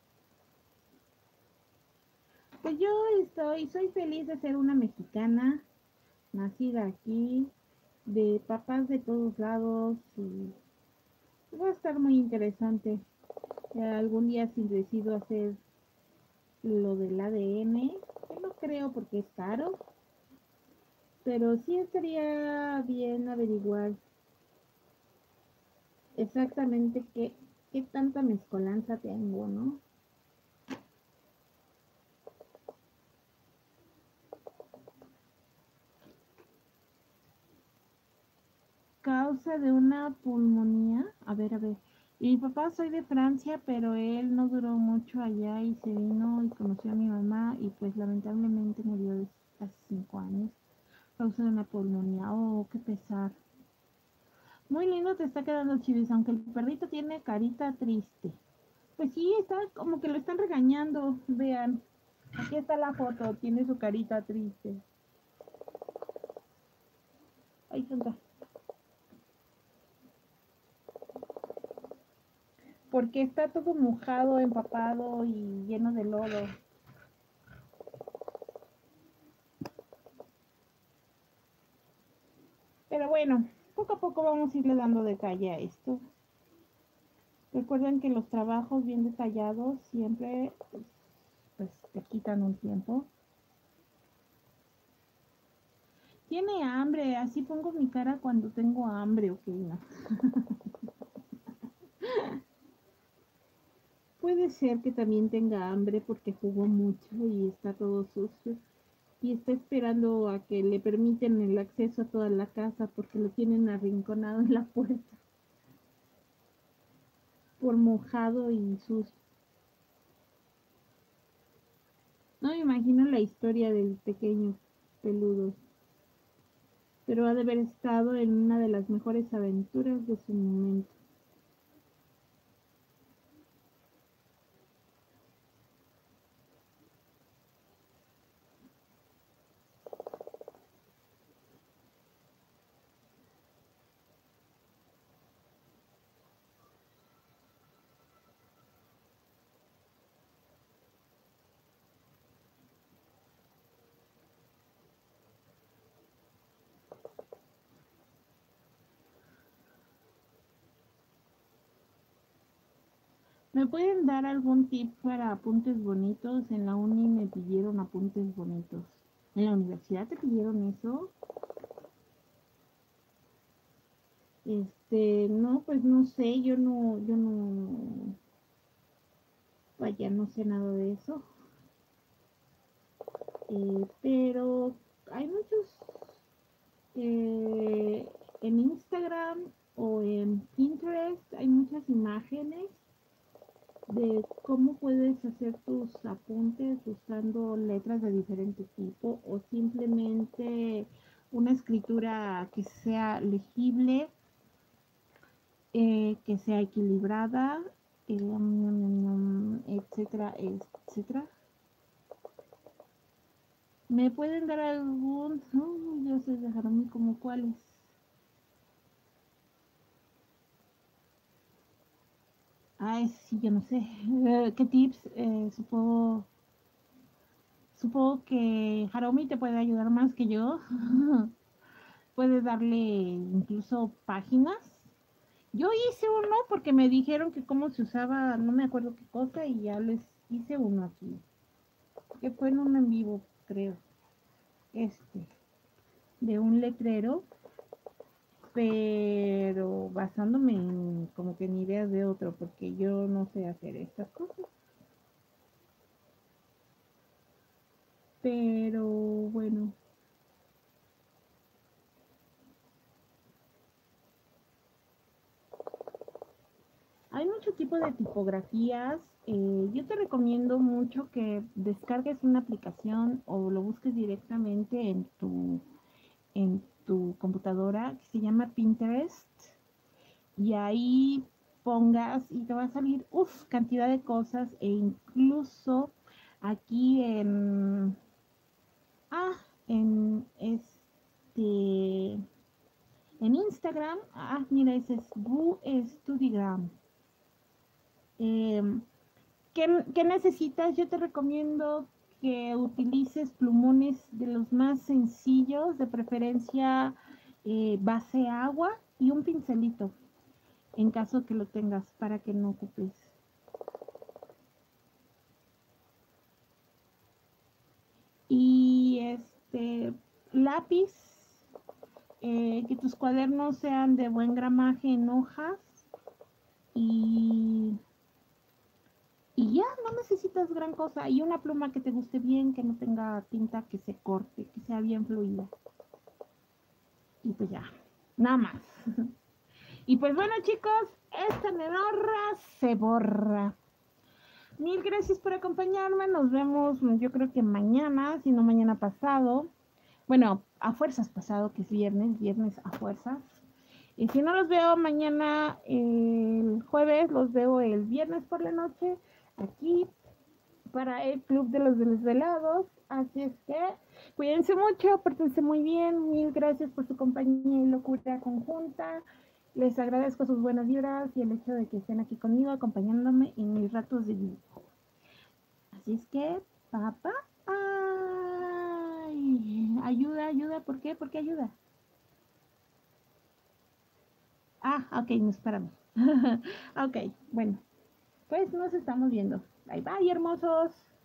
Pues yo estoy, soy feliz de ser una mexicana, nacida aquí, de papás de todos lados y va a estar muy interesante. Eh, algún día si decido hacer lo del A D N, que no creo porque es caro, pero sí estaría bien averiguar exactamente qué, qué tanta mezcolanza tengo, ¿no? Causa de una pulmonía, a ver, a ver. Y mi papá soy de Francia, pero él no duró mucho allá y se vino y conoció a mi mamá y pues lamentablemente murió hace cinco años. Causa de una pulmonía, oh, qué pesar. Muy lindo te está quedando, Chivis, aunque el perrito tiene carita triste. Pues sí, está como que lo están regañando. Vean, aquí está la foto, tiene su carita triste. Ahí está. Porque está todo mojado, empapado y lleno de lodo. Pero bueno, poco a poco vamos a irle dando detalle a esto. Recuerden que los trabajos bien detallados siempre pues te quitan un tiempo. Tiene hambre, así pongo mi cara cuando tengo hambre, ok, no. Puede ser que también tenga hambre porque jugó mucho y está todo sucio. Y está esperando a que le permiten el acceso a toda la casa porque lo tienen arrinconado en la puerta. Por mojado y sucio. No me imagino la historia del pequeño peludo, pero ha de haber estado en una de las mejores aventuras de su momento. ¿Me pueden dar algún tip para apuntes bonitos? En la uni me pidieron apuntes bonitos. ¿En la universidad te pidieron eso? Este, no, pues no sé, yo no, yo no, vaya, no sé nada de eso. Eh, pero hay muchos eh, en Instagram o en Pinterest, hay muchas imágenes de cómo puedes hacer tus apuntes usando letras de diferente tipo o simplemente una escritura que sea legible, eh, que sea equilibrada, eh, etcétera, etcétera. ¿Me pueden dar algún? No, yo sé de Harumi como cuáles. Ay, sí, yo no sé. Eh, ¿Qué tips? Eh, supongo, supongo que Harumi te puede ayudar más que yo. Puedes darle incluso páginas. Yo hice uno porque me dijeron que cómo se usaba, no me acuerdo qué cosa, y ya les hice uno aquí. Que fue en un en vivo, creo. Este, de un letrero, pero basándome en como que en ideas de otro, porque yo no sé hacer estas cosas. Pero bueno, hay mucho tipo de tipografías. Eh, yo te recomiendo mucho que descargues una aplicación o lo busques directamente en tu, en tu computadora que se llama Pinterest y ahí pongas y te va a salir uf, cantidad de cosas e incluso aquí en ah en este en Instagram, ah mira, ese es Gu Studigram. Eh, ¿qué, ¿Qué necesitas? Yo te recomiendo que utilices plumones de los más sencillos, de preferencia eh, base agua y un pincelito, en caso que lo tengas, para que no ocupes. Y este lápiz, eh, que tus cuadernos sean de buen gramaje en hojas y, y ya, no necesitas gran cosa. Y una pluma que te guste bien, que no tenga tinta que se corte, que sea bien fluida. Y pues ya, nada más. Y pues bueno chicos, esta nenorra se borra. Mil gracias por acompañarme. Nos vemos, yo creo que mañana, si no mañana pasado. Bueno, a fuerzas pasado, que es viernes, viernes a fuerzas. Y si no los veo mañana, el jueves, los veo el viernes por la noche, aquí para el Club de los Desvelados. Así es que cuídense mucho, pórtense muy bien. Mil gracias por su compañía y locura conjunta. Les agradezco sus buenas vibras y el hecho de que estén aquí conmigo, acompañándome en mis ratos de dibujo. Así es que, papá, ay, ayuda, ayuda, ¿por qué? ¿Por qué ayuda? Ah, ok, no, espérame. Ok, bueno, pues nos estamos viendo. Bye bye, hermosos.